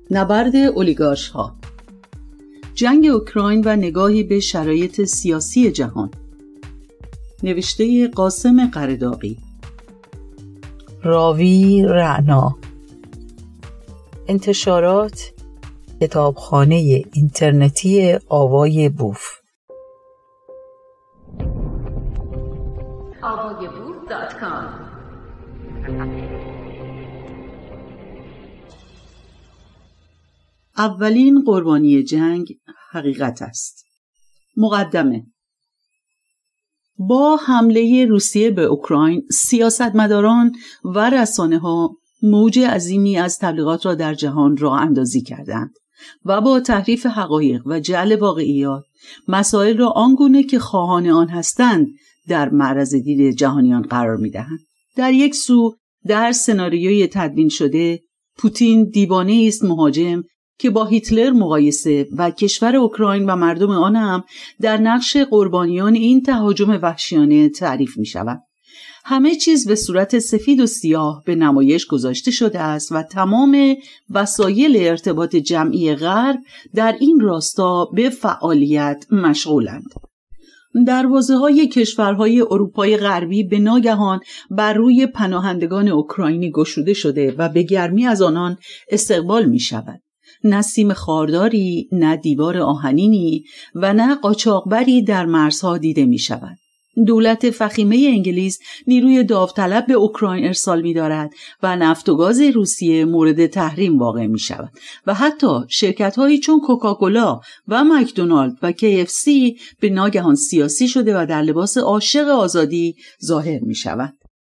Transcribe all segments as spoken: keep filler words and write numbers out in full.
نبرد اولیگارش‌ها، جنگ اوکراین و نگاهی به شرایط سیاسی جهان، نوشته قاسم قرداغی، راوی رعنا، انتشارات کتابخانه اینترنتی آوای بوف. آوای بوف دات کام. اولین قربانی جنگ حقیقت است. مقدمه: با حمله روسیه به اوکراین، سیاستمداران و رسانه‌ها موج عظیمی از تبلیغات را در جهان راه اندازی کردند و با تحریف حقایق و جعل واقعیات مسائل را آنگونه که خواهان آن هستند در معرض دید جهانیان قرار می‌دهند. در یک سو، در سناریوی تدوین شده، پوتین دیوانه‌ای است مهاجم که با هیتلر مقایسه و کشور اوکراین و مردم آن هم در نقش قربانیان این تهاجم وحشیانه تعریف می شود. همه چیز به صورت سفید و سیاه به نمایش گذاشته شده است و تمام وسایل ارتباط جمعی غرب در این راستا به فعالیت مشغولند. دروازه‌های کشورهای اروپای غربی به ناگهان بر روی پناهندگان اوکراینی گشوده شده و به گرمی از آنان استقبال می شود. نه سیم خارداری، نه دیوار آهنینی و نه قاچاقبری در مرزها دیده می شود. دولت فخیمه انگلیس نیروی داوطلب به اوکراین ارسال می دارد و نفت و گاز روسیه مورد تحریم واقع می شود و حتی شرکت هایی چون کوکاکولا و مکدونالد و کی اف سی به ناگهان سیاسی شده و در لباس عاشق آزادی ظاهر می شود.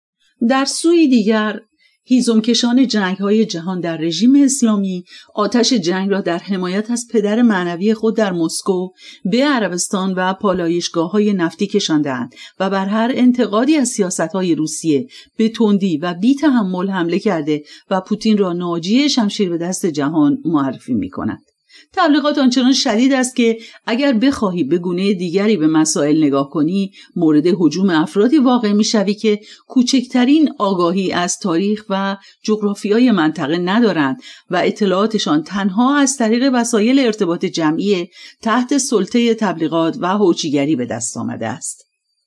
در سوی دیگر، هیزمکشان جنگ‌های جهان در رژیم اسلامی آتش جنگ را در حمایت از پدر معنوی خود در مسکو به عربستان و پالایشگاه‌های نفتی کشاندند و بر هر انتقادی از سیاست‌های روسیه به تندی و بی تحمل حمله کرده و پوتین را ناجی شمشیر به دست جهان معرفی می‌کنند. تبلیغات آنچنان شدید است که اگر بخواهی به گونه دیگری به مسائل نگاه کنی، مورد هجوم افرادی واقع می‌شوی که کوچکترین آگاهی از تاریخ و جغرافیای منطقه ندارند و اطلاعاتشان تنها از طریق وسایل ارتباط جمعی تحت سلطه تبلیغات و هوچیگری به دست آمده است.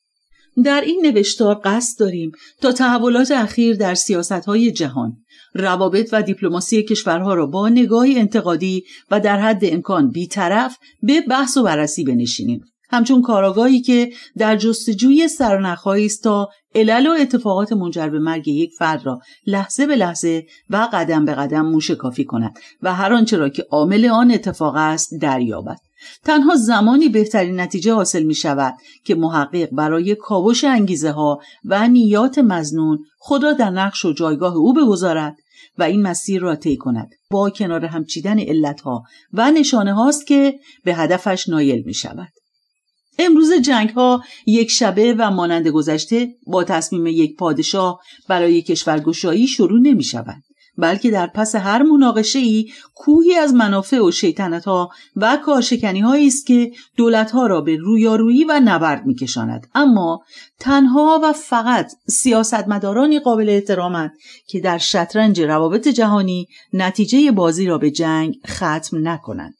در این نوشتار قصد داریم تا تحولات اخیر در سیاست‌های جهان، روابط و دیپلماسی کشورها را با نگاهی انتقادی و در حد امکان بی‌طرف به بحث و بررسی بنشینیم، همچون کاراگاهی که در جستجوی سرنخ‌هایی است تا علل و اتفاقات منجر به مرگ یک فرد را لحظه به لحظه و قدم به قدم موشکافی کند و هر آنچه را که عامل آن اتفاق است دریابد. تنها زمانی بهترین نتیجه حاصل می شود که محقق برای کاوش انگیزه ها و نیات مظنون خود را در نقش و جایگاه او بگذارد و این مسیر را طی کند، با کنار همچیدن علتها و نشانه هاست که به هدفش نایل می شود. امروز جنگ ها یک شبه و مانند گذشته با تصمیم یک پادشاه برای کشورگشایی شروع نمی شود، بلکه در پس هر مناقشه ای کوهی از منافع و شیطنت ها و کارشکنی هایی است که دولت ها را به رویارویی و نبرد می کشاند. اما تنها و فقط سیاستمدارانی قابل احترامند که در شطرنج روابط جهانی نتیجه بازی را به جنگ ختم نکنند.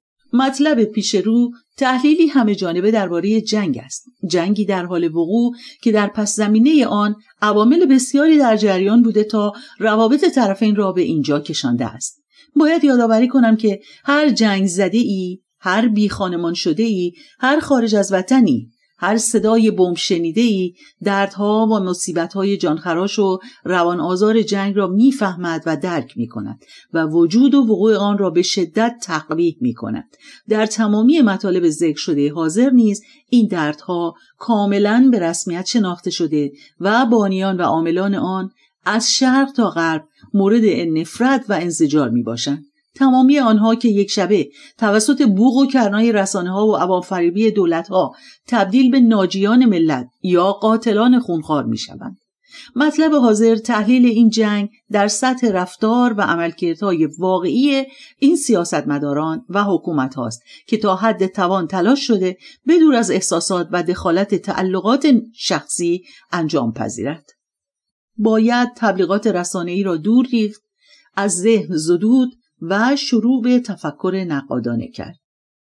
مطلب پیش رو تحلیلی همه جانبه درباره جنگ است. جنگی در حال وقوع که در پس زمینه آن عوامل بسیاری در جریان بوده تا روابط طرفین را به اینجا کشانده است. باید یادآوری کنم که هر جنگ زده ای، هر بی خانمان شده ای، هر خارج از وطنی، هر صدای بمب شنیده ای دردها و مصیبت‌های جانخراش و روان آزار جنگ را می‌فهمد و درک می‌کند و وجود و وقوع آن را به شدت تقبیح می‌کند. در تمامی مطالب ذکر شده حاضر نیز این دردها کاملاً به رسمیت شناخته شده و بانیان و عاملان آن از شرق تا غرب مورد نفرت و انزجار می‌باشند. تمامی آنها که یک شبه توسط بوق و کرنای رسانه‌ها و عوام‌فریبی دولت‌ها تبدیل به ناجیان ملت یا قاتلان خونخوار می‌شوند. مطلب حاضر تحلیل این جنگ در سطح رفتار و عملکردهای واقعی این سیاستمداران و حکومت هاست که تا حد توان تلاش شده بدور از احساسات و دخالت تعلقات شخصی انجام پذیرد. باید تبلیغات رسانه‌ای را دور ریخت، از ذهن زدود و شروع به تفکر نقادانه کرد.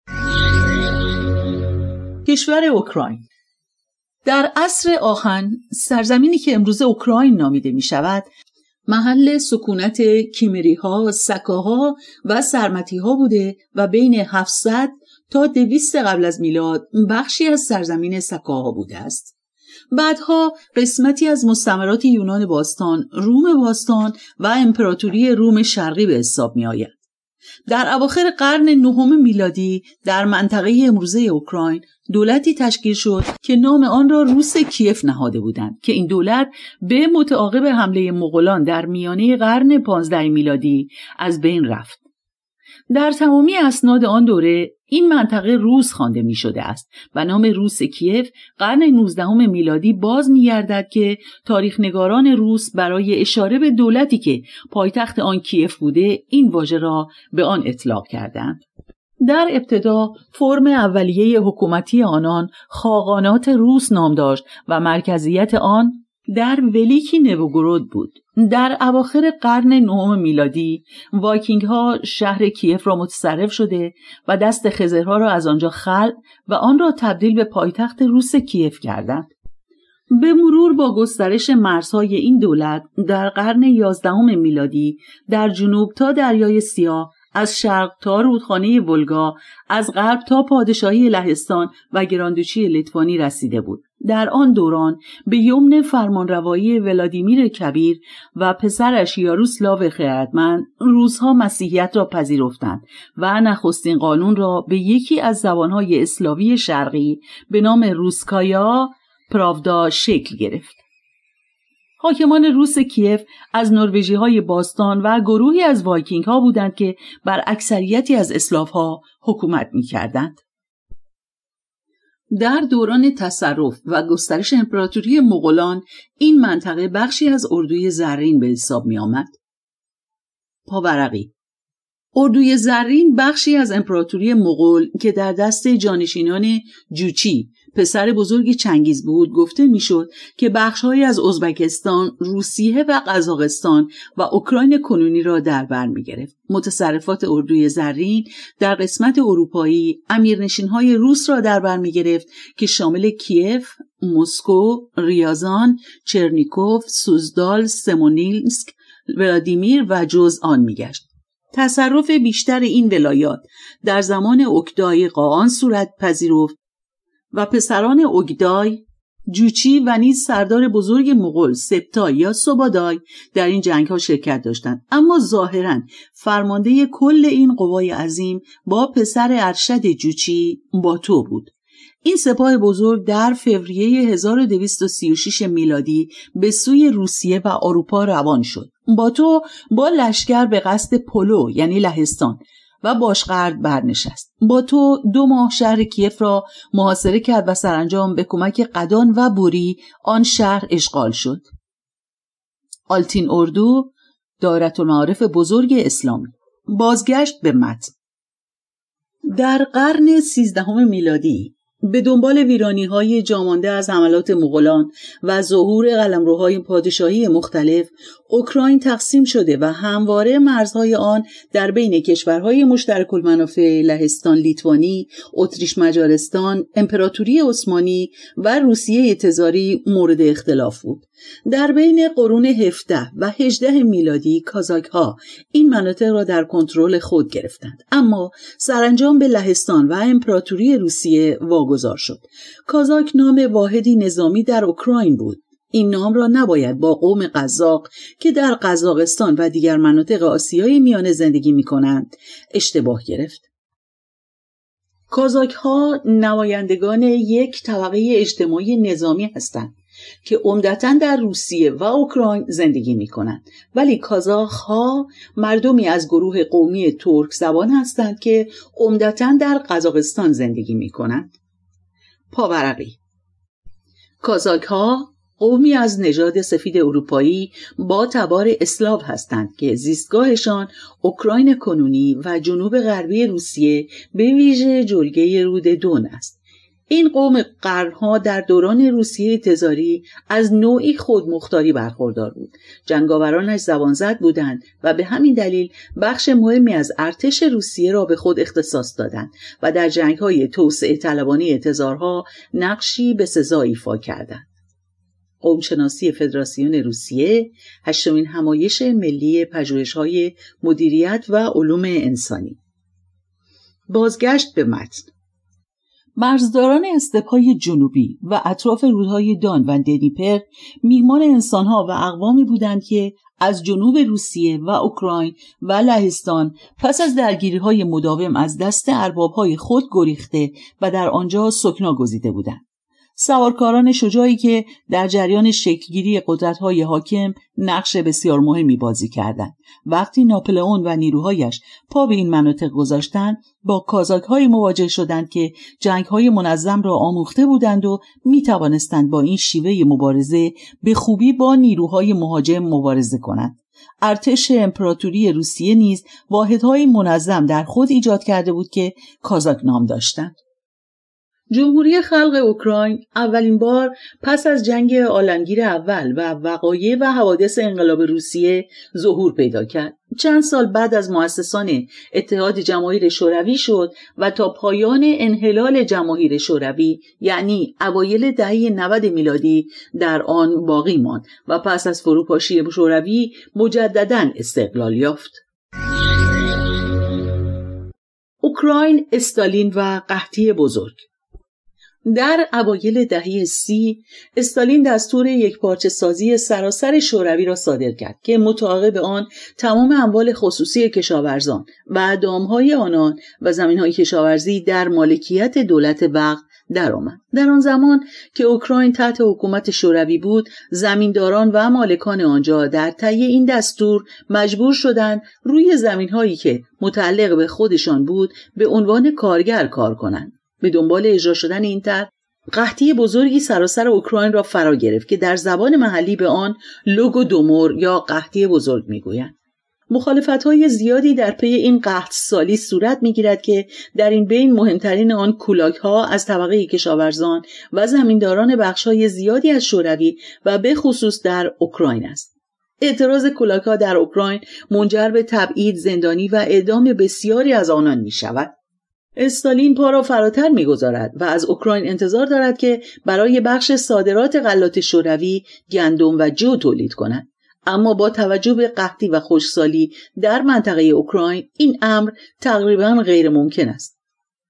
کشور اوکراین در عصر آهن، سرزمینی که امروز اوکراین نامیده می شود، محل سکونت کیمری‌ها، سکاها و سرمتی‌ها بوده و بین هفتصد تا دویست قبل از میلاد بخشی از سرزمین سکاها بوده است. بعدها قسمتی از مستعمرات یونان باستان، روم باستان و امپراتوری روم شرقی به حساب می آید. در اواخر قرن نهم میلادی در منطقه امروزه اوکراین دولتی تشکیل شد که نام آن را روس کیف نهاده بودند که این دولت به متعاقب حمله مغولان در میانه قرن پانزدهم میلادی از بین رفت. در تمامی اسناد آن دوره این منطقه روس خوانده می شده است و نام روس کیف قرن نوزدهم میلادی باز می گردد که تاریخنگاران روس برای اشاره به دولتی که پایتخت آن کیف بوده این واژه را به آن اطلاق کردند. در ابتدا فرم اولیه حکومتی آنان خاقانات روس نام داشت و مرکزیت آن در ولیکی نوگورود بود. در اواخر قرن نهم میلادی وایکینگ ها شهر کیف را متصرف شده و دست خزرها را از آنجا خلع و آن را تبدیل به پایتخت روس کیف کردند. به مرور با گسترش مرزهای این دولت در قرن یازدهم میلادی در جنوب تا دریای سیاه، از شرق تا رودخانه ولگا، از غرب تا پادشاهی لهستان و گراندوچی لیتوانی رسیده بود. در آن دوران به یمن فرمانروایی ولادیمیر کبیر و پسرش یاروسلاو خردمند روس‌ها مسیحیت را پذیرفتند و نخستین قانون را به یکی از زبانهای اسلاوی شرقی به نام روسکایا پراودا شکل گرفت. حاکمان روس کیف از نروژی‌های باستان و گروهی از وایکینگ‌ها بودند که بر اکثریتی از اسلاف‌ها حکومت می‌کردند. در دوران تصرف و گسترش امپراتوری مغولان این منطقه بخشی از اردوی زرین به حساب می‌آمد. پاورقی اردوی زرین بخشی از امپراتوری مغول که در دست جانشینان جوچی پسر بزرگ چنگیز بود گفته میشد که بخش‌هایی از ازبکستان، روسیه و قزاقستان و اوکراین کنونی را در بر می‌گرفت. متصرفات اردوی زرین در قسمت اروپایی امیرنشین‌های روس را در بر می‌گرفت که شامل کیف، مسکو، ریازان، چرنیکوف، سوزدال، سمونیلسک، ولادیمیر و جز آن می‌گشت. تصرف بیشتر این ولایات در زمان اوگدای قاآن صورت پذیرفت و پسران اوگدای، جوچی و نیز سردار بزرگ مغول سبتای یا سوبادای در این جنگ‌ها شرکت داشتند. اما ظاهراً فرمانده کل این قوای عظیم با پسر ارشد جوچی باتو بود. این سپاه بزرگ در فوریه هزار و دویست و سی و شش میلادی به سوی روسیه و اروپا روان شد. باتو با لشکر به قصد پولو یعنی لهستان و باشقرد برنشست. باتو دو ماه شهر کیف را محاصره کرد و سرانجام به کمک قدان و بوری آن شهر اشغال شد. آلتین اردو، دایره‌المعارف بزرگ اسلامی. بازگشت به متن. در قرن سیزدهم میلادی به دنبال ویرانی‌های جامانده از حملات مغولان و ظهور قلمروهای پادشاهی مختلف، اوکراین تقسیم شده و همواره مرزهای آن در بین کشورهای مشترک المنافع لهستان لیتوانی، اتریش مجارستان، امپراتوری عثمانی و روسیه تزاری مورد اختلاف بود. در بین قرون هفده و هجده میلادی کازاک‌ها این مناطق را در کنترل خود گرفتند، اما سرانجام به لهستان و امپراتوری روسیه واگذار شد. کازاک نام واحدی نظامی در اوکراین بود. این نام را نباید با قوم قزاق که در قزاقستان و دیگر مناطق آسیای میانه زندگی می‌کنند اشتباه گرفت. کازاک‌ها نمایندگان یک طبقه اجتماعی نظامی هستند که عمدتاً در روسیه و اوکراین زندگی می‌کنند، ولی کازاخ‌ها مردمی از گروه قومی ترک زبان هستند که عمدتاً در قزاقستان زندگی می‌کنند. پاورقی کازاک‌ها قومی از نژاد سفید اروپایی با تبار اسلاو هستند که زیستگاهشان اوکراین کنونی و جنوب غربی روسیه به ویژه جلگه رود دون است. این قوم قرنها در دوران روسیه تزاری از نوعی خودمختاری برخوردار بود. جنگاورانش زبانزد بودند و به همین دلیل بخش مهمی از ارتش روسیه را به خود اختصاص دادند و در جنگ‌های توسعه طلبانه تزارها نقشی به سزا ایفا کردند. قومشناسی فدراسیون روسیه، هشتمین همایش ملی پژوهش‌های مدیریت و علوم انسانی. بازگشت به متن. مرزداران استپ‌های جنوبی و اطراف رودهای دان و دنیپر میهمان انسان‌ها و اقوامی بودند که از جنوب روسیه و اوکراین و لهستان پس از درگیری‌های مداوم از دست ارباب‌های خود گریخته و در آنجا سکنا گزیده بودند. سوارکاران شجاعی که در جریان شکلگیری قدرت‌های حاکم نقش بسیار مهمی بازی کردند. وقتی ناپلئون و نیروهایش پا به این مناطق گذاشتند، با کازاک‌های مواجه شدند که جنگ‌های منظم را آموخته بودند و می‌توانستند با این شیوه مبارزه به خوبی با نیروهای مهاجم مبارزه کنند. ارتش امپراتوری روسیه نیز واحدهای منظم در خود ایجاد کرده بود که کازاک نام داشتند. جمهوری خلق اوکراین اولین بار پس از جنگ عالمگیر اول و وقایع و حوادث انقلاب روسیه ظهور پیدا کرد. چند سال بعد از مؤسسان اتحاد جماهیر شوروی شد و تا پایان انحلال جماهیر شوروی یعنی اوایل دهه نود میلادی در آن باقی ماند و پس از فروپاشی شوروی مجدداً استقلال یافت. اوکراین، استالین و قحطی بزرگ. در اوایل دهه سی استالین دستور یکپارچه سازی سراسر شوروی را صادر کرد که متعاقب آن تمام اموال خصوصی کشاورزان و دامهای آنان و زمینهای کشاورزی در مالکیت دولت وقت درآمد. در آن زمان که اوکراین تحت حکومت شوروی بود، زمینداران و مالکان آنجا در طی این دستور مجبور شدند روی زمینهایی که متعلق به خودشان بود به عنوان کارگر کار کنند. به دنبال اجرا شدن این طرح، قحطی بزرگی سراسر اوکراین را فرا گرفت که در زبان محلی به آن لوگودومور یا قحطی بزرگ میگویند. مخالفت‌های زیادی در پی این قحط سالی صورت می‌گیرد که در این بین مهمترین آن کولاک‌ها از طبقه کشاورزان و زمینداران بخش‌های زیادی از شوروی و به خصوص در اوکراین است. اعتراض کولاک‌ها در اوکراین منجر به تبعید، زندانی و اعدام بسیاری از آنان می‌شود. استالین پا را فراتر می‌گذارد و از اوکراین انتظار دارد که برای بخش صادرات غلات شوروی گندم و جو تولید کند. اما با توجه به قحطی و خشکسالی در منطقه اوکراین این امر تقریباً غیر ممکن است.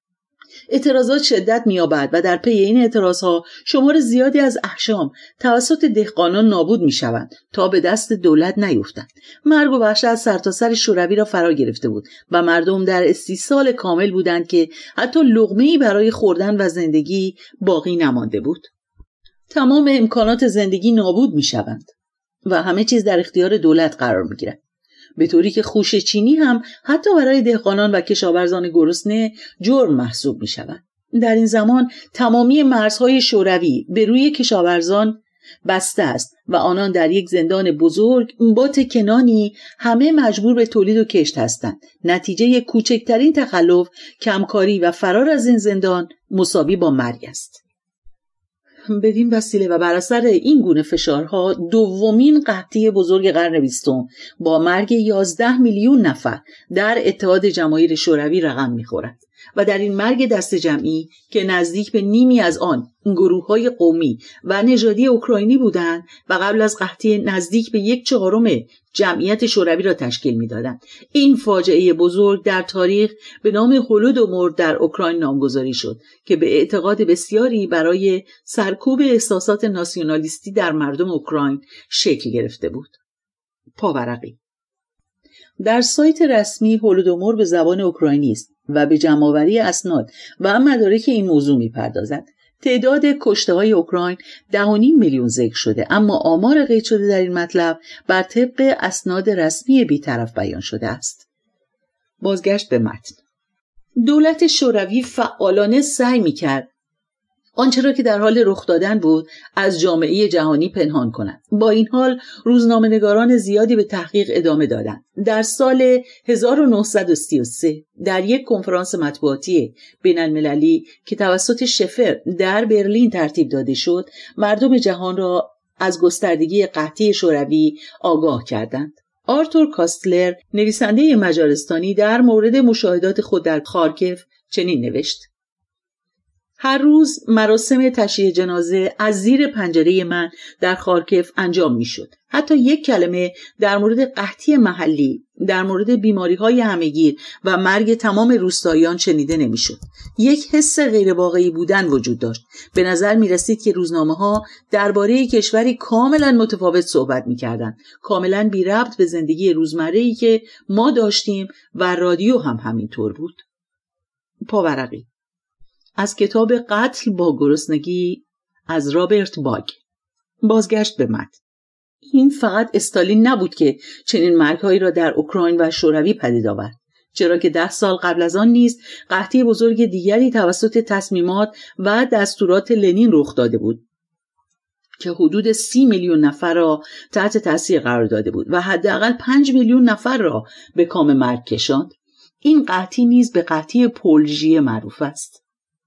اعتراضات شدت می‌یابد و در پی این اعتراضها شمار زیادی از احشام توسط دهقانان نابود می‌شوند تا به دست دولت نیفتند. مرگ و وحشت از سرتاسر شوروی را فرا گرفته بود و مردم در استیصال کامل بودند که حتی لقمه‌ای برای خوردن و زندگی باقی نمانده بود. تمام امکانات زندگی نابود می‌شوند و همه چیز در اختیار دولت قرار می‌گیرد، به طوری که خوشه چینی هم حتی برای دهقانان و کشاورزان گرسنه جرم محسوب می‌شود. در این زمان تمامی مرزهای شوروی به روی کشاورزان بسته است و آنان در یک زندان بزرگ با تکنانی همه مجبور به تولید و کشت هستند. نتیجه کوچکترین تخلف، کمکاری و فرار از این زندان مساوی با مرگ است. بدین وسیله و بر اثر این گونه فشارها دومین قحطی بزرگ قرن بیستم با مرگ یازده میلیون نفر در اتحاد جماهیر شوروی رقم می‌خورد و در این مرگ دست جمعی که نزدیک به نیمی از آن گروه‌های قومی و نژادی اوکراینی بودند و قبل از قحطی نزدیک به یک چهارم جمعیت شوروی را تشکیل می‌دادند، این فاجعه بزرگ در تاریخ به نام هولودومور در اوکراین نامگذاری شد که به اعتقاد بسیاری برای سرکوب احساسات ناسیونالیستی در مردم اوکراین شکل گرفته بود. پاورقی در سایت رسمی هولودومور به زبان اوکراینی است و به جمع‌آوری اسناد و مدارک این موضوع می‌پردازد. تعداد کشته‌های اوکراین ده و نیم میلیون ذکر شده، اما آمار قید شده در این مطلب بر طبق اسناد رسمی بی‌طرف بیان شده است. بازگشت به متن. دولت شوروی فعالانه سعی می‌کرد آنچه را که در حال رخ دادن بود از جامعه جهانی پنهان کنند. با این حال روزنامه‌نگاران زیادی به تحقیق ادامه دادند. در سال هزار و نهصد و سی و سه در یک کنفرانس مطبوعاتی بین المللی که توسط شفر در برلین ترتیب داده شد، مردم جهان را از گستردگی قحطی شوروی آگاه کردند. آرتور کاستلر، نویسنده مجارستانی، در مورد مشاهدات خود در خارکف چنین نوشت: هر روز مراسم تشییع جنازه از زیر پنجره من در خارکف انجام می شد. حتی یک کلمه در مورد قحطی محلی، در مورد بیماری‌های همه‌گیر و مرگ تمام روستاییان شنیده نمی شد. یک حس غیرواقعی بودن وجود داشت. به نظر می رسید که روزنامه‌ها درباره کشوری کاملا متفاوت صحبت می کردند، کاملا بی ربط به زندگی روزمره‌ای که ما داشتیم و رادیو هم همینطور بود. پاورقی از کتاب قتل با گرسنگی از رابرت باگ. بازگشت به متن. این فقط استالین نبود که چنین مرگ‌هایی را در اوکراین و شوروی پدید آورد، چرا که ده سال قبل از آن نیز قحطی بزرگ دیگری توسط تصمیمات و دستورات لنین رخ داده بود که حدود سی میلیون نفر را تحت تاثیر قرار داده بود و حداقل پنج میلیون نفر را به کام مرگ کشاند. این قحطی نیز به قحطی پولژیه معروف است.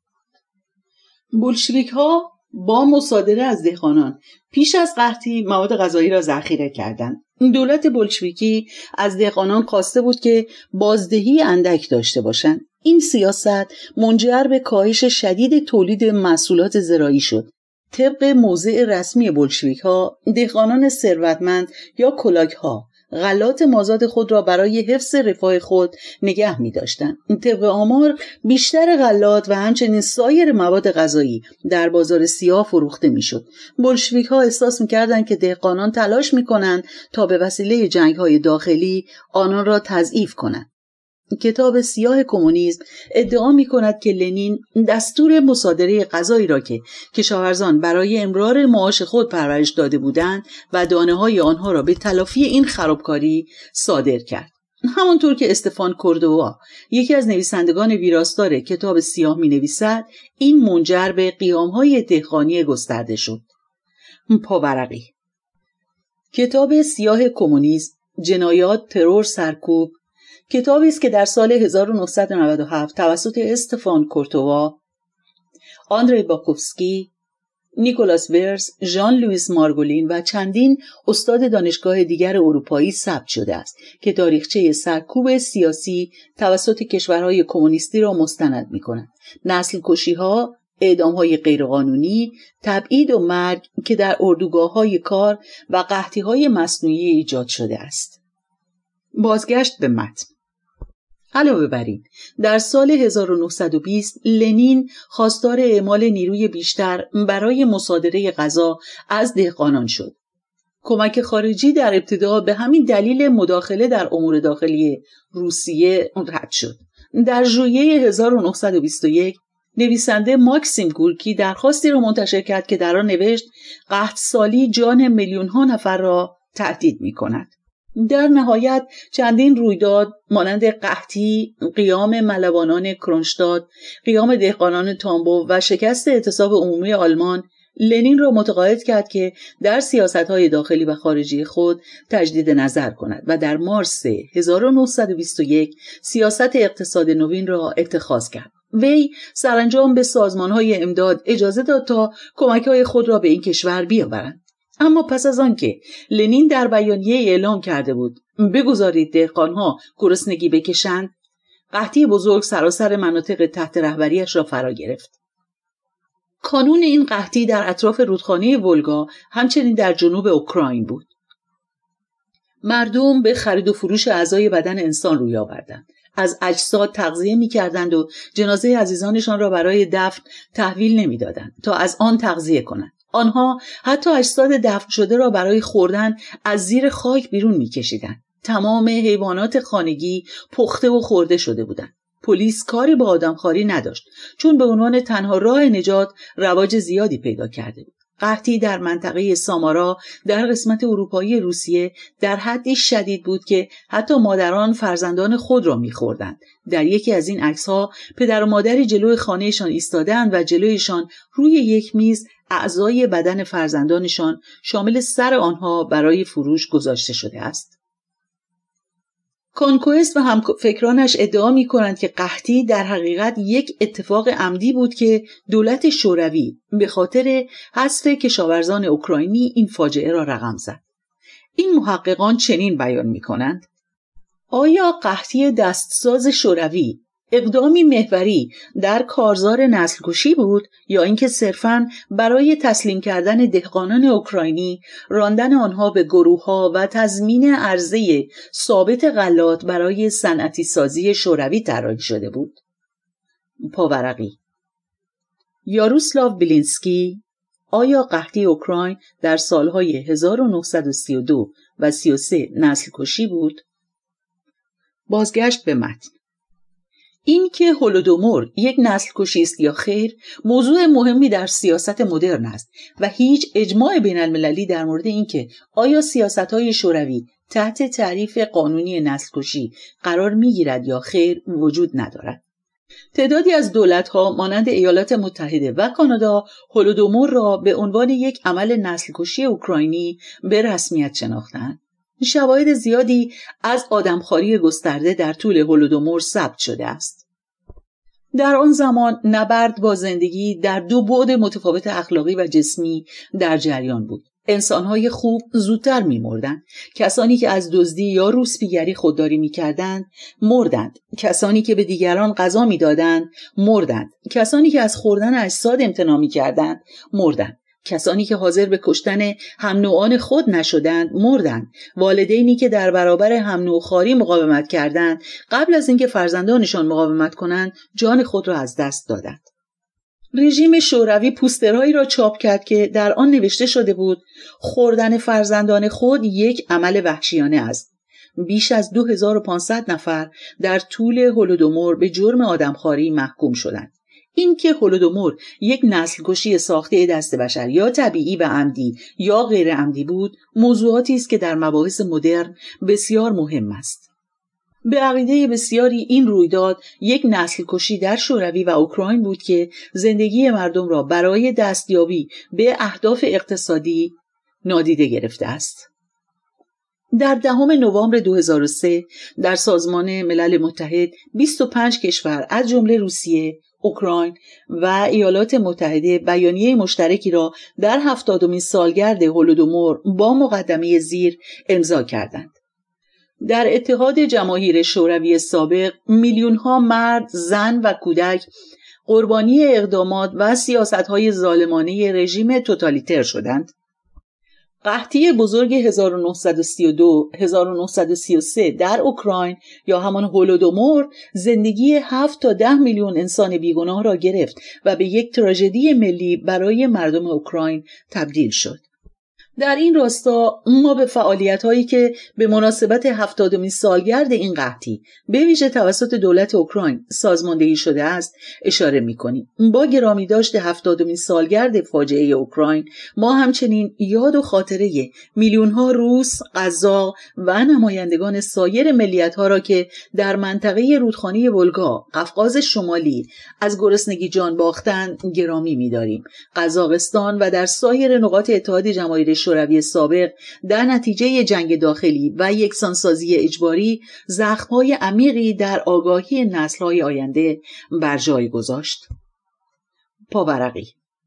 بولشویک ها با مصادره از دهقانان پیش از قحطی مواد غذایی را ذخیره کردند. دولت بولشویکی از دهقانان خواسته بود که بازدهی اندک داشته باشند. این سیاست منجر به کاهش شدید تولید محصولات زراعی شد. طبق موضع رسمی بولشویک ها، دهقانان ثروتمند یا کلاک ها غلات مازاد خود را برای حفظ رفاه خود نگه می داشتند. طبق آمار بیشتر غلات و همچنین سایر مواد غذایی در بازار سیاه فروخته می شد. بولشویک ها احساس می کردند که دهقانان تلاش می کنند تا به وسیله جنگ های داخلی آنان را تضعیف کنند. کتاب سیاه کمونیسم ادعا می کند که لنین دستور مصادره غذایی را که کشاورزان برای امرار معاش خود پرورش داده بودند و دانه های آنها را به تلافی این خرابکاری صادر کرد. همانطور که استفان کوردووا، یکی از نویسندگان ویراستار کتاب سیاه می نویسد، این منجر به قیام های دهقانی گسترده شد. پاورقی کتاب سیاه کمونیسم، جنایات، ترور، سرکوب، کتابی است که در سال هزار و نهصد و نود و هفت توسط استفان کورتووا، آندری باکوفسکی، نیکولاس ورس، ژان لوئیس مارگولین و چندین استاد دانشگاه دیگر اروپایی ثبت شده است که تاریخچه سرکوب سیاسی توسط کشورهای کمونیستی را مستند می‌کند. نسل کشی‌ها، اعدام‌های غیرقانونی، تبعید و مرگ که در اردوگاه‌های کار و قحطی‌های مصنوعی ایجاد شده است. بازگشت به متن. علاوه بر این، در سال هزار و نهصد و بیست لنین خواستار اعمال نیروی بیشتر برای مصادره غذا از دهقانان شد. کمک خارجی در ابتدا به همین دلیل مداخله در امور داخلی روسیه رد شد. در ژوئیه هزار و نهصد و بیست و یک نویسنده ماکسیم گورکی درخواستی را منتشر کرد که در آن نوشت قحط سالی جان میلیون ها نفر را تهدید می کند. در نهایت چندین رویداد مانند قحطی، قیام ملوانان کرونشتاد، قیام دهقانان تامبو و شکست اعتصاب عمومی آلمان لنین را متقاعد کرد که در سیاست‌های داخلی و خارجی خود تجدید نظر کند و در مارس هزار و نهصد و بیست و یک سیاست اقتصاد نوین را اتخاذ کرد. وی سرانجام به سازمان‌های امداد اجازه داد تا کمک‌های خود را به این کشور بیاورند. اما پس از آن که لنین در بیانیه اعلام کرده بود بگذارید دهقانها گرسنگی بکشند، قحطی بزرگ سراسر مناطق تحت رهبریش را فرا گرفت. کانون این قحطی در اطراف رودخانه ولگا همچنین در جنوب اوکراین بود. مردم به خرید و فروش اعضای بدن انسان روی آوردند. از اجساد تغذیه می‌کردند و جنازه عزیزانشان را برای دفن تحویل نمی‌دادند تا از آن تغذیه کنند. آنها حتی اجساد دفن شده را برای خوردن از زیر خاک بیرون می‌کشیدند. تمام حیوانات خانگی پخته و خورده شده بودند. پلیس کاری با آدمخواری نداشت چون به عنوان تنها راه نجات رواج زیادی پیدا کرده بود. قحطی در منطقه سامارا در قسمت اروپایی روسیه در حدی شدید بود که حتی مادران فرزندان خود را می‌خوردند. در یکی از این عکس‌ها پدر و مادری جلوی خانه‌شان ایستاده‌اند و جلویشان روی یک میز اعضای بدن فرزندانشان شامل سر آنها برای فروش گذاشته شده است. کانکوست و همفکرانش ادعا می کنند که قحطی در حقیقت یک اتفاق عمدی بود که دولت شوروی به خاطر حذف کشاورزان اوکراینی این فاجعه را رقم زد. این محققان چنین بیان می کنند: آیا قحطی دستساز شوروی اقدامی محوری در کارزار نسل‌کشی بود یا اینکه صرفاً برای تسلیم کردن دهقانان اوکراینی، راندن آنها به گروه‌ها و تضمین عرضه ثابت غلات برای صنعتی سازی شوروی طراحی شده بود؟ پاورقی. یاروسلاو بیلینسکی: آیا قحطی اوکراین در سالهای هزار و نهصد و سی و دو و سی و سه نسل‌کشی بود؟ بازگشت به متن. این که هولودومور یک نسل کشی است یا خیر موضوع مهمی در سیاست مدرن است و هیچ اجماع بین المللی در مورد این که آیا سیاست‌های شوروی تحت تعریف قانونی نسل کشی قرار می‌گیرد یا خیر وجود ندارد. تعدادی از دولت‌ها مانند ایالات متحده و کانادا هولودومور را به عنوان یک عمل نسل کشی اوکراینی به رسمیت شناختند. شواهد زیادی از آدمخواری گسترده در طول هولودومور ثبت شده است. در آن زمان نبرد با زندگی در دو بعد متفاوت اخلاقی و جسمی در جریان بود. انسان‌های خوب زودتر می‌مردند. کسانی که از دزدی یا روسپیگری خودداری می‌کردند، مردند. کسانی که به دیگران غذا می‌دادند، مردند. کسانی که از خوردن اجساد امتناع می‌کردند، مردند. کسانی که حاضر به کشتن هم نوعان خود نشدند مردند. والدینی که در برابر هم نوع‌خواری مقاومت کردند قبل از اینکه فرزندانشان مقاومت کنند جان خود را از دست دادند. رژیم شوروی پوسترهایی را چاپ کرد که در آن نوشته شده بود خوردن فرزندان خود یک عمل وحشیانه است. بیش از دو هزار و پانصد نفر در طول هولودومور به جرم آدمخواری محکوم شدند. این که هولودومور یک نسل کشی ساخته دست بشر یا طبیعی و عمدی یا غیر عمدی بود موضوعاتی است که در مباحث مدرن بسیار مهم است. به عقیده بسیاری این رویداد یک نسل کشی در شوروی و اوکراین بود که زندگی مردم را برای دستیابی به اهداف اقتصادی نادیده گرفته است. در دهم نوامبر دو هزار و سه در سازمان ملل متحد بیست و پنج کشور از جمله روسیه، اوکراین و ایالات متحده بیانیه مشترکی را در هفتادمین سالگرد هولودومور با مقدمه زیر امضا کردند. در اتحاد جماهیر شوروی سابق میلیون‌ها مرد، زن و کودک قربانی اقدامات و سیاست‌های ظالمانه رژیم توتالیتر شدند. قحطی بزرگ هزار و نهصد و سی و دو هزار و نهصد و سی و سه در اوکراین یا همان هولودومور زندگی هفت تا ده میلیون انسان بیگناه را گرفت و به یک تراژدی ملی برای مردم اوکراین تبدیل شد. در این راستا ما به فعالیت‌هایی که به مناسبت هفتادمین سالگرد این قحطی به ویژه توسط دولت اوکراین سازماندهی شده است اشاره می‌کنیم. با گرامی داشت هفتادمین سالگرد فاجعه اوکراین ما همچنین یاد و خاطره میلیون‌ها روس، قزاق و نمایندگان سایر ملیت‌ها را که در منطقه رودخانه ولگا، قفقاز شمالی از گرسنگی جان باختند گرامی می‌داریم. قزاقستان و در سایر نقاط اتحاد جماهیر شوروی سابق در نتیجه جنگ داخلی و یکسانسازی اجباری زخم‌های عمیقی در آگاهی نسل‌های آینده بر جای گذاشت. پاورقی.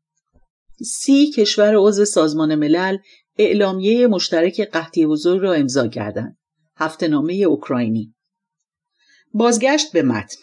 سی کشور عضو سازمان ملل اعلامیه مشترک قحطی بزرگ را امضا کردند. هفته‌نامه اوکراینی. بازگشت به متن.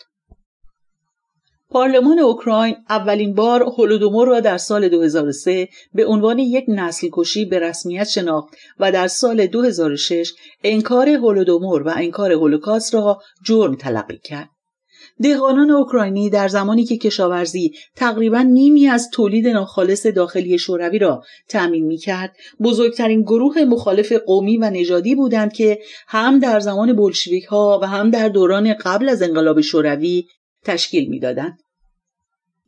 پارلمان اوکراین اولین بار هولودومور را در سال دو هزار و سه به عنوان یک نسل کشی به رسمیت شناخت و در سال دو هزار و شش انکار هولودومور و انکار هولوکاست را جرم تلقی کرد. دهقانان اوکراینی در زمانی که کشاورزی تقریباً نیمی از تولید ناخالص داخلی شوروی را تأمین می‌کرد، بزرگترین گروه مخالف قومی و نژادی بودند که هم در زمان بولشویک‌ها و هم در دوران قبل از انقلاب شوروی تشکیل می‌دادند.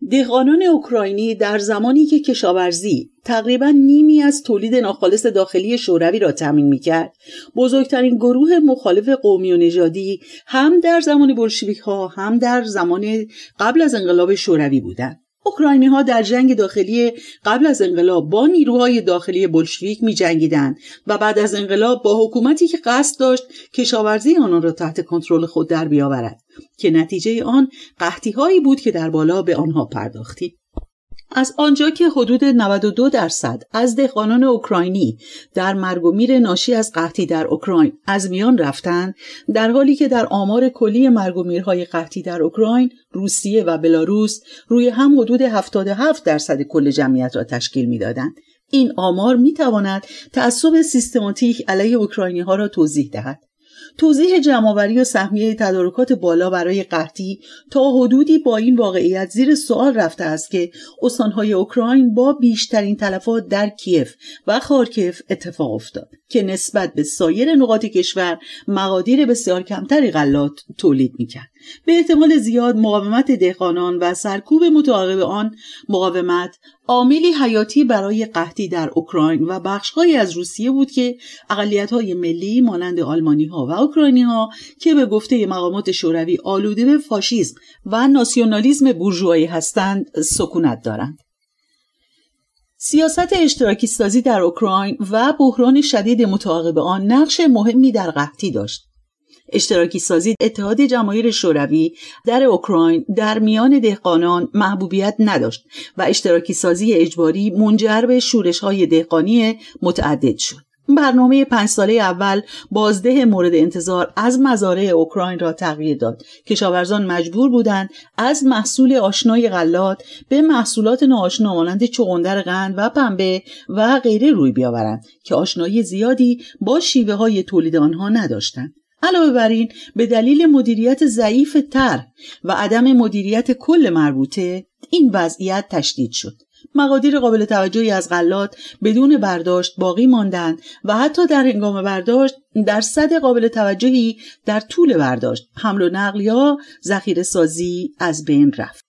دهقانان اوکراینی در زمانی که کشاورزی تقریباً نیمی از تولید ناخالص داخلی شوروی را تامین می‌کرد، بزرگترین گروه مخالف قومی و نژادی هم در زمان بولشویک‌ها هم در زمان قبل از انقلاب شوروی بودند. اوکراینی‌ها در جنگ داخلی قبل از انقلاب با نیروهای داخلی بولشویک می‌جنگیدند و بعد از انقلاب با حکومتی که قصد داشت کشاورزی آنان را تحت کنترل خود در بیاورد که نتیجه آن قحطی‌هایی بود که در بالا به آنها پرداختیم. از آنجا که حدود نود و دو درصد از دهقانان اوکراینی در مرگ و میر ناشی از قحطی در اوکراین از میان رفتند، در حالی که در آمار کلی مرگ و میرهای قحطی در اوکراین، روسیه و بلاروس روی هم حدود هفتاد و هفت درصد کل جمعیت را تشکیل می‌دادند. این آمار می‌تواند تعصب سیستماتیک علیه اوکراینی‌ها را توضیح دهد. توضیح جمع‌آوری و سهمیه تدارکات بالا برای قحطی تا حدودی با این واقعیت زیر سوال رفته است که استان‌های اوکراین با بیشترین تلفات در کیف و خارکیف اتفاق افتاد که نسبت به سایر نقاط کشور مقادیر بسیار کمتری غلات تولید می‌کرد. به احتمال زیاد مقاومت دهقانان و سرکوب متعاقب آن مقاومت عاملی حیاتی برای قحطی در اوکراین و بخش‌هایی از روسیه بود که اقلیت‌های ملی مانند آلمانی‌ها و اوکراینی‌ها که به گفته مقامات شوروی آلوده به فاشیسم و ناسیونالیسم بورژوایی هستند سکونت دارند. سیاست اشتراکی سازی در اوکراین و بحران شدید متعاقب آن نقش مهمی در قحطی داشت. اشتراکی سازی اتحاد جماهیر شوروی در اوکراین در میان دهقانان محبوبیت نداشت و اشتراکی سازی اجباری منجر به شورش‌های دهقانی متعدد شد. برنامه پنج ساله اول بازده مورد انتظار از مزارع اوکراین را تغییر داد. کشاورزان مجبور بودند از محصول آشنای غلات به محصولات ناآشنا مانند چغندر قند و پنبه و غیره روی بیاورند که آشنایی زیادی با شیوه‌های تولید آنها نداشتند. علاوه بر این به دلیل مدیریت ضعیف طرح و عدم مدیریت کل مربوطه این وضعیت تشدید شد. مقادیر قابل توجهی از غلات بدون برداشت باقی ماندند و حتی در هنگام برداشت درصد قابل توجهی در طول برداشت، حمل و نقل یا ذخیره سازی از بین رفت.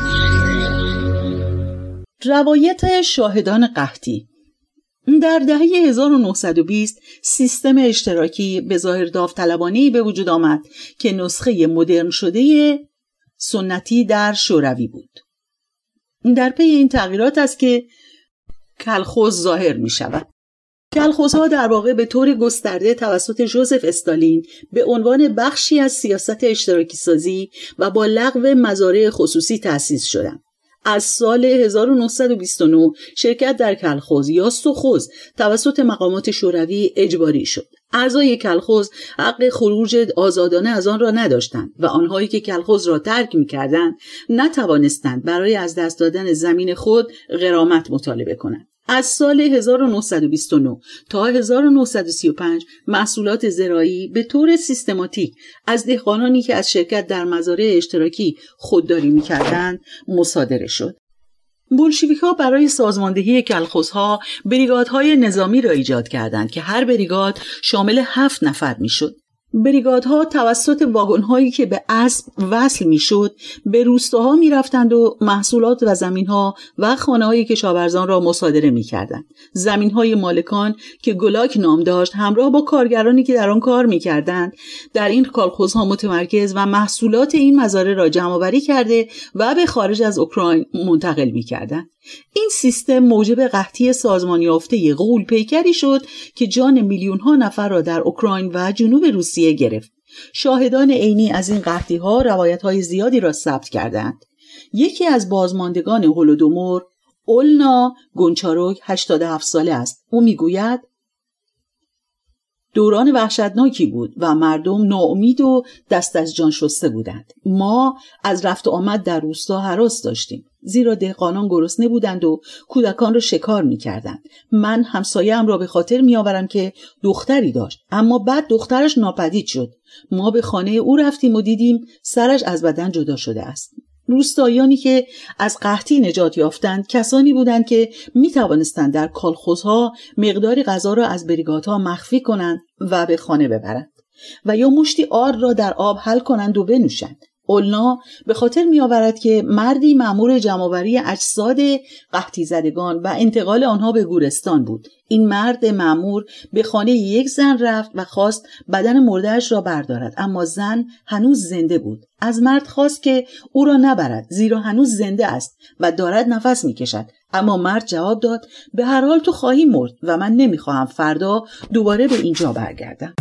روایت شاهدان قحطی. در دهه هزار و نهصد و بیست سیستم اشتراکی به ظاهر داوطلبانه‌ای به وجود آمد که نسخه مدرن شده سنتی در شوروی بود. در پی این تغییرات است که کلخوز ظاهر می شود. کلخوزها در واقع به طور گسترده توسط ژوزف استالین به عنوان بخشی از سیاست اشتراکی سازی و با لغو مزارع خصوصی تأسیس شدند. از سال هزار و نهصد و بیست و نه شرکت در کلخوز یا سوخوز توسط مقامات شوروی اجباری شد. اعضای کلخوز حق خروج آزادانه از آن را نداشتند و آنهایی که کلخوز را ترک می‌کردند نتوانستند برای از دست دادن زمین خود غرامت مطالبه کنند. از سال هزار و نهصد و بیست و نه تا هزار و نهصد و سی و پنج محصولات زراعی به طور سیستماتیک از دهقانانی که از شرکت در مزارع اشتراکی خودداری می‌کردند مصادره شد. بولشویک‌ها برای سازماندهی کلخوزها بریگادهای نظامی را ایجاد کردند که هر بریگاد شامل هفت نفر می‌شد. بریگادها توسط واگن‌هایی که به اسب وصل می‌شد به روستاها می‌رفتند و محصولات و زمین‌ها و خانه‌های کشاورزان را مصادره می‌کردند. زمین‌های مالکان که گلاک نام داشت همراه با کارگرانی که در آن کار می‌کردند در این کلخوزها متمرکز و محصولات این مزارع را جمع‌آوری کرده و به خارج از اوکراین منتقل می‌کردند. این سیستم موجب قحطی سازمان یافته غول پیکری شد که جان میلیون‌ها نفر را در اوکراین و جنوب روسیه گرفت. شاهدان عینی از این قحطی‌ها روایت‌های زیادی را ثبت کردند. یکی از بازماندگان هولودومور، اولنا گونچاروک، هشتاد و هفت ساله است. او میگوید دوران وحشتناکی بود و مردم ناامید و دست از جان شسته بودند. ما از رفت و آمد در روستا هراس داشتیم، زیرا دهقانان گرسنه بودند و کودکان را شکار می‌کردند. من همسایه‌ام را به خاطر می‌آورم که دختری داشت، اما بعد دخترش ناپدید شد. ما به خانه او رفتیم و دیدیم سرش از بدن جدا شده است. روستاییانی که از قحطی نجات یافتند کسانی بودند که می توانستند در کالخوزها مقداری غذا را از بریگادها مخفی کنند و به خانه ببرند و یا مشتی آرد را در آب حل کنند و بنوشند. اولنا به خاطر می آورد که مردی مأمور جمع‌آوری اجساد قحطی زدگان و انتقال آنها به گورستان بود. این مرد مأمور به خانه یک زن رفت و خواست بدن مرده‌اش را بردارد، اما زن هنوز زنده بود. از مرد خواست که او را نبرد، زیرا هنوز زنده است و دارد نفس می‌کشد. اما مرد جواب داد: به هر حال تو خواهی مرد و من نمی‌خواهم فردا دوباره به اینجا برگردم.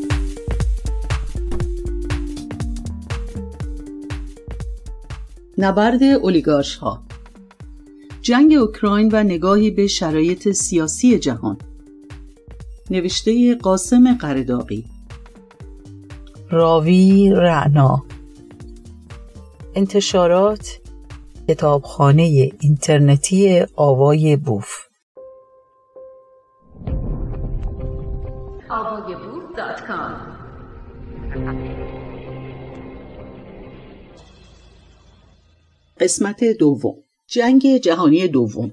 نبرد اولیگارش‌ها، جنگ اوکراین و نگاهی به شرایط سیاسی جهان، نوشته قاسم قرداغی، راوی رعنا، انتشارات کتابخانه اینترنتی آوای بوف. آوای بوف دات کام. قسمت دوم، جنگ جهانی دوم.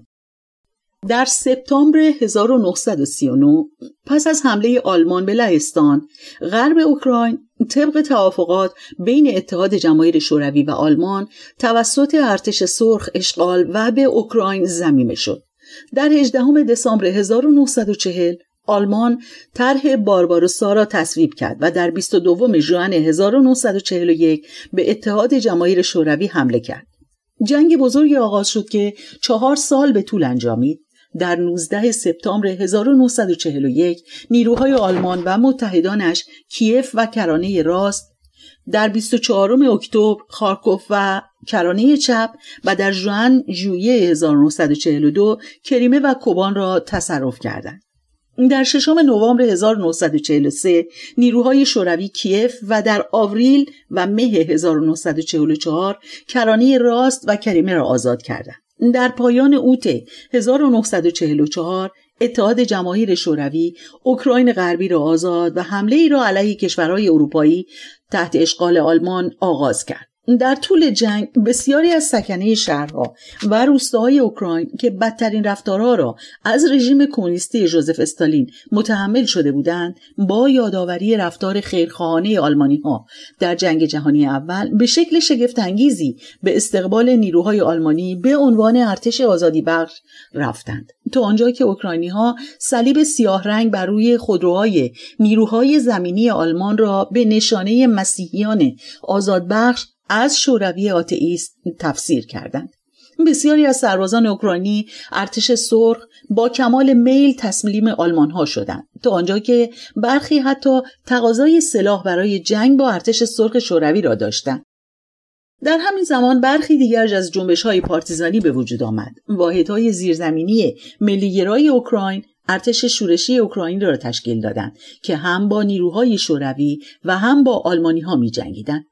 در سپتامبر هزار و نهصد و سی و نه پس از حمله آلمان به لهستان، غرب اوکراین طبق توافقات بین اتحاد جماهیر شوروی و آلمان توسط ارتش سرخ اشغال و به اوکراین ضمیمه شد. در هجدهم دسامبر هزار و نهصد و چهل آلمان طرح بارباروسا را تصویب کرد و در بیست و دوم ژوئن هزار و نهصد و چهل و یک به اتحاد جماهیر شوروی حمله کرد. جنگ بزرگی آغاز شد که چهار سال به طول انجامید. در نوزدهم سپتامبر هزار و نهصد و چهل و یک نیروهای آلمان و متحدانش کیف و کرانه راست، در بیست و چهارم اکتبر خارکوف و کرانه چپ و در ژوئن ژوئیه هزار و نهصد و چهل و دو کریمه و کوبان را تصرف کردند. در ششم نوامبر هزار و نهصد و چهل و سه نیروهای شوروی کیف و در آوریل و مه هزار و نهصد و چهل و چهار کرانه راست و کریمه را آزاد کردند. در پایان اوت هزار و نهصد و چهل و چهار اتحاد جماهیر شوروی اوکراین غربی را آزاد و حمله ای را علیه کشورهای اروپایی تحت اشغال آلمان آغاز کرد. در طول جنگ بسیاری از سکنه شهرها و روستاهای اوکراین که بدترین رفتارها را از رژیم کمونیستی ژوزف استالین متحمل شده بودند، با یادآوری رفتار خیرخواهانه آلمانی‌ها در جنگ جهانی اول به شکل شگفت‌انگیزی به استقبال نیروهای آلمانی به عنوان ارتش آزادی بخش رفتند، تا آنجا که اوکراینی‌ها صلیب سیاه رنگ بر روی خودروهای نیروهای زمینی آلمان را به نشانه مسیحیان آزادبخش از شوروی آتئیست تفسیر کردند. بسیاری از سربازان اوکراینی ارتش سرخ با کمال میل تسلیم آلمان‌ها شدند، تا آنجا که برخی حتی تقاضای سلاح برای جنگ با ارتش سرخ شوروی را داشتند. در همین زمان برخی دیگر از جنبش‌های پارتیزانی به وجود آمد. واحدهای زیرزمینی ملی‌گرای اوکراین ارتش شورشی اوکراین را تشکیل دادند که هم با نیروهای شوروی و هم با آلمانی‌ها می‌جنگیدند.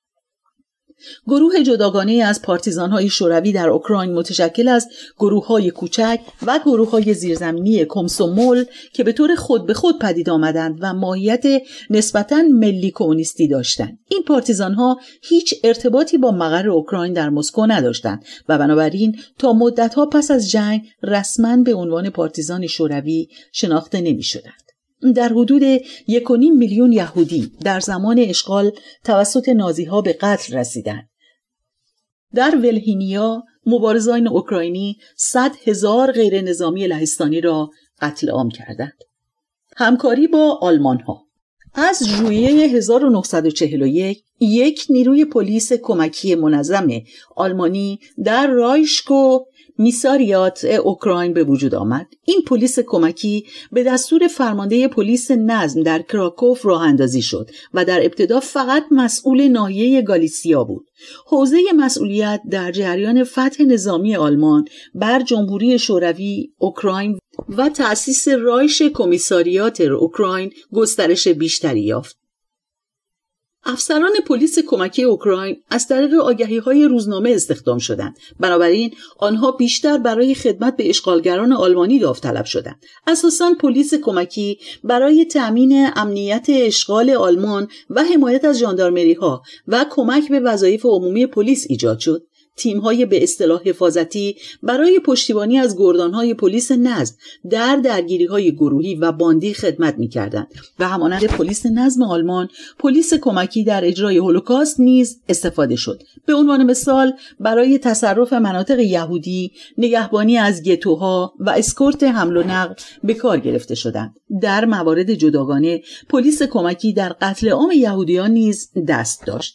گروه جداگانه از پارتیزان‌های شوروی در اوکراین متشکل از گروه‌های کوچک و گروه‌های زیرزمینی کمسومول که به طور خود به خود پدید آمدند و ماهیت نسبتاً ملی کمونیستی داشتند. این پارتیزان‌ها هیچ ارتباطی با مقر اوکراین در مسکو نداشتند و بنابراین تا مدت‌ها پس از جنگ رسماً به عنوان پارتیزان شوروی شناخته نمی‌شدند. در حدود یک و نیم میلیون یهودی در زمان اشغال توسط نازی‌ها به قتل رسیدند. در ولهینیا مبارزان اوکراینی صد هزار غیر نظامی لهستانی را قتل عام کردند. همکاری با آلمان‌ها. از ژوئیه هزار و نهصد و چهل و یک یک نیروی پلیس کمکی منظم آلمانی در رایشکو میساریات اوکراین به وجود آمد. این پلیس کمکی به دستور فرمانده پلیس نظم در کراکوف راه اندازی شد و در ابتدا فقط مسئول ناحیه گالیسیا بود. حوزه مسئولیت در جریان فتح نظامی آلمان بر جمهوری شوروی اوکراین و تأسیس رایش کمیساریات اوکراین گسترش بیشتری یافت. افسران پلیس کمکی اوکراین از طریق آگهی‌های روزنامه استخدام شدند. بنابراین آنها بیشتر برای خدمت به اشغالگران آلمانی داوطلب شدند. اساساً پلیس کمکی برای تأمین امنیت اشغال آلمان و حمایت از ژاندارمری‌ها و کمک به وظایف عمومی پلیس ایجاد شد. تیم‌های به اصطلاح حفاظتی برای پشتیبانی از گردان‌های پلیس نظم در درگیری‌های گروهی و باندی خدمت می‌کردند و همانند پلیس نظم آلمان، پلیس کمکی در اجرای هولوکاست نیز استفاده شد. به عنوان مثال برای تصرف مناطق یهودی، نگهبانی از گتوها و اسکورت حمل و نقل به کار گرفته شدند. در موارد جداگانه پلیس کمکی در قتل عام یهودیان نیز دست داشت.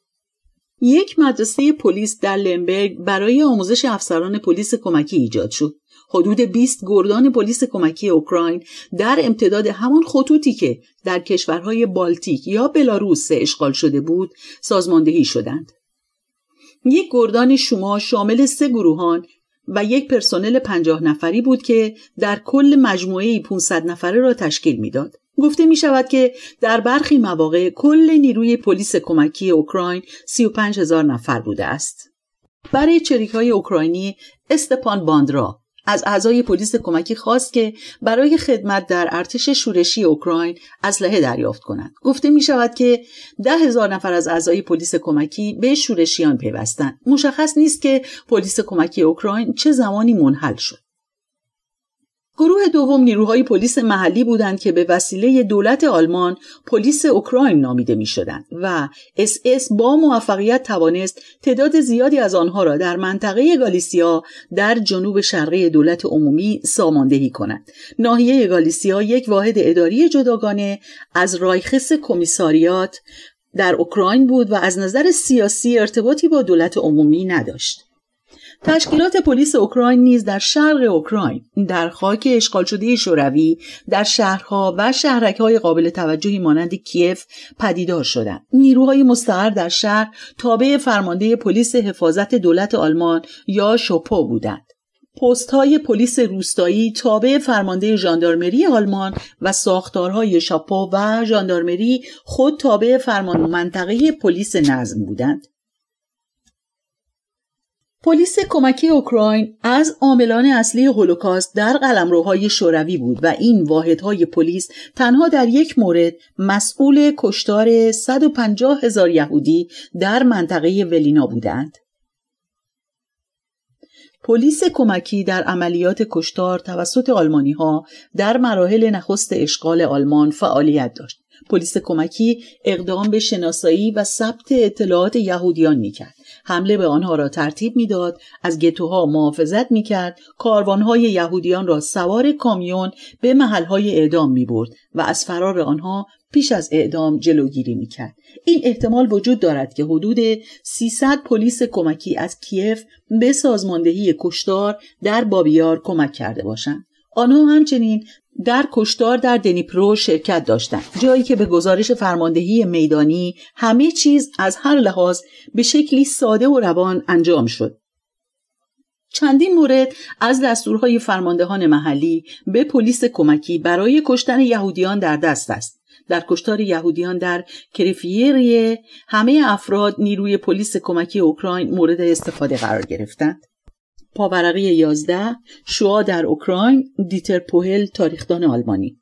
یک مدرسه پلیس در لمبرگ برای آموزش افسران پلیس کمکی ایجاد شد. حدود بیست گردان پلیس کمکی اوکراین در امتداد همان خطوطی که در کشورهای بالتیک یا بلاروس اشغال شده بود سازماندهی شدند. یک گردان شوما شامل سه گروهان و یک پرسنل پنجاه نفری بود که در کل مجموعه پانصد نفره را تشکیل میداد. گفته می شود که در برخی مواقع کل نیروی پلیس کمکی اوکراین سی و پنج هزار نفر بوده است. برای چریک‌های اوکراینی استپان باندرا از اعضای پلیس کمکی خواست که برای خدمت در ارتش شورشی اوکراین اسلحه دریافت کنند. گفته می شود که ده هزار نفر از اعضای پلیس کمکی به شورشیان پیوستند. مشخص نیست که پلیس کمکی اوکراین چه زمانی منحل شد. گروه دوم نیروهای پلیس محلی بودند که به وسیله دولت آلمان پلیس اوکراین نامیده می شدند و اس اس با موفقیت توانست تعداد زیادی از آنها را در منطقه گالیسیا در جنوب شرقی دولت عمومی ساماندهی کند. ناحیه گالیسیا یک واحد اداری جداگانه از رایخس کمیساریات در اوکراین بود و از نظر سیاسی ارتباطی با دولت عمومی نداشت. تشکیلات پلیس اوکراین نیز در شرق اوکراین در خاک اشغال شده شوروی در شهرها و شهرک‌های قابل توجهی مانند کیف پدیدار شدند. نیروهای مستقر در شهر تابع فرمانده پلیس حفاظت دولت آلمان یا شوپو بودند. پست‌های پلیس روستایی تابع فرمانده ژاندارمری آلمان و ساختارهای شاپو و ژاندارمری خود تابع فرمان منطقه پلیس نظم بودند. پلیس کمکی اوکراین از عاملان اصلی هولوکاست در قلمروهای شوروی بود و این واحدهای پلیس تنها در یک مورد مسئول کشتار صد و پنجاه هزار یهودی در منطقه ولینا بودند. پلیس کمکی در عملیات کشتار توسط آلمانی‌ها در مراحل نخست اشغال آلمان فعالیت داشت. پلیس کمکی اقدام به شناسایی و ثبت اطلاعات یهودیان می‌کرد. حمله به آنها را ترتیب می‌داد، از گتوها محافظت می‌کرد، کاروان‌های یهودیان را سوار کامیون به محل‌های اعدام می‌برد و از فرار آنها پیش از اعدام جلوگیری می‌کرد. این احتمال وجود دارد که حدود سیصد پلیس کمکی از کیف به سازماندهی کشتار در بابیار کمک کرده باشند. آنها همچنین در کشتار در دنیپرو شرکت داشتند، جایی که به گزارش فرماندهی میدانی همه چیز از هر لحاظ به شکلی ساده و روان انجام شد. چندین مورد از دستورهای فرماندهان محلی به پلیس کمکی برای کشتن یهودیان در دست است. در کشتار یهودیان در کریفیریه همه افراد نیروی پلیس کمکی اوکراین مورد استفاده قرار گرفتند. پاورقی یازده شوا در اوکراین، دیتر پوهل، تاریخدان آلمانی.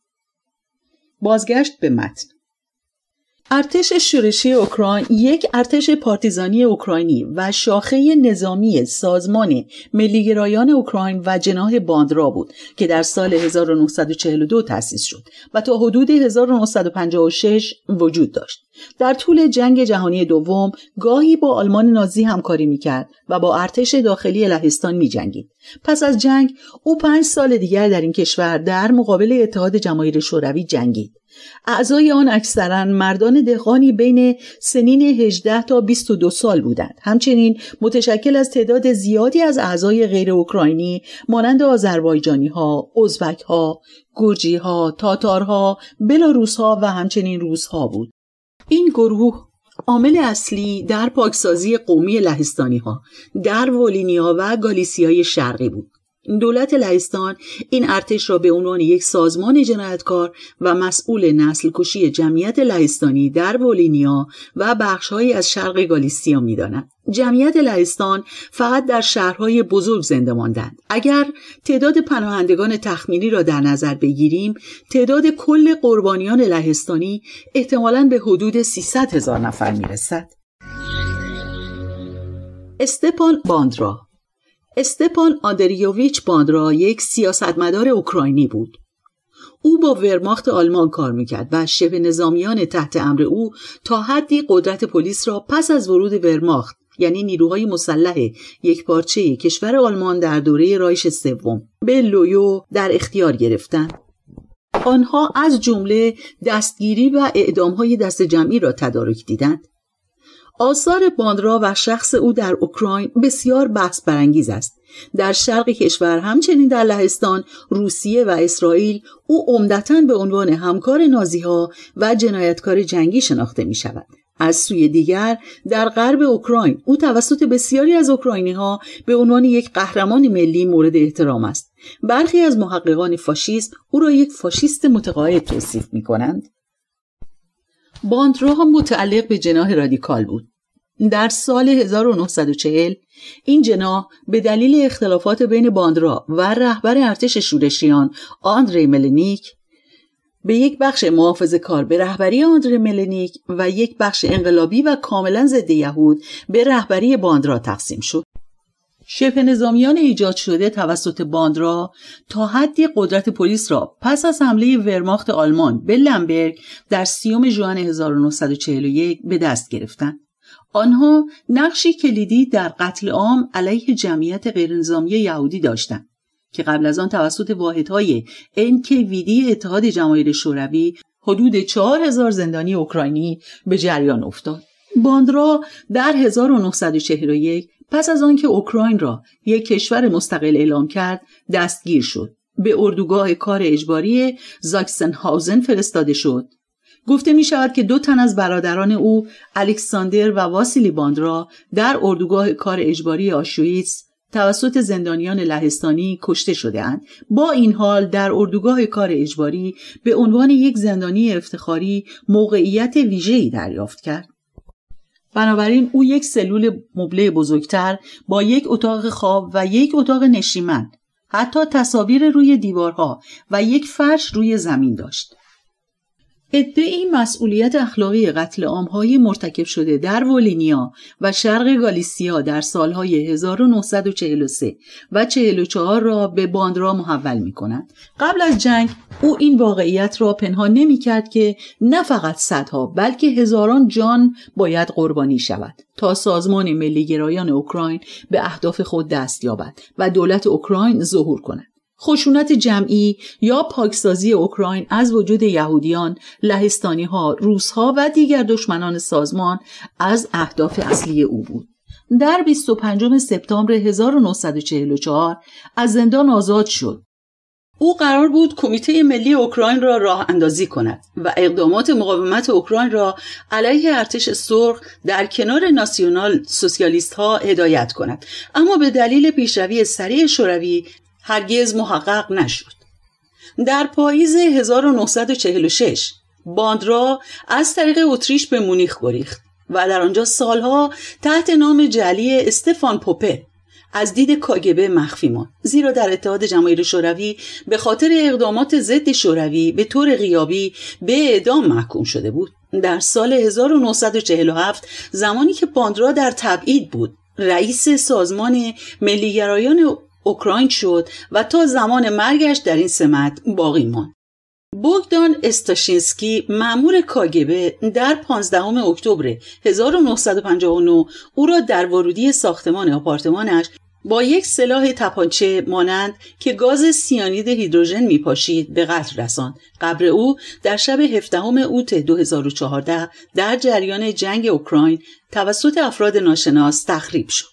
بازگشت به متن. ارتش شورشی اوکراین یک ارتش پارتیزانی اوکراینی و شاخه نظامی سازمان ملیگرایان اوکراین و جناح باندرا بود که در سال هزار و نهصد و چهل و دو تأسیس شد و تا حدود هزار و نهصد و پنجاه و شش وجود داشت. در طول جنگ جهانی دوم گاهی با آلمان نازی همکاری میکرد و با ارتش داخلی لهستان میجنگید. پس از جنگ او پنج سال دیگر در این کشور در مقابل اتحاد جماهیر شوروی جنگید. اعضای آن اکثرا مردان دهقانی بین سنین هجده تا بیست و دو سال بودند. همچنین متشکل از تعداد زیادی از اعضای غیر اوکراینی مانند آذربایجانی‌ها، ازبک‌ها، گرجی‌ها، تاتارها، بلاروس‌ها و همچنین روس‌ها بود. این گروه عامل اصلی در پاکسازی قومی لهستانی‌ها در ولینیا و گالیسیای شرقی بود. دولت لهستان این ارتش را به عنوان یک سازمان جنایتکار و مسئول نسل کشی جمعیت لهستانی در ولینیا و بخش‌هایی از شرق گالیسیا می‌داند. جمعیت لهستان فقط در شهرهای بزرگ زنده ماندند. اگر تعداد پناهندگان تخمینی را در نظر بگیریم، تعداد کل قربانیان لهستانی احتمالاً به حدود سیصد هزار نفر می‌رسد. استپان باندرا. استپان آندریوویچ باندرا یک سیاستمدار اوکراینی بود. او با ورماخت آلمان کار میکرد و شبه نظامیان تحت امر او تا حدی قدرت پلیس را پس از ورود ورماخت، یعنی نیروهای مسلح یکپارچه کشور آلمان در دوره رایش سوم، به لویو در اختیار گرفتند. آنها از جمله دستگیری و اعدامهای دست جمعی را تدارک دیدند. آثار باندرا و شخص او در اوکراین بسیار بحث برانگیز است. در شرق کشور همچنین در لهستان، روسیه و اسرائیل او عمدتاً به عنوان همکار نازی‌ها و جنایتکار جنگی شناخته می شود. از سوی دیگر در غرب اوکراین او توسط بسیاری از اوکراینی‌ها به عنوان یک قهرمان ملی مورد احترام است. برخی از محققان فاشیست او را یک فاشیست متقاعد توصیف می‌کنند. باندرا متعلق به جناح رادیکال بود. در سال هزار و نهصد و چهل این جناح به دلیل اختلافات بین باندرا و رهبر ارتش شورشیان آندری ملنیک به یک بخش محافظه‌کار به رهبری آندری ملنیک و یک بخش انقلابی و کاملا ضد یهود به رهبری باندرا تقسیم شد. شبه نظامیان ایجاد شده توسط باندرا تا حدی قدرت پلیس را پس از حمله ورماخت آلمان به لمبرگ در سیوم ژوئن هزار و نهصد و چهل و یک به دست گرفتند. آنها نقشی کلیدی در قتل عام علیه جمعیت غیرنظامی یهودی داشتند که قبل از آن توسط واحدهای ان کی وی دی اتحاد جماهیر شوروی حدود چهار هزار زندانی اوکراینی به جریان افتاد. باندرا در هزار و نهصد و چهل و یک پس از آنکه اوکراین را یک کشور مستقل اعلام کرد دستگیر شد. به اردوگاه کار اجباری زاکسنهاوزن فرستاده شد. گفته می شود که دو تن از برادران او، الکساندر و واسیلی باندرا، در اردوگاه کار اجباری آشویتس توسط زندانیان لهستانی کشته شده‌اند. با این حال در اردوگاه کار اجباری به عنوان یک زندانی افتخاری موقعیت ویژه‌ای دریافت کرد. بنابراین او یک سلول مبله بزرگتر با یک اتاق خواب و یک اتاق نشیمن، حتی تصاویر روی دیوارها و یک فرش روی زمین داشت. ادعای مسئولیت اخلاقی قتل عام‌های مرتکب شده در ولینیا و شرق گالیسیا در سالهای هزار و نهصد و چهل و سه و چهل و چهار را به باندرا محول می‌کنند. قبل از جنگ او این واقعیت را پنهان نمی‌کرد که نه فقط صدها بلکه هزاران جان باید قربانی شود تا سازمان ملی‌گرایان اوکراین به اهداف خود دست یابد و دولت اوکراین ظهور کند. خشونت جمعی یا پاکسازی اوکراین از وجود یهودیان، لهستانی‌ها، روس‌ها و دیگر دشمنان سازمان از اهداف اصلی او بود. در بیست و پنجم سپتامبر هزار و نهصد و چهل و چهار از زندان آزاد شد. او قرار بود کمیته ملی اوکراین را راه اندازی کند و اقدامات مقاومت اوکراین را علیه ارتش سرخ در کنار ناسیونال سوسیالیست‌ها هدایت کند، اما به دلیل پیشروی سریع شوروی هرگز محقق نشد. در پاییز هزار و نهصد و چهل و شش باندرا از طریق اتریش به مونیخ گریخت و در آنجا سالها تحت نام جعلی استفان پوپه از دید کاگبه مخفی ماند، زیرا در اتحاد جماهیر شوروی به خاطر اقدامات ضد شوروی به طور غیابی به اعدام محکوم شده بود. در سال هزار و نهصد و چهل و هفت زمانی که باندرا در تبعید بود، رئیس سازمان ملی‌گرایان اوکراین شد و تا زمان مرگش در این سمت باقی ماند. بوگدان استاشینسکی مأمور کاگبه در پانزدهم اکتبر هزار و نهصد و پنجاه و نه او را در ورودی ساختمان آپارتمانش با یک سلاح تپانچه مانند که گاز سیانید هیدروژن میپاشید به قتل رساند. قبر او در شب هفدهم اوت دو هزار و چهارده در جریان جنگ اوکراین توسط افراد ناشناس تخریب شد.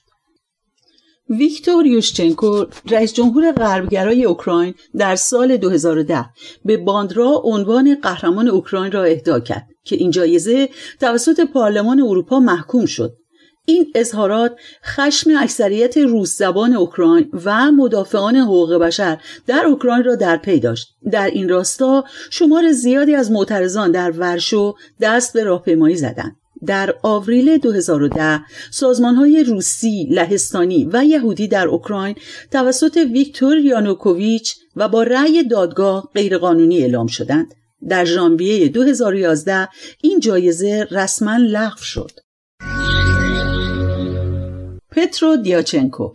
ویکتور یوشچنکو، رئیس جمهور غربگرای اوکراین، در سال دو هزار و ده به باندرا عنوان قهرمان اوکراین را اهدا کرد که این جایزه توسط پارلمان اروپا محکوم شد. این اظهارات خشم اکثریت روس زبان اوکراین و مدافعان حقوق بشر در اوکراین را در پی داشت. در این راستا شمار زیادی از معترضان در ورشو دست به راهپیمایی زدند. در آوریل دو هزار و ده سازمان‌های روسی، لهستانی و یهودی در اوکراین توسط ویکتور یانوکوویچ و با رأی دادگاه غیرقانونی اعلام شدند. در ژانویه دو هزار و یازده این جایزه رسما لغو شد. پترو دیاچنکو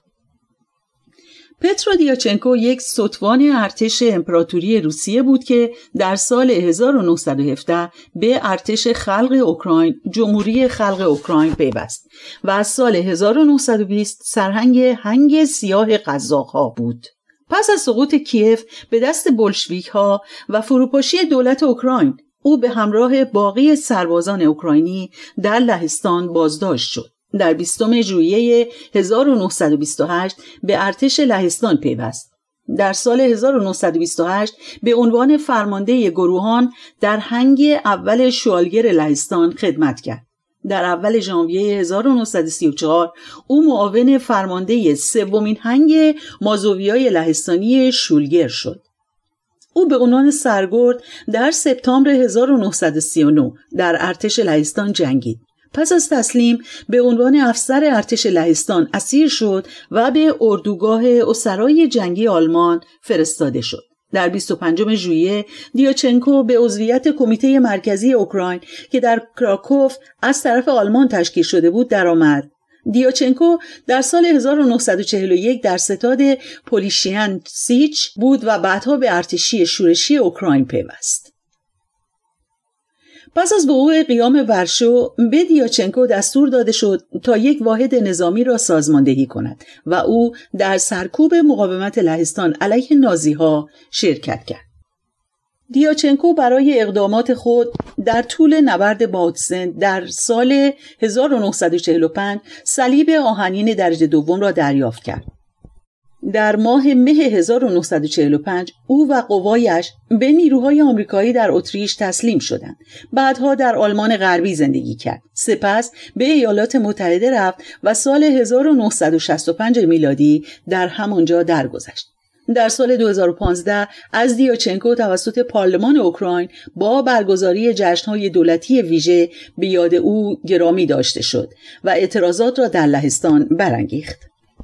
پترو دیاچنکو یک ستوان ارتش امپراتوری روسیه بود که در سال هزار و نهصد و هفده به ارتش خلق اوکراین، جمهوری خلق اوکراین پیوست و از سال هزار و نهصد و بیست سرهنگ هنگ سیاه قزاق‌ها بود. پس از سقوط کیف به دست بولشویک ها و فروپاشی دولت اوکراین، او به همراه باقی سربازان اوکراینی در لهستان بازداشت شد. در بیستم ژوئیه هزار و نهصد و بیست و هشت به ارتش لهستان پیوست. در سال هزار و نهصد و بیست و هشت به عنوان فرمانده گروهان در هنگ اول شوالگر لهستان خدمت کرد. در اول ژانویه هزار و نهصد و سی و چهار او معاون فرمانده سومین هنگ مازوویای لهستانی شولگر شد. او به عنوان سرگرد در سپتامبر هزار و نهصد و سی و نه در ارتش لهستان جنگید. پس از تسلیم به عنوان افسر ارتش لهستان اسیر شد و به اردوگاه اسرای جنگی آلمان فرستاده شد. در بیست و پنجم ژوئیه دیاچنکو به عضویت کمیته مرکزی اوکراین که در کراکوف از طرف آلمان تشکیل شده بود درآمد. دیاچنکو در سال هزار و نهصد و چهل و یک در ستاد پولیشیان سیچ بود و بعدها به ارتشی شورشی اوکراین پیوست. پس از وقوع قیام ورشو به دیاچنکو دستور داده شد تا یک واحد نظامی را سازماندهی کند و او در سرکوب مقاومت لهستان علیه نازی‌ها شرکت کرد. دیاچنکو برای اقدامات خود در طول نبرد باتسن در سال هزار و نهصد و چهل و پنج صلیب آهنین درجه دوم را دریافت کرد. در ماه مه هزار و نهصد و چهل و پنج او و قوایش به نیروهای آمریکایی در اتریش تسلیم شدند. بعدها در آلمان غربی زندگی کرد. سپس به ایالات متحده رفت و سال هزار و نهصد و شصت و پنج میلادی در همانجا درگذشت. در سال دو هزار و پانزده از دیاچنکو توسط پارلمان اوکراین با برگزاری جشن‌های دولتی ویژه به یاد او گرامی داشته شد و اعتراضات را در لهستان برانگیخت.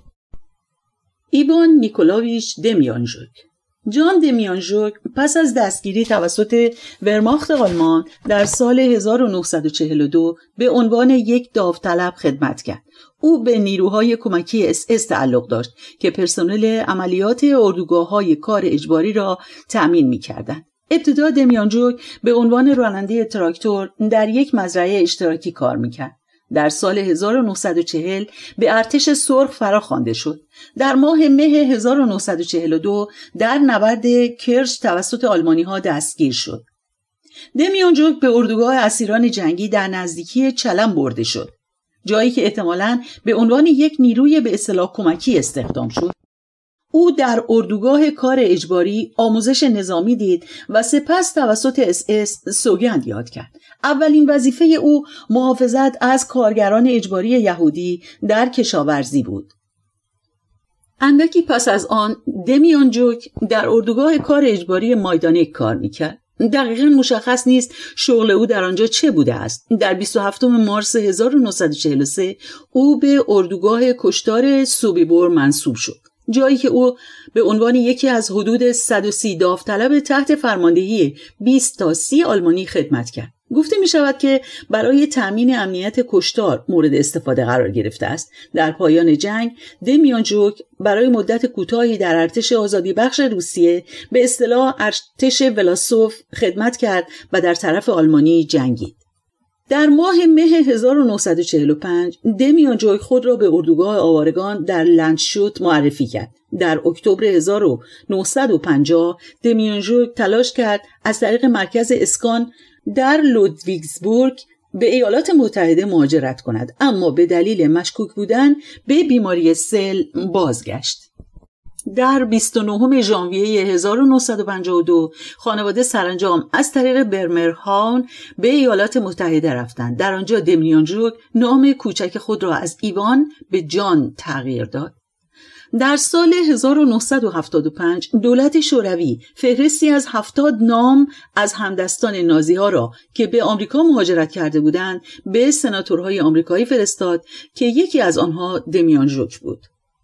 ایوان نیکولایویچ دمیانژوک جان دمیانژوک پس از دستگیری توسط ورماخت آلمان در سال هزار و نهصد و چهل و دو به عنوان یک داوطلب خدمت کرد. او به نیروهای کمکی اس اس تعلق داشت که پرسنل عملیات اردوگاه‌های کار اجباری را تأمین می‌کردند. ابتدا دمیانژوک به عنوان راننده تراکتور در یک مزرعه اشتراکی کار می‌کرد. در سال هزار و نهصد و چهل به ارتش سرخ فراخوانده شد. در ماه مه هزار و نهصد و چهل و دو در نبرد کرچ توسط آلمانی‌ها دستگیر شد. دمیانژوک به اردوگاه اسیران جنگی در نزدیکی چلم برده شد، جایی که احتمالاً به عنوان یک نیروی به اصطلاح کمکی استخدام شد. او در اردوگاه کار اجباری آموزش نظامی دید و سپس توسط اس اس سوگند یاد کرد. اولین وظیفه او محافظت از کارگران اجباری یهودی در کشاورزی بود. اندکی پس از آن دمیانژوک در اردوگاه کار اجباری مایدانک کار میکرد. دقیقاً مشخص نیست شغل او در آنجا چه بوده است. در بیست و هفتم مارس هزار و نهصد و چهل و سه او به اردوگاه کشتار سوبیبور منصوب شد، جایی که او به عنوان یکی از حدود صد و سی داوطلب تحت فرماندهی بیست تا سی آلمانی خدمت کرد. گفته می شود که برای تأمین امنیت کشتار مورد استفاده قرار گرفته است. در پایان جنگ دمیانژوک برای مدت کوتاهی در ارتش آزادی بخش روسیه به اصطلاح ارتش ولاسوف خدمت کرد و در طرف آلمانی جنگید. در ماه مه هزار و نهصد و چهل و پنج دمیانژوک خود را به اردوگاه آوارگان در لندشوت معرفی کرد. در اکتبر هزار و نهصد و پنجاه دمیانژوک تلاش کرد از طریق مرکز اسکان در لودویگزبورگ به ایالات متحده مهاجرت کند، اما به دلیل مشکوک بودن به بیماری سل بازگشت. در بیست و نهم ژانویه هزار و نهصد و پنجاه و دو خانواده سرانجام از طریق برمرهاون به ایالات متحده رفتند. در آنجا دمیانژوک نام کوچک خود را از ایوان به جان تغییر داد. در سال هزار و نهصد و هفتاد و پنج دولت شوروی فهرستی از هفتاد نام از همدستان نازی‌ها را که به آمریکا مهاجرت کرده بودند به سناتورهای آمریکایی فرستاد که یکی از آنها دمیانژوک بود.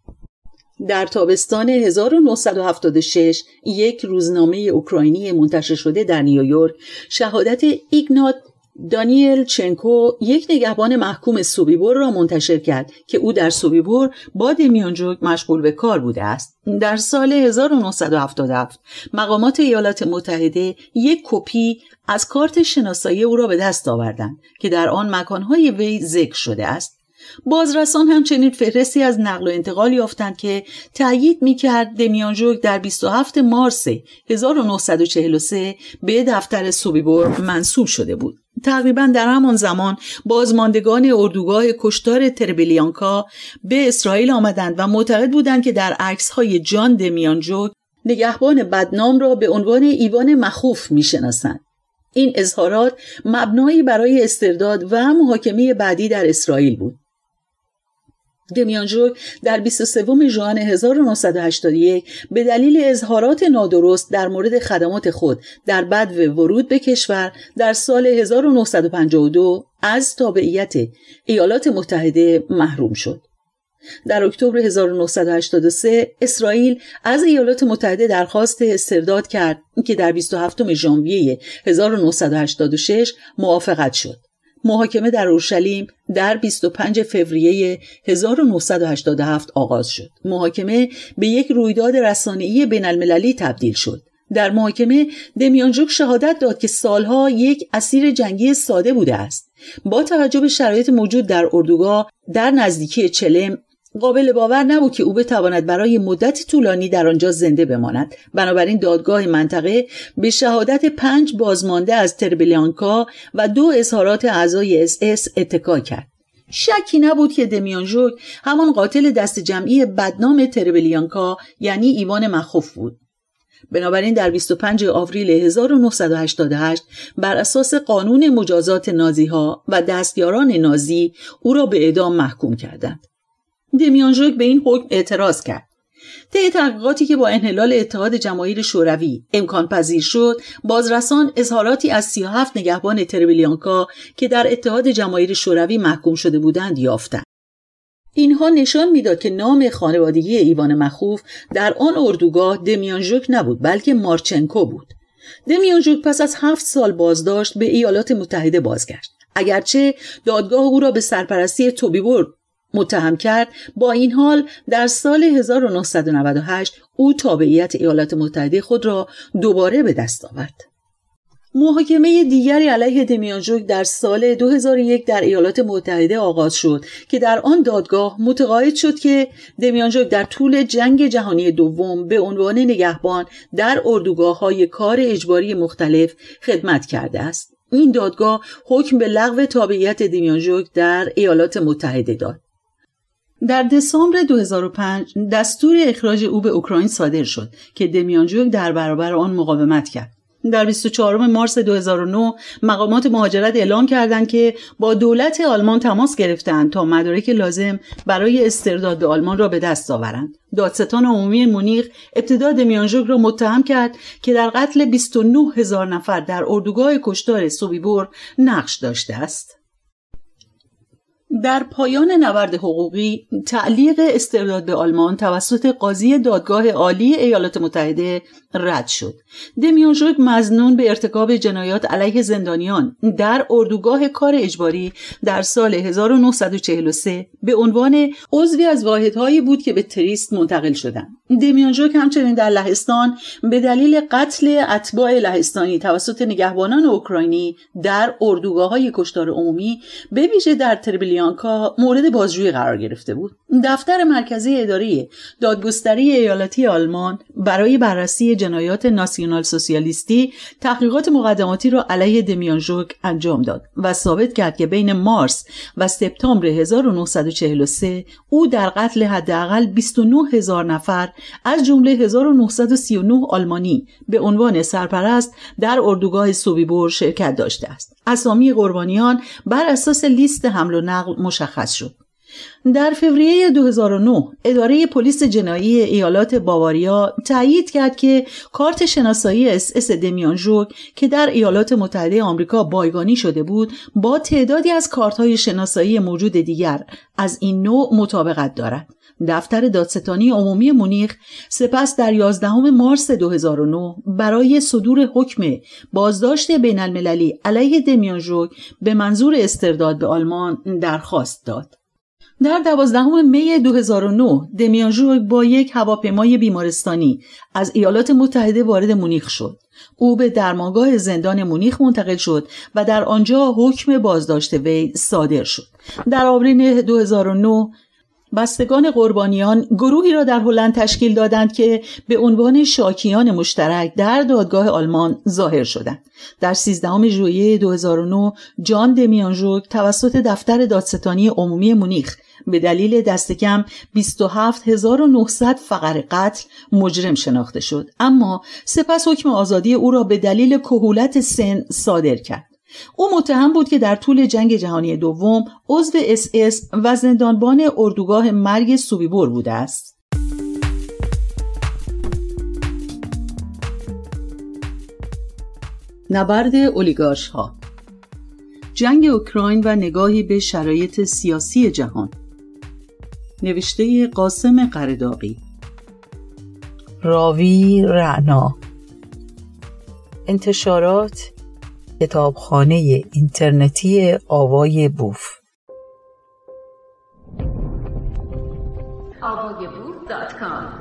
در تابستان هزار و نهصد و هفتاد و شش یک روزنامه اوکراینی منتشر شده در نیویورک شهادت ایگنات دانیل چنکو یک نگهبان محکوم سوبیبور را منتشر کرد که او در سوبیبور با دمیانجوک مشغول به کار بوده است. در سال هزار و نهصد و هفتاد و هفت مقامات ایالات متحده یک کپی از کارت شناسایی او را به دست آوردند که در آن مکانهای وی ذکر شده است. بازرسان همچنین فهرستی از نقل و انتقال یافتند که تأیید می‌کرد دمیانجوک در بیست و هفتم مارس هزار و نهصد و چهل و سه به دفتر سوبیبور منصوب شده بود. تقریباً در همان زمان بازماندگان اردوگاه کشتار تربلیانکا به اسرائیل آمدند و معتقد بودند که در عکس‌های جان دمیانجوک نگهبان بدنام را به عنوان ایوان مخوف می‌شناسند. این اظهارات مبنایی برای استرداد و محاکمه بعدی در اسرائیل بود. دمیانجوک در بیست و سوم ژوئن هزار و نهصد و هشتاد و یک به دلیل اظهارات نادرست در مورد خدمات خود در بدو ورود به کشور در سال هزار و نهصد و پنجاه و دو از تابعیت ایالات متحده محروم شد. در اکتبر هزار و نهصد و هشتاد و سه اسرائیل از ایالات متحده درخواست استرداد کرد که در بیست و هفتم ژانویه هزار و نهصد و هشتاد و شش موافقت شد. محاکمه در اورشلیم در بیست و پنجم فوریه هزار و نهصد و هشتاد و هفت آغاز شد. محاکمه به یک رویداد رسانه‌ای بین‌المللی تبدیل شد. در محاکمه دمیانجوک شهادت داد که سالها یک اسیر جنگی ساده بوده است. با توجه به شرایط موجود در اردوگاه در نزدیکی چلم قابل باور نبود که او بتواند برای مدت طولانی در آنجا زنده بماند. بنابراین دادگاه منطقه به شهادت پنج بازمانده از تربلیانکا و دو اظهارات اعضای اس اس اتکا کرد. شکی نبود که دمیانجوک همان قاتل دست جمعی بدنام تربلیانکا یعنی ایوان مخوف بود. بنابراین در بیست و پنجم آوریل هزار و نهصد و هشتاد و هشت بر اساس قانون مجازات نازی‌ها و دستیاران نازی او را به اعدام محکوم کردند. دمیانجوک به این حکم اعتراض کرد. طی تحقیقاتی که با انحلال اتحاد جماهیر شوروی امکان پذیر شد، بازرسان اظهاراتی از سی و هفت نگهبان تربلیانکا که در اتحاد جماهیر شوروی محکوم شده بودند یافتند. اینها نشان میداد که نام خانوادگی ایوان مخوف در آن اردوگاه دمیانجوک نبود بلکه مارچنکو بود. دمیانجوک پس از هفت سال بازداشت به ایالات متحده بازگشت. اگرچه دادگاه او را به سرپرستی توبیبور متهم کرد، با این حال در سال هزار و نهصد و نود و هشت او تابعیت ایالات متحده خود را دوباره به دست آورد. محاکمه دیگری علیه دمیانجوک در سال دو هزار و یک در ایالات متحده آغاز شد که در آن دادگاه متقاعد شد که دمیانجوک در طول جنگ جهانی دوم به عنوان نگهبان در اردوگاه‌های کار اجباری مختلف خدمت کرده است. این دادگاه حکم به لغو تابعیت دمیانجوک در ایالات متحده داد. در دسامبر دو هزار و پنج دستور اخراج او به اوکراین صادر شد که دمیانجوک در برابر آن مقاومت کرد. در بیست و چهارم مارس دو هزار و نه مقامات مهاجرت اعلام کردند که با دولت آلمان تماس گرفتند تا مدارک لازم برای استرداد به آلمان را به دست آورند. دادستان عمومی مونیخ ابتدا دمیانجوک را متهم کرد که در قتل بیست و نه هزار نفر در اردوگاه کشتار سوبیبور نقش داشته است. در پایان نبرد حقوقی، تعلیق استرداد به آلمان توسط قاضی دادگاه عالی ایالات متحده رد شد. دمیانجوک مظنون به ارتکاب جنایات علیه زندانیان در اردوگاه کار اجباری در سال هزار و نهصد و چهل و سه به عنوان عضوی از واحدهایی بود که به تریست منتقل شدند. دمیانجوک همچنین در لهستان به دلیل قتل اتباع لهستانی توسط نگهبانان اوکراینی در اردوگاه‌های کشتار عمومی به ویژه در تربلیانکا مورد بازجویی قرار گرفته بود. دفتر مرکزی اداره دادگستری ایالتی آلمان برای بررسی جنایات ناسیونال سوسیالیستی تحقیقات مقدماتی را علیه دمیانجوک انجام داد و ثابت کرد که بین مارس و سپتامبر هزار و نهصد و چهل و سه او در قتل حداقل بیست و نه هزار نفر از جمله هزار و نهصد و سی و نه آلمانی به عنوان سرپرست در اردوگاه سوبیبور شرکت داشته است. اسامی قربانیان بر اساس لیست حمل و نقل مشخص شد. در فوریه دو هزار و نه اداره پلیس جنایی ایالات باواریا تایید کرد که کارت شناسایی اس اس دمیانجوک که در ایالات متحده آمریکا بایگانی شده بود با تعدادی از کارت‌های شناسایی موجود دیگر از این نوع مطابقت دارد دفتر دادستانی عمومی مونیخ سپس در یازدهم مارس دو هزار و نه برای صدور حکم بازداشت بین المللی علیه دمیان ژوگ به منظور استرداد به آلمان درخواست داد. در دوازدهم می دو هزار و نه دمیان ژوگ با یک هواپیمای بیمارستانی از ایالات متحده وارد مونیخ شد. او به درمانگاه زندان مونیخ منتقل شد و در آنجا حکم بازداشت وی صادر شد. در آوریل دو هزار و نه بستگان قربانیان گروهی را در هلند تشکیل دادند که به عنوان شاکیان مشترک در دادگاه آلمان ظاهر شدند. در سیزدهم ژوئیه دو هزار و نه جان دمیان ژوگ توسط دفتر دادستانی عمومی مونیخ به دلیل دست کم بیست و هفت هزار و نهصد فقر قتل مجرم شناخته شد، اما سپس حکم آزادی او را به دلیل کهولت سن صادر کرد. او متهم بود که در طول جنگ جهانی دوم عضو اس اس و زندانبان اردوگاه مرگ سوبیبور بوده است. نبرد اولیگارش ها، جنگ اوکراین و نگاهی به شرایط سیاسی جهان، نوشته قاسم قرداغی، راوی رعنا، انتشارات کتابخانه اینترنتی آوای بوف. آوای بوف دات کام.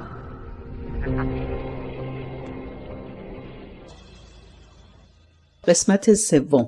قسمت سوم.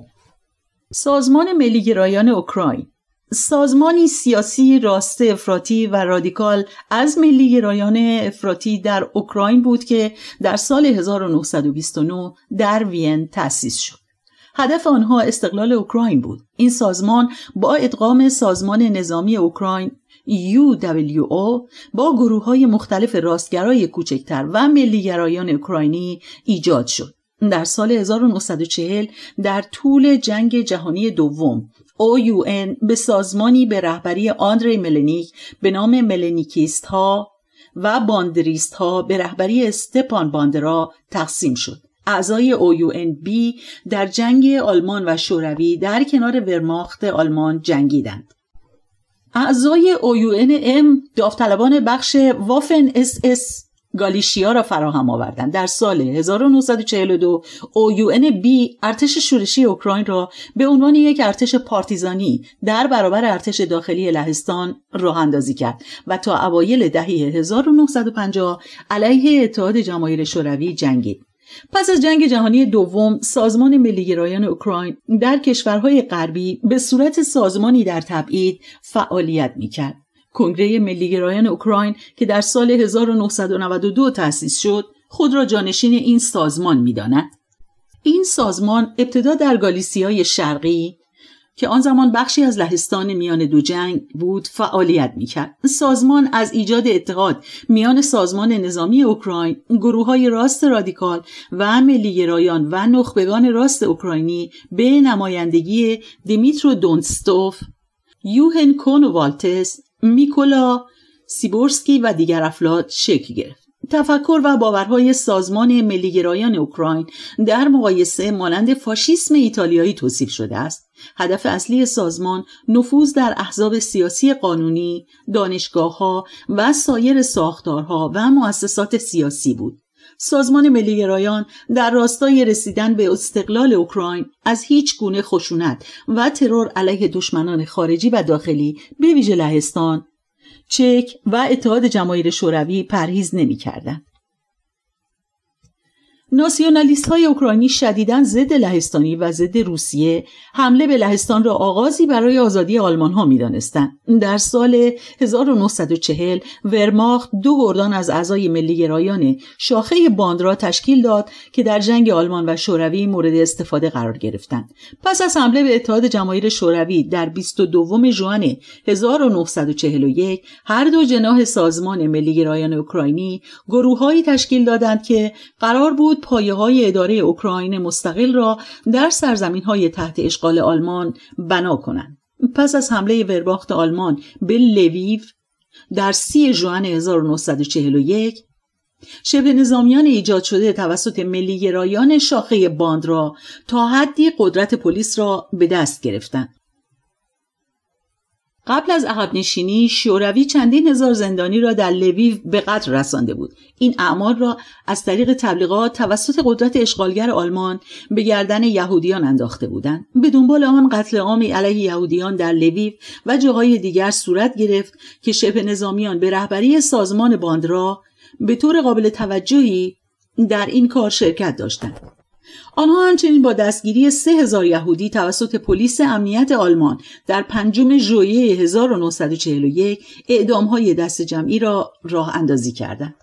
سازمان ملیگرایان اوکراین، سازمانی سیاسی راست افراطی و رادیکال از ملیگرایان افراطی در اوکراین بود که در سال هزار و نهصد و بیست و نه در وین تأسیس شد. هدف آنها استقلال اوکراین بود. این سازمان با ادغام سازمان نظامی اوکراین یو دبلیو او با گروه‌های مختلف راستگرای کوچکتر و ملیگرایان اوکراینی ایجاد شد. در سال هزار و نهصد و چهل در طول جنگ جهانی دوم او یو ان به سازمانی به رهبری آندری ملنیک به نام ملنیکیست ها و باندریست ها به رهبری استپان باندرا تقسیم شد. اعضای او یو ان بی در جنگ آلمان و شوروی در کنار ورماخت آلمان جنگیدند. اعضای او یو ان ام داوطلبان بخش وافن اس اس گالیشیا را فراهم آوردند. در سال هزار و نهصد و چهل و دو او یو ان بی ارتش شورشی اوکراین را به عنوان یک ارتش پارتیزانی در برابر ارتش داخلی لهستان راه اندازی کرد و تا اوایل دهه هزار و نهصد و پنجاه علیه اتحاد جماهیر شوروی جنگید. پس از جنگ جهانی دوم سازمان ملیگرایان اوکراین در کشورهای غربی به صورت سازمانی در تبعید فعالیت می‌کرد. کنگره ملیگرایان اوکراین که در سال هزار و نهصد و نود و دو تأسیس شد خود را جانشین این سازمان می‌داند. این سازمان ابتدا در گالیسیای شرقی که آن زمان بخشی از لهستان میان دو جنگ بود فعالیت می‌کرد. سازمان از ایجاد اتحاد میان سازمان نظامی اوکراین، گروه‌های راست رادیکال و ملیگرایان و نخبگان راست اوکراینی به نمایندگی دیمیترو دونستوف، یوهن کونووالتس، میکولا سیبورسکی و دیگر افراد شکل گرفت. تفکر و باورهای سازمان ملیگرایان اوکراین در مقایسه مانند فاشیسم ایتالیایی توصیف شده است. هدف اصلی سازمان نفوذ در احزاب سیاسی قانونی، دانشگاه‌ها و سایر ساختارها و مؤسسات سیاسی بود. سازمان ملیگرایان در راستای رسیدن به استقلال اوکراین از هیچ گونه خشونت و ترور علیه دشمنان خارجی و داخلی به ویژه لهستان، چک و اتحاد جماهیر شوروی پرهیز نمی‌کردند. ناسیونالیست های اوکراینی شدیداً ضد لهستانی و ضد روسیه حمله به لهستان را آغازی برای آزادی آلمان ها می دانستند. در سال هزار و نهصد و چهل ورماخت دو گردان از اعضای ملیگرایان شاخه باند را تشکیل داد که در جنگ آلمان و شوروی مورد استفاده قرار گرفتند. پس از حمله به اتحاد جماهیر شوروی در بیست و دوم ژوئن هزار و نهصد و چهل و یک هر دو جناح سازمان ملیگرایان اوکراینی گروه‌هایی تشکیل دادند که قرار بود پایه‌های اداره اوکراین مستقل را در سرزمین‌های تحت اشغال آلمان بنا کنند. پس از حمله ورماخت آلمان به لویو در سی ژوئن هزار و نهصد و چهل و یک شبه نظامیان ایجاد شده توسط ملیگرایان شاخه باند را تا حدی قدرت پلیس را به دست گرفتند. قبل از عقب نشینی شوروی چندین هزار زندانی را در لویو به قتل رسانده بود. این اعمال را از طریق تبلیغات توسط قدرت اشغالگر آلمان به گردن یهودیان انداخته بودند. به دنبال آن قتل عامی علیه یهودیان در لویو و جاهای دیگر صورت گرفت که شبه نظامیان به رهبری سازمان باندرا به طور قابل توجهی در این کار شرکت داشتند. آنها همچنین با دستگیری سه هزار یهودی توسط پلیس امنیت آلمان در پنجم ژوئیه هزار و نهصد و چهل و یک اعدام‌های دست جمعی را راه اندازی کردند.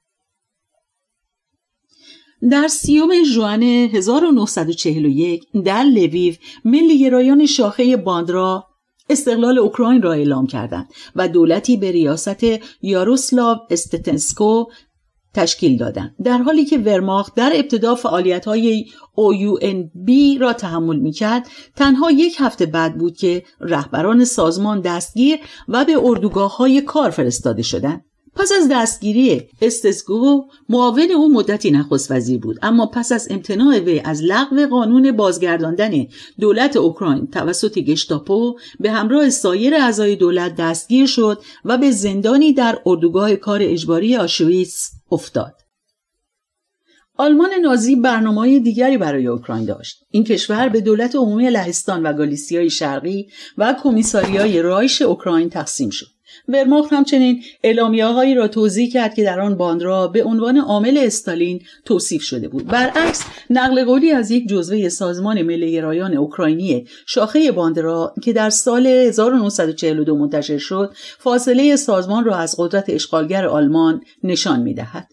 در سیوم ژوئن هزار و نهصد و چهل و یک در لویو ملی‌گرایان شاخه باندرا استقلال اوکراین را اعلام کردند و دولتی به ریاست یاروسلاو استتنسکو تشکیل دادند، در حالی که ورماخت در ابتدا فعالیت‌های او یو ان بی را تحمل می‌کرد. تنها یک هفته بعد بود که رهبران سازمان دستگیر و به اردوگاه‌های کار فرستاده شدند. پس از دستگیری استسکو معاون او مدتی نخست وزیر بود، اما پس از امتناع وی از لغو قانون بازگرداندن دولت اوکراین توسط گشتاپو به همراه سایر اعضای دولت دستگیر شد و به زندانی در اردوگاه کار اجباری آشویتس افتاد. آلمان نازی برنامه‌های دیگری برای اوکراین داشت. این کشور به دولت عمومی لهستان و گالیسیای شرقی و کمیساریای رایش اوکراین تقسیم شد. ورماخت همچنین اعلامیه‌هایی را توزیع کرد که در آن باندرا به عنوان عامل استالین توصیف شده بود. برعکس، نقل قولی از یک جزوه سازمان ملی‌گرایان اوکراینی شاخه باندرا که در سال هزار و نهصد و چهل و دو منتشر شد، فاصله سازمان را از قدرت اشغالگر آلمان نشان می‌دهد.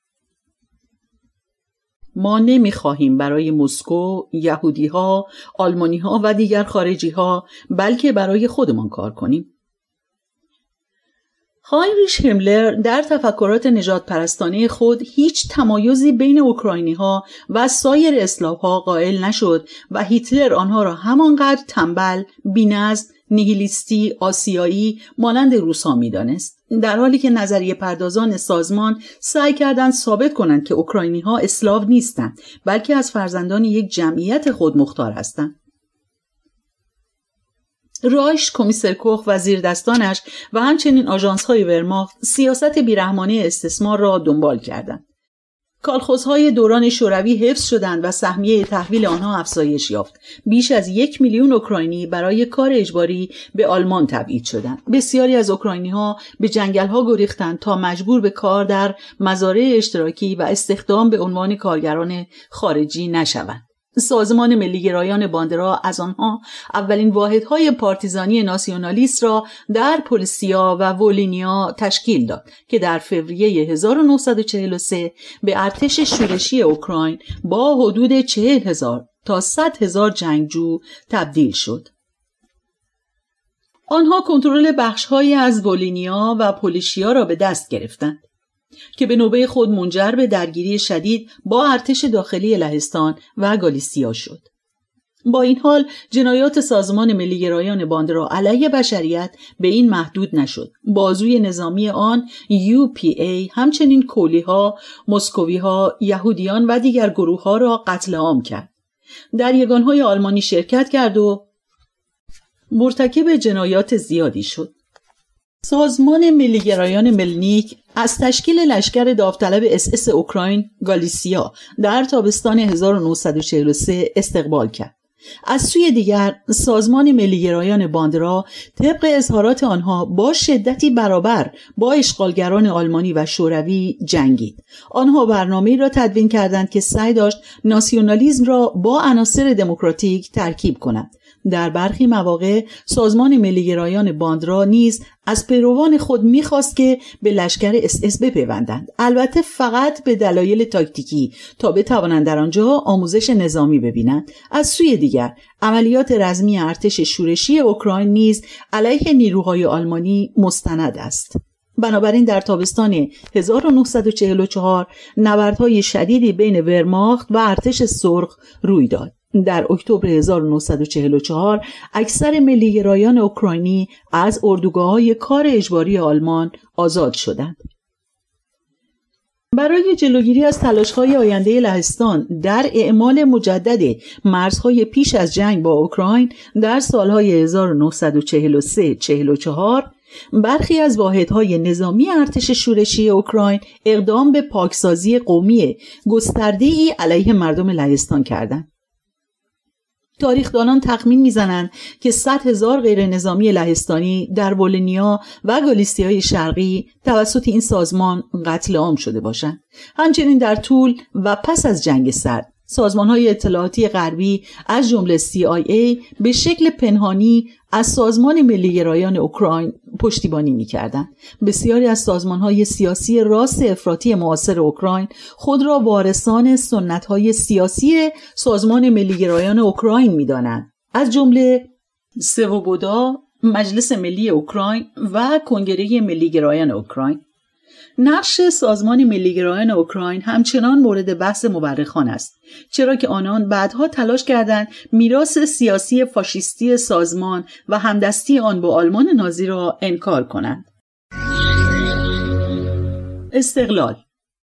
ما نمی‌خواهیم برای مسکو، یهودی‌ها، آلمانی‌ها و دیگر خارجی‌ها، بلکه برای خودمان کار کنیم. هاینریش هملر در تفکرات نجات پرستانه خود هیچ تمایزی بین اوکراینی‌ها و سایر اسلاوها قائل نشد و هیتلر آنها را همانقدر تنبل، بی‌نظم، نیهیلیستی، آسیایی مانند روس‌ها می‌دانست، در حالی که نظریه پردازان سازمان سعی کردند ثابت کنند که اوکراینی‌ها اسلاو نیستند، بلکه از فرزندان یک جمعیت خودمختار هستند. رایش، کمیسر کوخ و زیردستانش و همچنین آژانس‌های ورماخت سیاست بیرحمانه استثمار را دنبال کردند. کالخوزهای دوران شوروی حفظ شدند و سهمیه تحویل آنها افزایش یافت. بیش از یک میلیون اوکراینی برای کار اجباری به آلمان تبعید شدند. بسیاری از اوکراینی‌ها به جنگل‌ها گریختند تا مجبور به کار در مزارع اشتراکی و استخدام به عنوان کارگران خارجی نشوند. سازمان ملی‌گرایان باندرا از آنها اولین واحدهای پارتیزانی ناسیونالیست را در پولسیا و وولینیا تشکیل داد که در فوریه هزار و نهصد و چهل و سه به ارتش شورشی اوکراین با حدود چهل هزار تا صد هزار جنگجو تبدیل شد. آنها کنترل بخش‌هایی از وولینیا و پولیشیا را به دست گرفتند که به نوبه خود منجر به درگیری شدید با ارتش داخلی لهستان و گالیسیا شد. با این حال جنایات سازمان ملی‌گرایان باندرا علیه بشریت به این محدود نشد. بازوی نظامی آن یو پی ای همچنین کولی‌ها، مسکوی‌ها، یهودیان و دیگر گروه‌ها را قتل عام کرد. در یگان‌های آلمانی شرکت کرد و مرتکب جنایات زیادی شد. سازمان ملی‌گرایان ملنیک از تشکیل لشکر داوطلب اس اس اوکراین گالیسیا در تابستان هزار و نهصد و چهل و سه استقبال کرد. از سوی دیگر سازمان ملی‌گرایان باندرا طبق اظهارات آنها با شدتی برابر با اشغالگران آلمانی و شوروی جنگید. آنها برنامه‌ای را تدوین کردند که سعی داشت ناسیونالیسم را با عناصر دموکراتیک ترکیب کند. در برخی مواقع سازمان ملی‌گرایان باندرا نیز از پیروان خود می‌خواست که به لشکر اس اس بپیوندند، البته فقط به دلایل تاکتیکی تا بتوانند در آنجا آموزش نظامی ببینند. از سوی دیگر عملیات رزمی ارتش شورشی اوکراین نیز علیه نیروهای آلمانی مستند است. بنابراین در تابستان هزار و نهصد و چهل و چهار نبردهای شدیدی بین ورماخت و ارتش سرخ روی داد. در اکتبر هزار و نهصد و چهل و چهار اکثر ملی‌گرایان اوکراینی از اردوگاه‌های کار اجباری آلمان آزاد شدند. برای جلوگیری از تلاش‌های آینده لهستان در اعمال مجدد مرزهای پیش از جنگ با اوکراین در سالهای هزار و نهصد و چهل و سه چهل و چهار برخی از واحدهای نظامی ارتش شورشی اوکراین اقدام به پاکسازی قومی گسترده‌ای علیه مردم لهستان کردند. تاریخدانان تخمین میزنند که صد هزار غیر نظامی لهستانی در ولینیا و گالیسیای شرقی توسط این سازمان قتل عام شده باشند. همچنین در طول و پس از جنگ سرد سازمان‌های اطلاعاتی غربی از جمله سی آی ای به شکل پنهانی از سازمان ملی‌گرایان اوکراین پشتیبانی می‌کردند. بسیاری از سازمان‌های سیاسی راست افراطی معاصر اوکراین خود را وارثان سنت‌های سیاسی سازمان ملی‌گرایان اوکراین می‌دانند، از جمله سوبودا، مجلس ملی اوکراین و کنگره ملی‌گرایان اوکراین. نقش سازمان ملی‌گرایان اوکراین همچنان مورد بحث مورخان است، چرا که آنان بعدها تلاش کردند میراث سیاسی فاشیستی سازمان و همدستی آن با آلمان نازی را انکار کنند. استقلال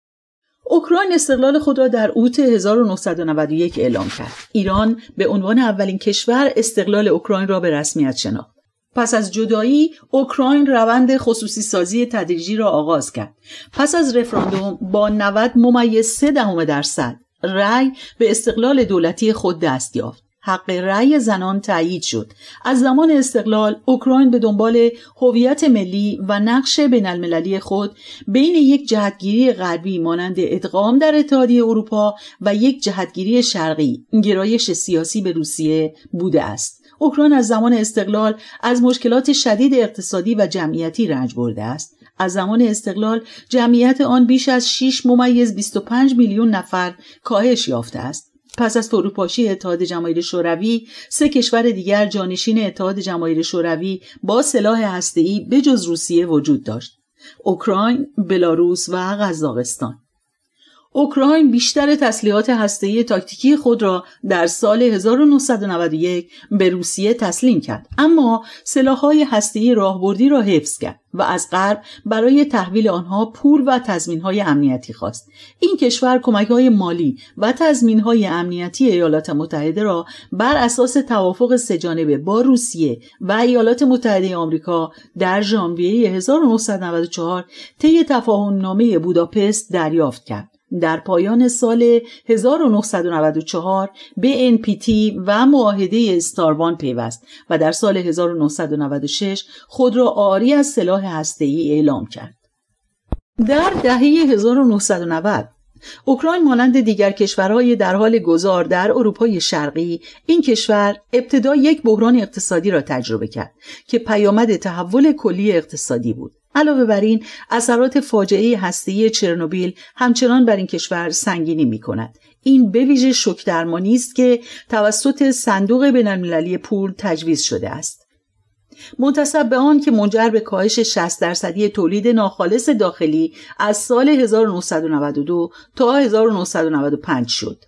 اوکراین استقلال خود را در اوت هزار و نهصد و نود و یک اعلام کرد. ایران به عنوان اولین کشور استقلال اوکراین را به رسمیت شناخت. پس از جدایی، اوکراین روند خصوصی سازی تدریجی را آغاز کرد. پس از رفراندوم با نود ممیز سه دهم درصد رأی به استقلال دولتی خود دست یافت. حق رأی زنان تایید شد. از زمان استقلال، اوکراین به دنبال هویت ملی و نقش بین‌المللی خود بین یک جهتگیری غربی مانند ادغام در اتحادیه اروپا و یک جهتگیری شرقی، گرایش سیاسی به روسیه بوده است. اوکراین از زمان استقلال از مشکلات شدید اقتصادی و جمعیتی رنج برده است. از زمان استقلال جمعیت آن بیش از شش ممیز بیست و پنج میلیون نفر کاهش یافته است. پس از فروپاشی اتحاد جماهیر شوروی، سه کشور دیگر جانشین اتحاد جماهیر شوروی با سلاح هسته‌ای به جز روسیه وجود داشت: اوکراین، بلاروس و قزاقستان. اوکراین بیشتر تسلیحات هسته‌ای تاکتیکی خود را در سال هزار و نهصد و نود و یک به روسیه تسلیم کرد، اما سلاح‌های هسته‌ای راهبردی را حفظ کرد و از غرب برای تحویل آنها پول و تضمین‌های امنیتی خواست. این کشور کمک‌های مالی و تضمین‌های امنیتی ایالات متحده را بر اساس توافق سه‌جانبه با روسیه و ایالات متحده آمریکا در ژانویه هزار و نهصد و نود و چهار طی تفاهم‌نامه بوداپست دریافت کرد. در پایان سال هزار و نهصد و نود و چهار به ان پی تی و معاهده استاروان پیوست و در سال هزار و نهصد و نود و شش خود را عاری از سلاح هسته‌ای اعلام کرد. در دهه هزار و نهصد و نود اوکراین مانند دیگر کشورهای در حال گذار در اروپای شرقی، این کشور ابتدا یک بحران اقتصادی را تجربه کرد که پیامد تحول کلی اقتصادی بود. علاوه بر این، اثرات فاجعه هسته‌ای چرنوبیل همچنان بر این کشور سنگینی می‌کند. این به ویژه شوک درمانی است که توسط صندوق بین‌المللی پول تجویز شده است، منتسب به آن که منجر به کاهش شصت درصدی تولید ناخالص داخلی از سال هزار و نهصد و نود و دو تا هزار و نهصد و نود و پنج شد.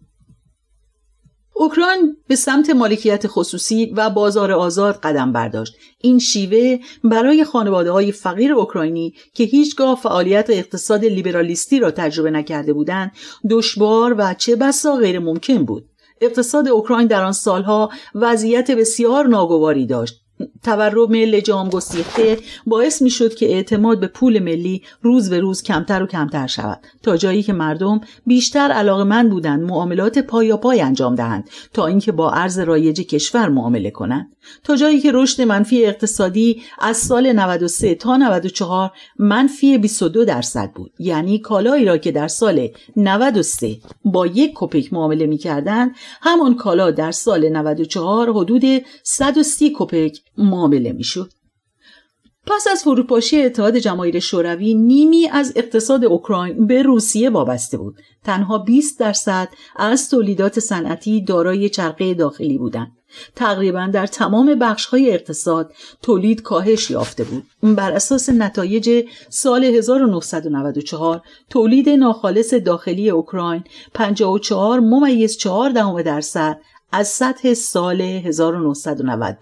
اوکراین به سمت مالکیت خصوصی و بازار آزاد قدم برداشت. این شیوه برای خانواده‌های فقیر اوکراینی که هیچگاه فعالیت اقتصاد لیبرالیستی را تجربه نکرده بودند، دشوار و چه بسا غیر ممکن بود. اقتصاد اوکراین در آن سالها وضعیت بسیار ناگواری داشت. تورم لجام گسیخته باعث می شد که اعتماد به پول ملی روز به روز کمتر و کمتر شود، تا جایی که مردم بیشتر علاقه‌مند بودند معاملات پایاپای انجام دهند تا اینکه با ارز رایج کشور معامله کنند، تا جایی که رشد منفی اقتصادی از سال نود و سه تا نود و چهار منفی بیست و دو درصد بود. یعنی کالایی را که در سال نود و سه با یک کپک معامله می کردند، همان کالا در سال نود و چهار حدود صد و سی کپک معامله می شد. پس از فروپاشی اتحاد جماهیر شوروی، نیمی از اقتصاد اوکراین به روسیه وابسته بود. تنها بیست درصد از تولیدات صنعتی دارای چرخه داخلی بودند. تقریبا در تمام بخش‌های اقتصاد تولید کاهش یافته بود. بر اساس نتایج سال هزار و نهصد و نود و چهار، تولید ناخالص داخلی اوکراین پنجاه و چهار ممیز چهار دهم درصد از سطح سال هزار و نهصد و نود بود.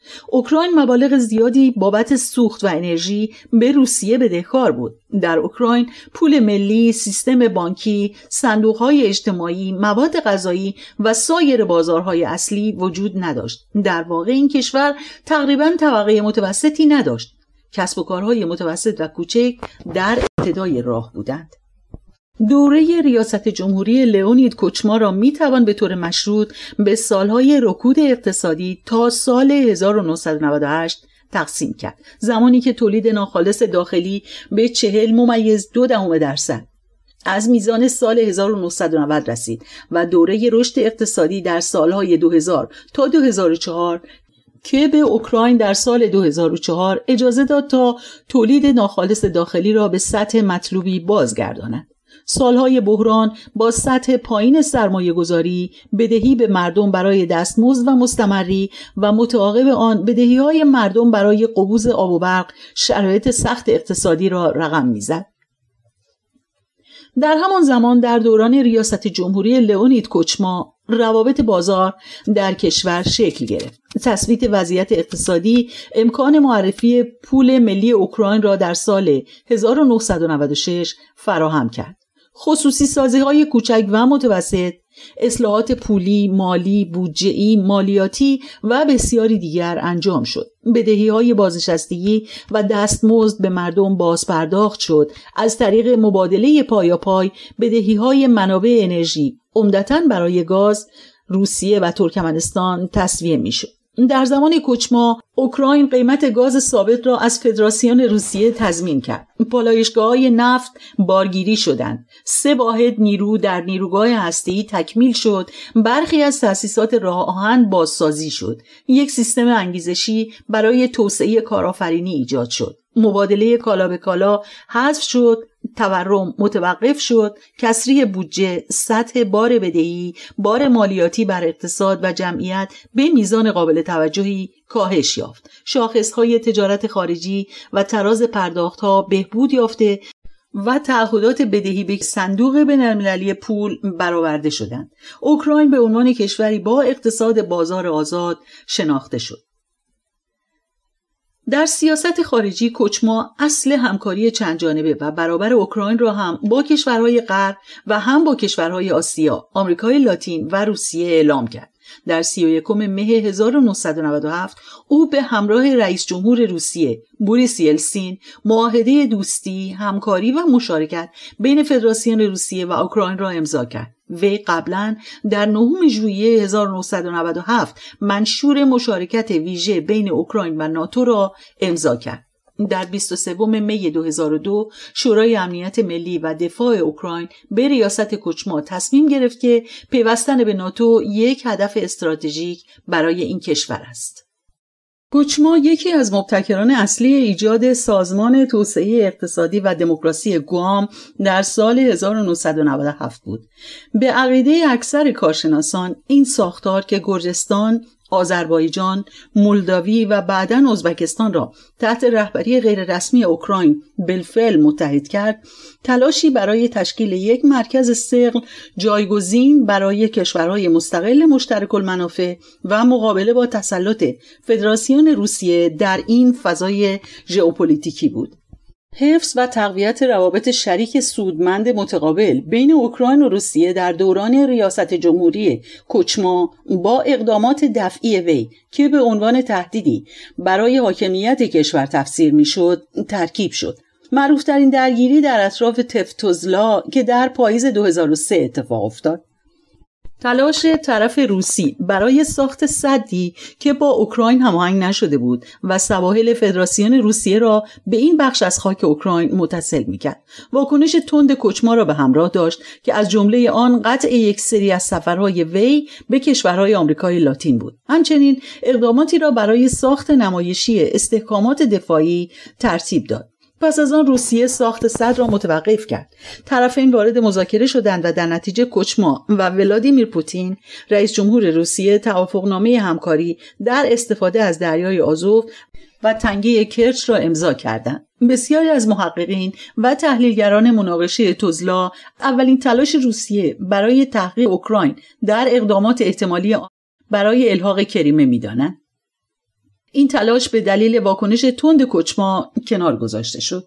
اوکراین مبالغ زیادی بابت سوخت و انرژی به روسیه بدهکار بود. در اوکراین پول ملی، سیستم بانکی، صندوق‌های اجتماعی، مواد غذایی و سایر بازارهای اصلی وجود نداشت. در واقع این کشور تقریباً طبقه متوسطی نداشت. کسب و کارهای متوسط و کوچک در ابتدای راه بودند. دوره ریاست جمهوری لئونید کوچما را میتوان به طور مشروط به سالهای رکود اقتصادی تا سال هزار و نهصد و نود و هشت تقسیم کرد، زمانی که تولید ناخالص داخلی به چهل ممیز دو دهم درصد از میزان سال هزار و نهصد و نود رسید و دوره رشد اقتصادی در سالهای دو هزار تا دو هزار و چهار که به اوکراین در سال دو هزار و چهار اجازه داد تا تولید ناخالص داخلی را به سطح مطلوبی بازگرداند. سالهای بحران با سطح پایین سرمایه گذاری، بدهی به مردم برای دستمزد و مستمری و متعاقب آن بدهی‌های مردم برای قبوض آب و برق شرایط سخت اقتصادی را رقم می‌زد. در همان زمان در دوران ریاست جمهوری لئونید کوچما روابط بازار در کشور شکل گرفت. تثبیت وضعیت اقتصادی امکان معرفی پول ملی اوکراین را در سال هزار و نهصد و نود و شش فراهم کرد. خصوصی سازی‌های کوچک و متوسط، اصلاحات پولی، مالی، بودجه‌ای، مالیاتی و بسیاری دیگر انجام شد. بدهی‌های بازنشستگی و دستمزد به مردم بازپرداخت شد. از طریق مبادله پایاپای بدهی‌های منابع انرژی، عمدتاً برای گاز، روسیه و ترکمنستان تسویه می‌شد. در زمان کوچما اوکراین قیمت گاز ثابت را از فدراسیون روسیه تضمین کرد. پالایشگاه‌های نفت بارگیری شدند. سه واحد نیرو در نیروگاه هسته‌ای تکمیل شد. برخی از تأسیسات راه آهن بازسازی شد. یک سیستم انگیزشی برای توسعه کارآفرینی ایجاد شد. مبادله کالا به کالا حذف شد. تورم متوقف شد. کسری بودجه، سطح بار بدهی، بار مالیاتی بر اقتصاد و جمعیت به میزان قابل توجهی کاهش یافت. شاخصهای تجارت خارجی و تراز پرداخت‌ها بهبود یافته و تعهدات بدهی به صندوق بین‌المللی پول برآورده شدند. اوکراین به عنوان کشوری با اقتصاد بازار آزاد شناخته شد. در سیاست خارجی کوچما اصل همکاری چند جانبه و برابر اوکراین را هم با کشورهای غرب و هم با کشورهای آسیا، آمریکای لاتین و روسیه اعلام کرد. در سی و یکم مه هزار و نهصد و نود و هفت او به همراه رئیس جمهور روسیه بوریس یلسین معاهده دوستی، همکاری و مشارکت بین فدراسیون روسیه و اوکراین را امضا کرد. وی قبلا در نهم ژوئیه هزار و نهصد و نود و هفت منشور مشارکت ویژه بین اوکراین و ناتو را امضا کرد. در بیست و سوم می دو هزار و دو شورای امنیت ملی و دفاع اوکراین به ریاست کوچما تصمیم گرفت که پیوستن به ناتو یک هدف استراتژیک برای این کشور است. کوچما یکی از مبتکران اصلی ایجاد سازمان توسعه اقتصادی و دموکراسی گوام در سال هزار و نهصد و نود و هفت بود. به عقیده اکثر کارشناسان این ساختار که گرجستان، آذربایجان، مولداوی و بعداً ازبکستان را تحت رهبری غیررسمی اوکراین بالفعل متحد کرد، تلاشی برای تشکیل یک مرکز ثقل جایگزین برای کشورهای مستقل مشترک المنافع و مقابله با تسلط فدراسیون روسیه در این فضای ژئوپلیتیکی بود. حفظ و تقویت روابط شریک سودمند متقابل بین اوکراین و روسیه در دوران ریاست جمهوری کوچما با اقدامات دفعی وی که به عنوان تهدیدی برای حاکمیت کشور تفسیر میشد ترکیب شد. معروفترین درگیری در اطراف تفتوزلا که در پاییز دو هزار و سه اتفاق افتاد. تلاش طرف روسی برای ساخت سدی که با اوکراین هماهنگ نشده بود و سواحل فدراسیون روسیه را به این بخش از خاک اوکراین متصل می‌کرد. واکنش تند کوچما را به همراه داشت که از جمله آن قطع یک سری از سفرهای وی به کشورهای آمریکای لاتین بود. همچنین اقداماتی را برای ساخت نمایشی استحکامات دفاعی ترتیب داد. پس از آن روسیه ساخت سد را متوقف کرد. طرفین وارد مذاکره شدند و در نتیجه کوچما و ولادیمیر پوتین رئیس جمهور روسیه توافقنامه همکاری در استفاده از دریای آزوف و تنگه کرچ را امضا کردند. بسیاری از محققین و تحلیلگران مناقشه توزلا اولین تلاش روسیه برای تحقیق اوکراین در اقدامات احتمالی برای الحاق کریمه می‌دانند. این تلاش به دلیل واکنش تند کوچما کنار گذاشته شد.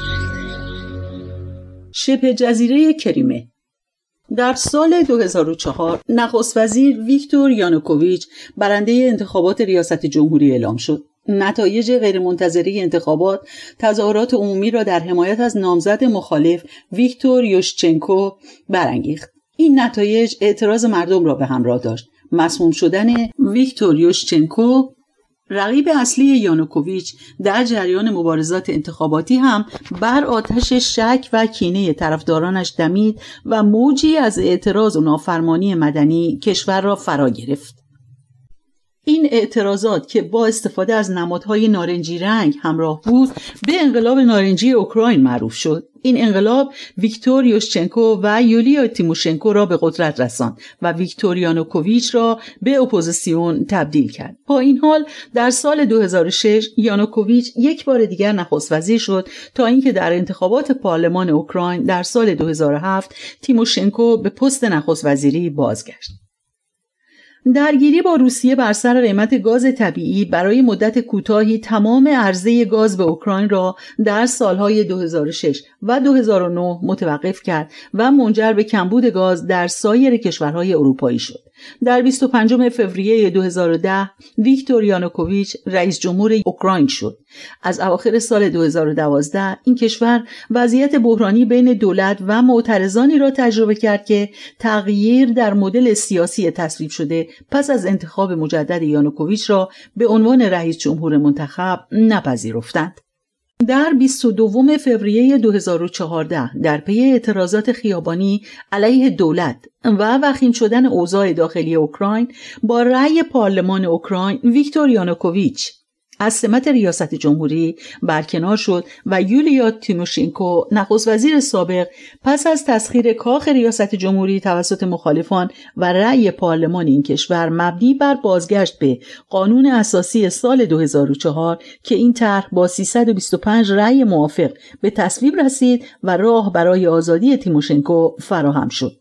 شبه جزیره کریمه. در سال دو هزار و چهار نخست وزیر ویکتور یانوکوویچ برنده انتخابات ریاست جمهوری اعلام شد. نتایج غیرمنتظره انتخابات تظاهرات عمومی را در حمایت از نامزد مخالف ویکتور یوشچنکو برانگیخت. این نتایج اعتراض مردم را به همراه داشت. مسموم شدن ویکتور یوشچنکو، رقیب اصلی یانوکوویچ، در جریان مبارزات انتخاباتی هم بر آتش شک و کینه طرفدارانش دمید و موجی از اعتراض و نافرمانی مدنی کشور را فرا گرفت. این اعتراضات که با استفاده از نمادهای نارنجی رنگ همراه بود به انقلاب نارنجی اوکراین معروف شد. این انقلاب ویکتور یوشچنکو و یولیا تیموشنکو را به قدرت رساند و ویکتور یانوکوویچ را به اپوزیسیون تبدیل کرد. با این حال در سال دو هزار و شش یانوکوویچ یک بار دیگر نخست وزیر شد تا اینکه در انتخابات پارلمان اوکراین در سال دو هزار و هفت تیموشنکو به پست نخست وزیری بازگشت. درگیری با روسیه بر سر قیمت گاز طبیعی برای مدت کوتاهی تمام عرضه گاز به اوکراین را در سالهای دو هزار و شش و دو هزار و نه متوقف کرد و منجر به کمبود گاز در سایر کشورهای اروپایی شد. در بیست و پنجم فوریه دو هزار و ده ویکتور یانوکوویچ رئیس جمهور اوکراین شد. از اواخر سال دو هزار و دوازده این کشور وضعیت بحرانی بین دولت و معترضانی را تجربه کرد که تغییر در مدل سیاسی تصویب شده پس از انتخاب مجدد یانوکوویچ را به عنوان رئیس جمهور منتخب نپذیرفتند. در بیست و دوم فوریه دو هزار و چهارده در پی اعتراضات خیابانی علیه دولت و وخیم شدن اوضاع داخلی اوکراین با رأی پارلمان اوکراین ویکتور یانوکوویچ از سمت ریاست جمهوری برکنار شد و یولیا تیموشنکو نخست وزیر سابق پس از تسخیر کاخ ریاست جمهوری توسط مخالفان و رأی پارلمان این کشور مبنی بر بازگشت به قانون اساسی سال دو هزار و چهار که این طرح با سیصد و بیست و پنج رأی موافق به تصویب رسید و راه برای آزادی تیموشنکو فراهم شد.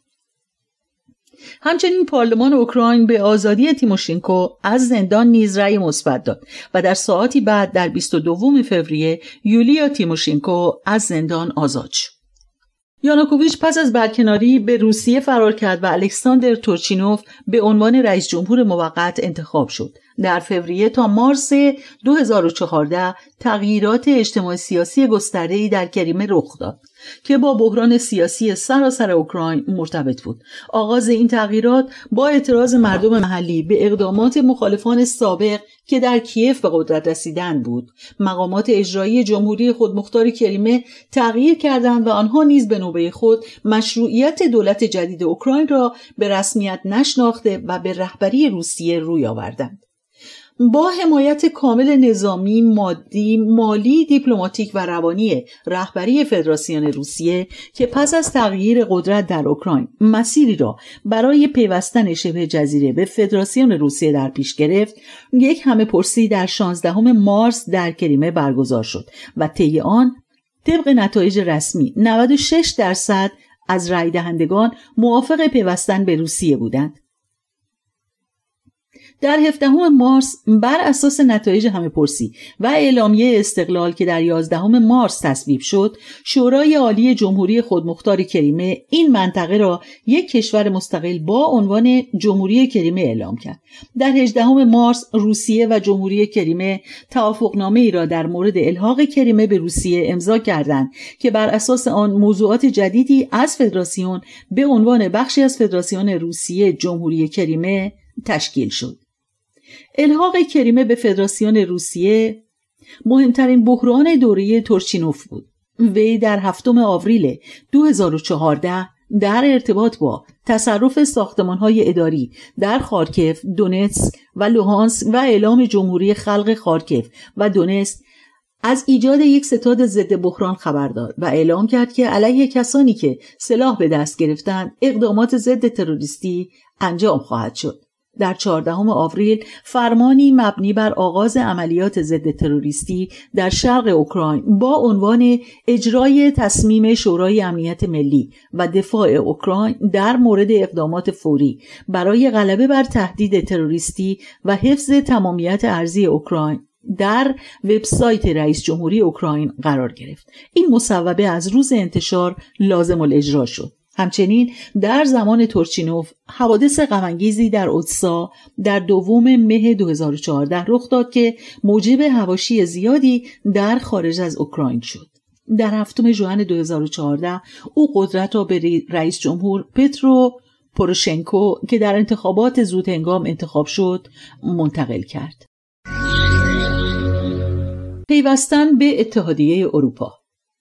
همچنین پارلمان اوکراین به آزادی تیموشنکو از زندان نیز رأی مثبت داد و در ساعاتی بعد در بیست و دوم فوریه یولیا تیموشنکو از زندان آزاد شد. یانوکوویچ پس از برکناری به روسیه فرار کرد و الکساندر تورچینوف به عنوان رئیس جمهور موقت انتخاب شد. در فوریه تا مارس دو هزار و چهارده تغییرات اجتماعی سیاسی گسترده‌ای در کریمه رخ داد که با بحران سیاسی سراسر اوکراین مرتبط بود. آغاز این تغییرات با اعتراض مردم محلی به اقدامات مخالفان سابق که در کیف به قدرت رسیدن بود. مقامات اجرایی جمهوری خودمختار کریمه تغییر کردند و آنها نیز به نوبه خود مشروعیت دولت جدید اوکراین را به رسمیت نشناخته و به رهبری روسیه روی آوردند. با حمایت کامل نظامی، مادی، مالی، دیپلماتیک و روانی رهبری فدراسیون روسیه که پس از تغییر قدرت در اوکراین مسیری را برای پیوستن شبه جزیره به فدراسیون روسیه در پیش گرفت، یک همه‌پرسی در شانزدهم مارس در کریمه برگزار شد و طی آن طبق نتایج رسمی نود و شش درصد از رای دهندگان موافق پیوستن به روسیه بودند. در هفدهم مارس بر اساس نتایج همه‌پرسی و اعلامیه استقلال که در یازدهم مارس تصویب شد، شورای عالی جمهوری خودمختار کریمه این منطقه را یک کشور مستقل با عنوان جمهوری کریمه اعلام کرد. در هجدهم مارس روسیه و جمهوری کریمه توافقنامه ای را در مورد الحاق کریمه به روسیه امضا کردند که بر اساس آن موضوعات جدیدی از فدراسیون به عنوان بخشی از فدراسیون روسیه جمهوری کریمه تشکیل شد. الحاق کریمه به فدراسیون روسیه مهمترین بحران دوره تورچینوف بود. وی در هفتم آوریل دو هزار و چهارده در ارتباط با تصرف ساختمان‌های اداری در خارکف، دونتسک و لوهانسک و اعلام جمهوری خلق خارکف و دونتسک از ایجاد یک ستاد ضد بحران خبر داد و اعلام کرد که علیه کسانی که سلاح به دست گرفتند اقدامات ضد تروریستی انجام خواهد شد. در چهاردهم آوریل فرمانی مبنی بر آغاز عملیات ضد تروریستی در شرق اوکراین با عنوان اجرای تصمیم شورای امنیت ملی و دفاع اوکراین در مورد اقدامات فوری برای غلبه بر تهدید تروریستی و حفظ تمامیت ارضی اوکراین در وبسایت رئیس جمهوری اوکراین قرار گرفت. این مصوبه از روز انتشار لازم الاجرا شد. همچنین در زمان تورچینوف حوادث غم‌انگیزی در اودسا در دوم مه دو هزار و چهارده رخ داد که موجب حواشی زیادی در خارج از اوکراین شد. در هفتم ژوئن دو هزار و چهارده او قدرت را به رئیس جمهور پترو پوروشنکو که در انتخابات زودهنگام انتخاب شد منتقل کرد. پیوستن به اتحادیه اروپا.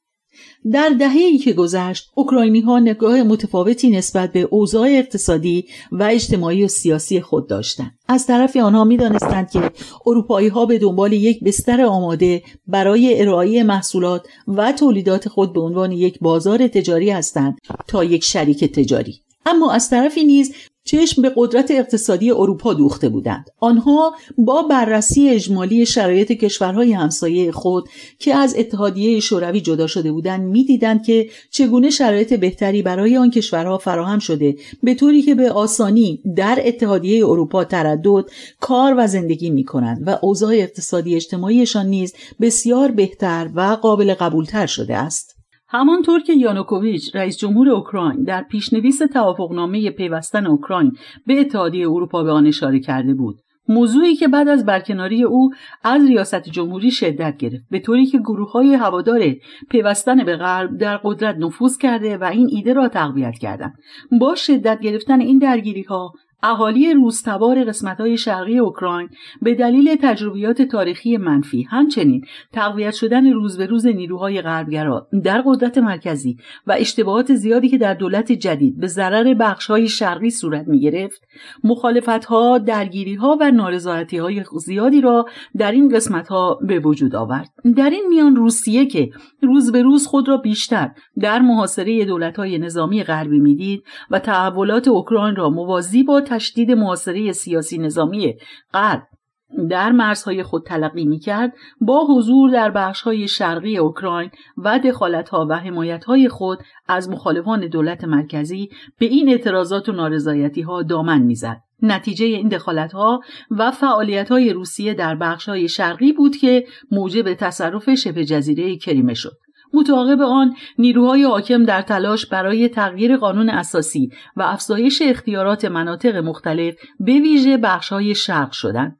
در دهه‌ای که گذشت، اوکراینی‌ها نگاه متفاوتی نسبت به اوضاع اقتصادی و اجتماعی و سیاسی خود داشتند. از طرفی آنها می‌دانستند که اروپایی‌ها به دنبال یک بستر آماده برای ارائه محصولات و تولیدات خود به عنوان یک بازار تجاری هستند تا یک شریک تجاری. اما از طرفی نیز چشم به قدرت اقتصادی اروپا دوخته بودند. آنها با بررسی اجمالی شرایط کشورهای همسایه خود که از اتحادیه شوروی جدا شده بودند می‌دیدند که چگونه شرایط بهتری برای آن کشورها فراهم شده، به طوری که به آسانی در اتحادیه اروپا تردد، کار و زندگی می‌کنند و اوضاع اقتصادی اجتماعیشان نیز بسیار بهتر و قابل قبولتر شده است. همانطور که یانوکوویچ رئیس جمهور اوکراین در پیشنویس توافقنامه پیوستن اوکراین به اتحادیه اروپا به آن اشاره کرده بود، موضوعی که بعد از برکناری او از ریاست جمهوری شدت گرفت، به طوری که گروه‌های هوادار پیوستن به غرب در قدرت نفوذ کرده و این ایده را تقویت کردند. با شدت گرفتن این درگیری‌ها، اهالی روزتبار قسمت‌های شرقی اوکراین به دلیل تجربیات تاریخی منفی، همچنین تقویت شدن روز به روز نیروهای غربگرا در قدرت مرکزی و اشتباهات زیادی که در دولت جدید به ضرر بخش‌های شرقی صورت می‌گرفت، مخالفت‌ها، درگیری‌ها و نارضایتی‌های زیادی را در این قسمت‌ها به وجود آورد. در این میان روسیه که روز به روز خود را بیشتر در محاصره دولت‌های نظامی غربی می‌دید و تحولات اوکراین را موازی با تشدید محاصره سیاسی نظامی غرب در مرزهای خود تلقی می‌کرد، با حضور در بخش‌های شرقی اوکراین و دخالت‌ها و حمایت‌های خود از مخالفان دولت مرکزی به این اعتراضات و نارضایتی‌ها دامن می‌زد. نتیجه این دخالت‌ها و فعالیت‌های روسیه در بخش‌های شرقی بود که موجب تصرف شبه جزیره کریمه شد. متعاقب آن، نیروهای حاکم در تلاش برای تغییر قانون اساسی و افزایش اختیارات مناطق مختلف به ویژه بخش‌های شرق شدند.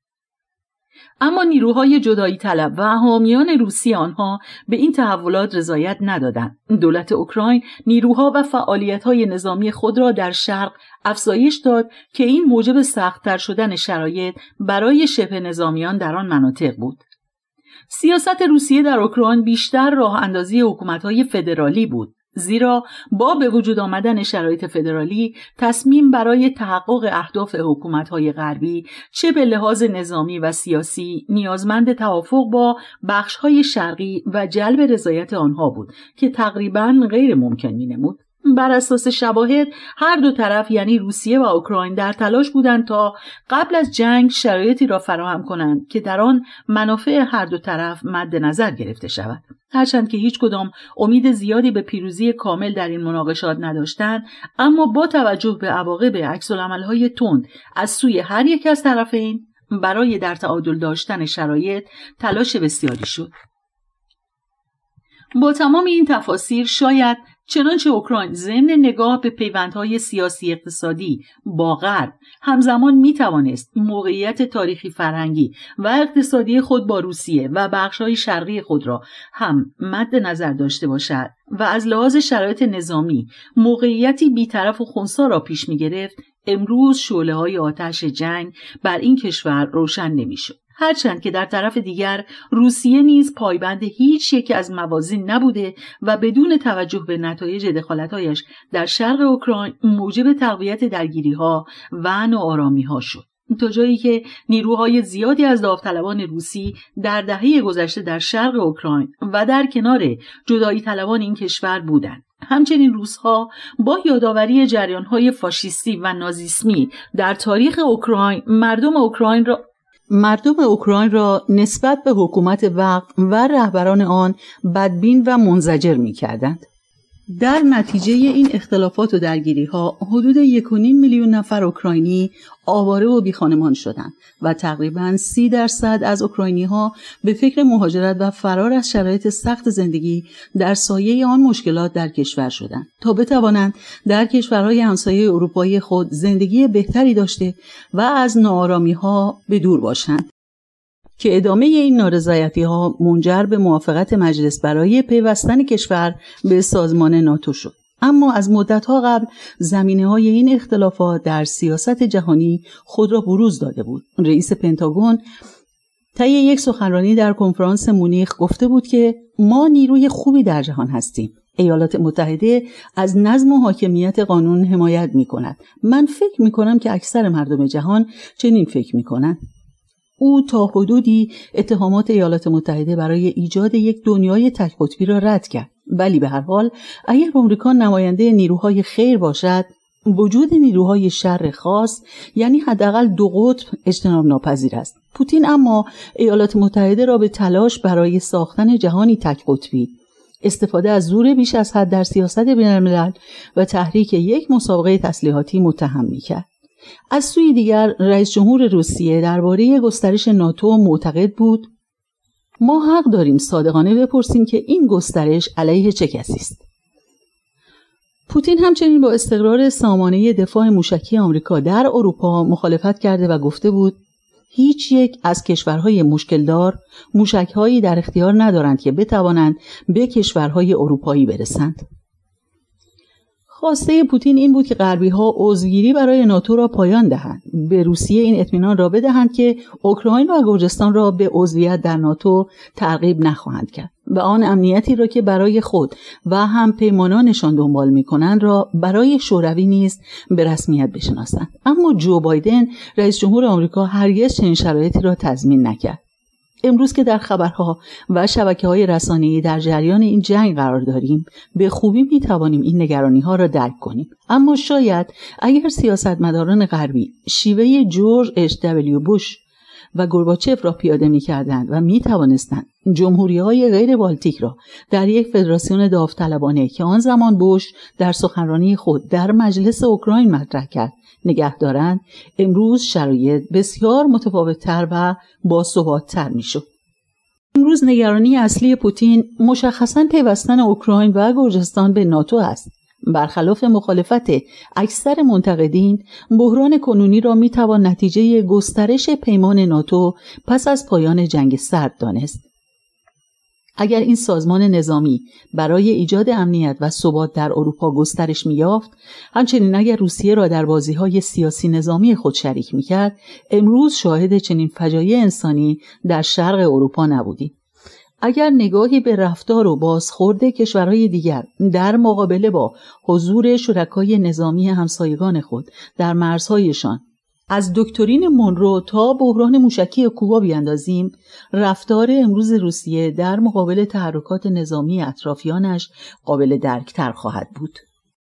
اما نیروهای جدایی طلب و حامیان روسی آنها به این تحولات رضایت ندادند. دولت اوکراین نیروها و فعالیت‌های نظامی خود را در شرق افزایش داد که این موجب سخت‌تر شدن شرایط برای شبه نظامیان در آن مناطق بود. سیاست روسیه در اوکراین بیشتر راه اندازی حکومت‌های فدرالی بود، زیرا با به وجود آمدن شرایط فدرالی، تصمیم برای تحقق اهداف حکومت‌های غربی چه به لحاظ نظامی و سیاسی نیازمند توافق با بخش‌های شرقی و جلب رضایت آنها بود که تقریباً غیر ممکن می‌نمود. بر اساس شواهد، هر دو طرف یعنی روسیه و اوکراین در تلاش بودند تا قبل از جنگ شرایطی را فراهم کنند که در آن منافع هر دو طرف مد نظر گرفته شود. هرچند که هیچ کدام امید زیادی به پیروزی کامل در این مناقشات نداشتند، اما با توجه به عواقب عکس‌العمل‌های تند از سوی هر یک از طرفین برای در تعادل داشتن شرایط تلاش بسیاری شد. با تمام این تفاسیر، شاید چنانچه اوکراین ضمن نگاه به پیوندهای سیاسی اقتصادی با غرب همزمان می توانست موقعیت تاریخی فرهنگی و اقتصادی خود با روسیه و بخش‌های شرقی خود را هم مد نظر داشته باشد و از لحاظ شرایط نظامی موقعیتی بی‌طرف و خنثی را پیش می گرفت، امروز شعله‌های آتش جنگ بر این کشور روشن نمی‌شد. هرچند که در طرف دیگر روسیه نیز پایبند هیچ یک از موازین نبوده و بدون توجه به نتایج دخالت‌هایش در شرق اوکراین موجب تقویت درگیری‌ها و ناآرامی‌ها شد، تا جایی که نیروهای زیادی از داوطلبان روسی در دهه گذشته در شرق اوکراین و در کنار جدایی طلبان این کشور بودند. همچنین روس‌ها با یادآوری جریان‌های فاشیستی و نازیسمی در تاریخ اوکراین مردم اوکراین را مردم اوکراین را نسبت به حکومت وقت و رهبران آن بدبین و منزجر می‌کردند. در نتیجه این اختلافات و درگیری‌ها حدود یک و نیم میلیون نفر اوکراینی آواره و بیخانمان شدند و تقریباً سی درصد از اوکراینی‌ها به فکر مهاجرت و فرار از شرایط سخت زندگی در سایه آن مشکلات در کشور شدند تا بتوانند در کشورهای همسایه اروپایی خود زندگی بهتری داشته و از ناآرامی‌ها به دور باشند. که ادامه این نارضایتی‌ها منجر به موافقت مجلس برای پیوستن کشور به سازمان ناتو شد. اما از مدت‌ها قبل زمینه‌های این اختلافات در سیاست جهانی خود را بروز داده بود. رئیس پنتاگون طی یک سخنرانی در کنفرانس مونیخ گفته بود که ما نیروی خوبی در جهان هستیم. ایالات متحده از نظم و حاکمیت قانون حمایت می‌کند. من فکر می‌کنم که اکثر مردم جهان چنین فکر می‌کنند. او تا حدودی اتهامات ایالات متحده برای ایجاد یک دنیای تک قطبی را رد کرد. ولی به هر حال اگر آمریکا نماینده نیروهای خیر باشد، وجود نیروهای شر خاص یعنی حداقل دو قطب اجتناب ناپذیر است. پوتین اما ایالات متحده را به تلاش برای ساختن جهانی تک قطبی، استفاده از زور بیش از حد در سیاست بین‌الملل و تحریک یک مسابقه تسلیحاتی متهم می‌کرد. از سوی دیگر رئیس جمهور روسیه درباره گسترش ناتو معتقد بود ما حق داریم صادقانه بپرسیم که این گسترش علیه چه کسی است. پوتین همچنین با استقرار سامانه دفاع موشکی آمریکا در اروپا مخالفت کرده و گفته بود هیچ یک از کشورهای مشکلدار موشک‌هایی در اختیار ندارند که بتوانند به کشورهای اروپایی برسند. خواسته پوتین این بود که غربی‌ها عضوگیری برای ناتو را پایان دهند، به روسیه این اطمینان را بدهند که اوکراین و گرجستان را به عضویت در ناتو ترغیب نخواهند کرد و آن امنیتی را که برای خود و هم پیمانانشان دنبال می‌کنند را برای شوروی نیز به رسمیت بشناسند. اما جو بایدن رئیس جمهور آمریکا هرگز چنین شرایطی را تضمین نکرد. امروز که در خبرها و شبکه‌های رسانه‌ای در جریان این جنگ قرار داریم، به خوبی می‌توانیم این نگرانی‌ها را درک کنیم. اما شاید اگر سیاستمداران غربی شیوه جورج اچ دبلیو بوش و گورباچف را پیاده می‌کردند و می‌توانستند جمهوری‌های غیر بالتیک را در یک فدراسیون داوطلبانه که آن زمان بوش در سخنرانی خود در مجلس اوکراین مطرح کرد نگه دارند، امروز شرایط بسیار متفاوت‌تر و باثبات‌تر می‌شد. امروز نگرانی اصلی پوتین مشخصاً پیوستن اوکراین و گرجستان به ناتو است. برخلاف مخالفت اکثر منتقدین، بحران کنونی را می‌توان نتیجه گسترش پیمان ناتو پس از پایان جنگ سرد دانست. اگر این سازمان نظامی برای ایجاد امنیت و ثبات در اروپا گسترش می‌یافت، همچنین اگر روسیه را در بازی‌های سیاسی نظامی خود شریک می‌کرد، امروز شاهد چنین فجایع انسانی در شرق اروپا نبودیم. اگر نگاهی به رفتار و بازخورد کشورهای دیگر در مقابله با حضور شرکای نظامی همسایگان خود در مرزهایشان از دکترین مونرو تا بحران موشکی کوبا بیاندازیم، رفتار امروز روسیه در مقابل تحرکات نظامی اطرافیانش قابل درکتر خواهد بود.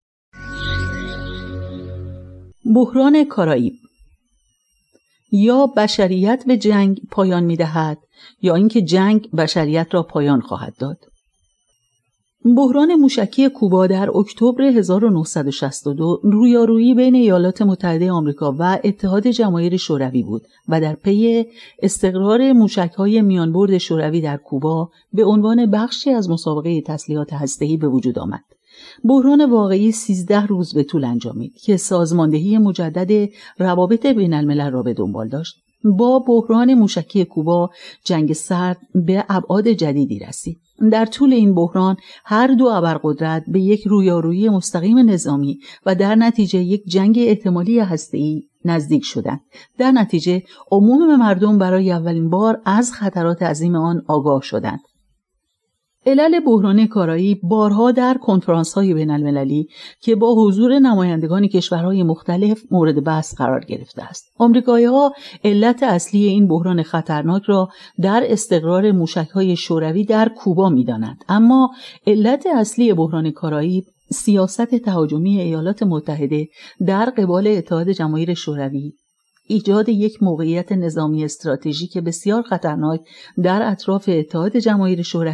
بحران کارائیب: یا بشریت به جنگ پایان می‌دهد یا اینکه جنگ بشریت را پایان خواهد داد. بحران موشکی کوبا در اکتبر هزار و نهصد و شصت و دو رویارویی بین ایالات متحده آمریکا و اتحاد جماهیر شوروی بود و در پی استقرار موشک‌های میانبرد شوروی در کوبا به عنوان بخشی از مسابقه تسلیحات هسته‌ای به وجود آمد. بحران واقعی سیزده روز به طول انجامید که سازماندهی مجدد روابط بین الملل را به دنبال داشت. با بحران موشکی کوبا جنگ سرد به ابعاد جدیدی رسید. در طول این بحران هر دو ابرقدرت به یک رویارویی مستقیم نظامی و در نتیجه یک جنگ احتمالی هسته‌ای نزدیک شدند. در نتیجه عموم مردم برای اولین بار از خطرات عظیم آن آگاه شدند. علل بحران کارائیب بارها در کنفرانس‌های بین‌المللی که با حضور نمایندگان کشورهای مختلف مورد بحث قرار گرفته است. آمریکایی‌ها علت اصلی این بحران خطرناک را در استقرار موشک‌های شوروی در کوبا می‌دانند، اما علت اصلی بحران کارائیب سیاست تهاجمی ایالات متحده در قبال اتحاد جماهیر شوروی، ایجاد یک موقعیت نظامی استراتژیک بسیار خطرناک در اطراف اتحاد جماهیر شوروی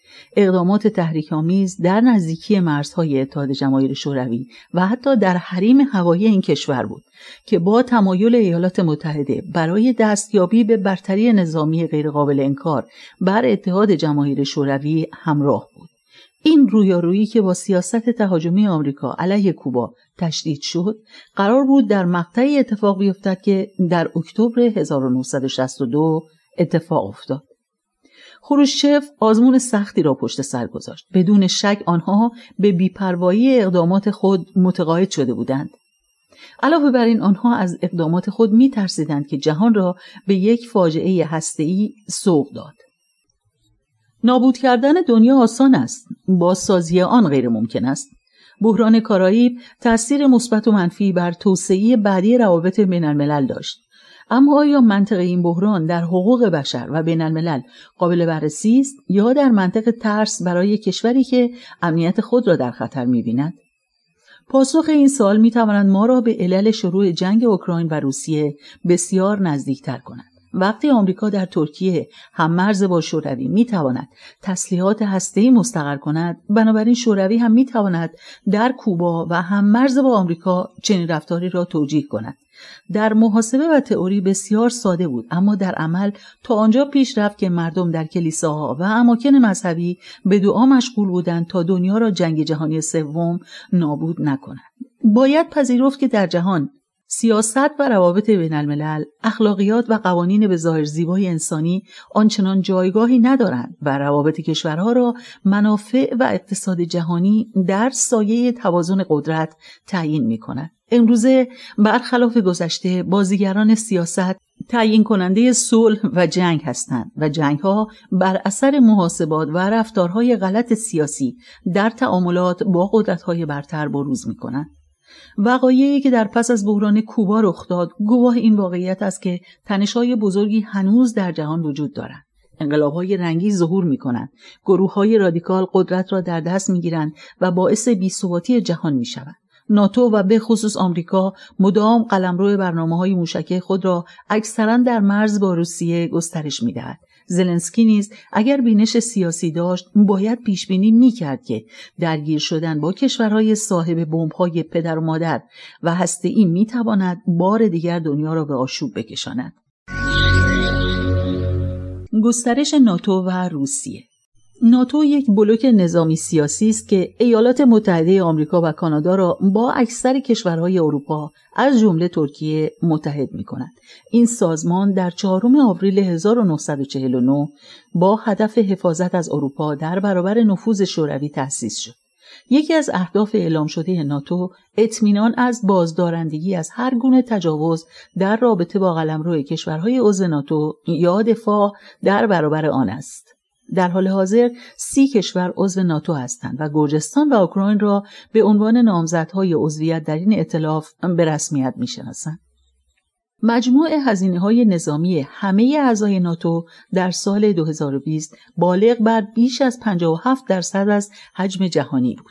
اقدامات تحریک‌آمیز در نزدیکی مرزهای اتحاد جماهیر شوروی و حتی در حریم هوایی این کشور بود که با تمایل ایالات متحده برای دستیابی به برتری نظامی غیرقابل انکار بر اتحاد جماهیر شوروی همراه بود. این رویارویی که با سیاست تهاجمی آمریکا علیه کوبا تشدید شد، قرار بود در مقطعی اتفاق بیفتد که در اکتبر هزار و نهصد و شصت و دو اتفاق افتاد. خروشچف آزمون سختی را پشت سر گذاشت. بدون شک آنها به بی‌پروایی اقدامات خود متقاعد شده بودند. علاوه بر این آنها از اقدامات خود می ترسیدند که جهان را به یک فاجعه هسته‌ای سوق داد. نابود کردن دنیا آسان است، بازسازی آن غیر ممکن است. بحران کارائیب تأثیر مثبت و منفی بر توسعه بعدی روابط بین الملل داشت. اما آیا منطق این بحران در حقوق بشر و بین الملل قابل بررسی است یا در منطق ترس برای کشوری که امنیت خود را در خطر می‌بیند؟ پاسخ این سوال می‌تواند ما را به علل شروع جنگ اوکراین و روسیه بسیار نزدیکتر کند. وقتی آمریکا در ترکیه هم‌مرز با شوروی می‌تواند تسلیحات هسته‌ای مستقر کند، بنابراین شوروی هم می‌تواند در کوبا و هم‌مرز با آمریکا چنین رفتاری را توجیه کند. در محاسبه و تئوری بسیار ساده بود، اما در عمل تا آنجا پیش رفت که مردم در کلیساها و اماکن مذهبی به دعا مشغول بودند تا دنیا را جنگ جهانی سوم نابود نکند. باید پذیرفت که در جهان سیاست و روابط بین الملل، اخلاقیات و قوانین به ظاهر زیبای انسانی آنچنان جایگاهی ندارند و روابط کشورها را منافع و اقتصاد جهانی در سایه توازن قدرت تعیین می‌کند. امروزه برخلاف گذشته بازیگران سیاست تعیین کننده صلح و جنگ هستند و جنگ‌ها بر اثر محاسبات و رفتارهای غلط سیاسی در تعاملات با قدرت‌های برتر بروز می‌کنند. وقایعی که در پس از بحران کوبا رخ داد گواه این واقعیت است که تنش‌های بزرگی هنوز در جهان وجود دارند. انقلاب‌های رنگی ظهور می‌کنند، گروه‌های رادیکال قدرت را در دست می‌گیرند و باعث بی‌ثباتی جهان می‌شوند. ناتو و به خصوص آمریکا مدام قلمرو برنامه‌های موشکی خود را اکثراً در مرز با روسیه گسترش می‌دهد. زلنسکی نیز اگر بینش سیاسی داشت باید پیشبینی می‌کرد که درگیر شدن با کشورهای صاحب بمب‌های پدر و مادر و هسته‌ای می‌تواند بار دیگر دنیا را به آشوب بکشاند. گسترش ناتو و روسیه. ناتو یک بلوک نظامی سیاسی است که ایالات متحده آمریکا و کانادا را با اکثر کشورهای اروپا از جمله ترکیه متحد می‌کند. این سازمان در چهارم آوریل هزار و نهصد و چهل و نه با هدف حفاظت از اروپا در برابر نفوذ شوروی تأسیس شد. یکی از اهداف اعلام شده ناتو اطمینان از بازدارندگی از هر گونه تجاوز در رابطه با قلمرو کشورهای عضو ناتو یا دفاع در برابر آن است. در حال حاضر سی کشور عضو ناتو هستند و گرجستان و اوکراین را به عنوان نامزدهای عضویت در این ائتلاف به رسمیت می‌شناسند. مجموع هزینه‌های نظامی همه اعضای ناتو در سال دو هزار و بیست بالغ بر بیش از پنجاه و هفت درصد از حجم جهانی بود.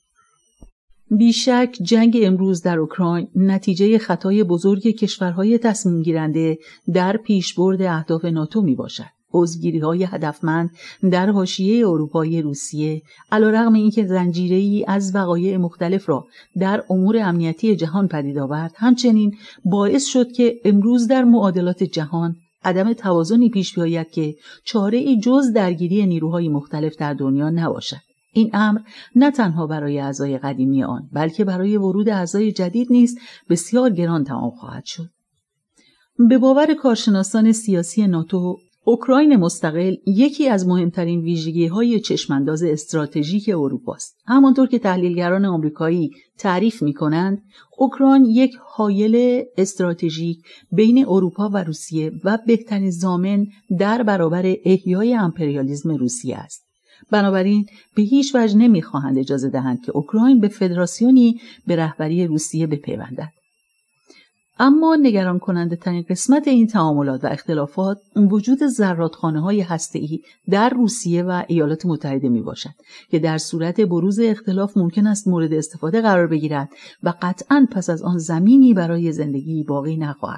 بیشک جنگ امروز در اوکراین نتیجه خطای بزرگ کشورهای تصمیم گیرنده در پیشبرد اهداف ناتو میباشد. عضوگیری‌های هدفمند در حاشیه اروپایی روسیه علیرغم اینکه زنجیره‌ای از وقایع مختلف را در امور امنیتی جهان پدید آورد، همچنین باعث شد که امروز در معادلات جهان عدم توازنی پیش بیاید که چاره‌ای جز درگیری نیروهای مختلف در دنیا نباشد. این امر نه تنها برای اعضای قدیمی آن بلکه برای ورود اعضای جدید نیز بسیار گران تمام خواهد شد. به باور کارشناسان سیاسی ناتو، اوکراین مستقل یکی از مهمترین ویژگی‌های چشمانداز استراتژیک اروپا است. همانطور که تحلیلگران آمریکایی تعریف می‌کنند، اوکراین یک حایل استراتژیک بین اروپا و روسیه و بهترین ضامن در برابر احیای امپریالیسم روسیه است. بنابراین به هیچ وجه نمی‌خواهند اجازه دهند که اوکراین به فدراسیونی به رهبری روسیه بپیوندد. اما نگران کننده ترین قسمت این تعاملات و اختلافات وجود زرادخانه‌های هسته‌ای در روسیه و ایالات متحده می باشد که در صورت بروز اختلاف ممکن است مورد استفاده قرار بگیرد و قطعاً پس از آن زمینی برای زندگی باقی نخواهد ماند.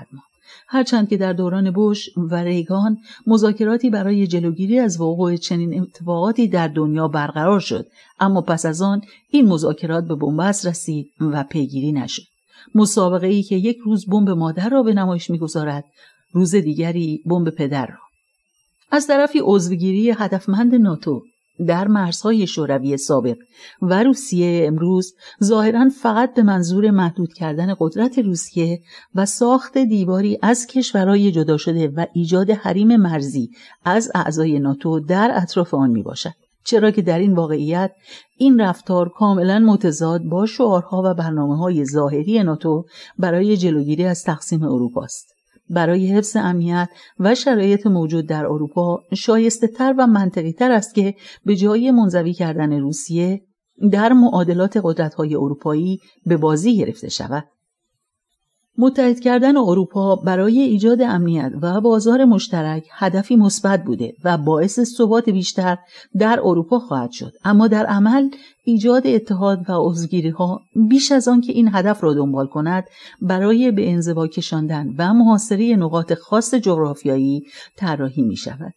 هرچند که در دوران بوش و ریگان مذاکراتی برای جلوگیری از وقوع چنین اتفاقاتی در دنیا برقرار شد، اما پس از آن این مذاکرات به بنبست رسید و پیگیری نشد. مسابقه‌ای که یک روز بمب مادر را به نمایش می‌گذارد، روز دیگری بمب پدر را. از طرفی عضوگیری هدفمند ناتو در مرزهای شوروی سابق و روسیه امروز ظاهراً فقط به منظور محدود کردن قدرت روسیه و ساخت دیواری از کشورهای جدا شده و ایجاد حریم مرزی از اعضای ناتو در اطراف آن می باشد. چرا که در این واقعیت این رفتار کاملاً متضاد با شعارها و برنامه‌های ظاهری ناتو برای جلوگیری از تقسیم اروپا است. برای حفظ امنیت و شرایط موجود در اروپا شایسته تر و منطقی تر است که به جای منزوی کردن روسیه در معادلات قدرت‌های اروپایی به بازی گرفته شود. متحد کردن اروپا برای ایجاد امنیت و بازار مشترک هدفی مثبت بوده و باعث ثبات بیشتر در اروپا خواهد شد، اما در عمل ایجاد اتحاد و عضوگیری‌ها بیش از آن که این هدف را دنبال کند برای به انزوا کشاندن و محاصره نقاط خاص جغرافیایی طراحی می شود.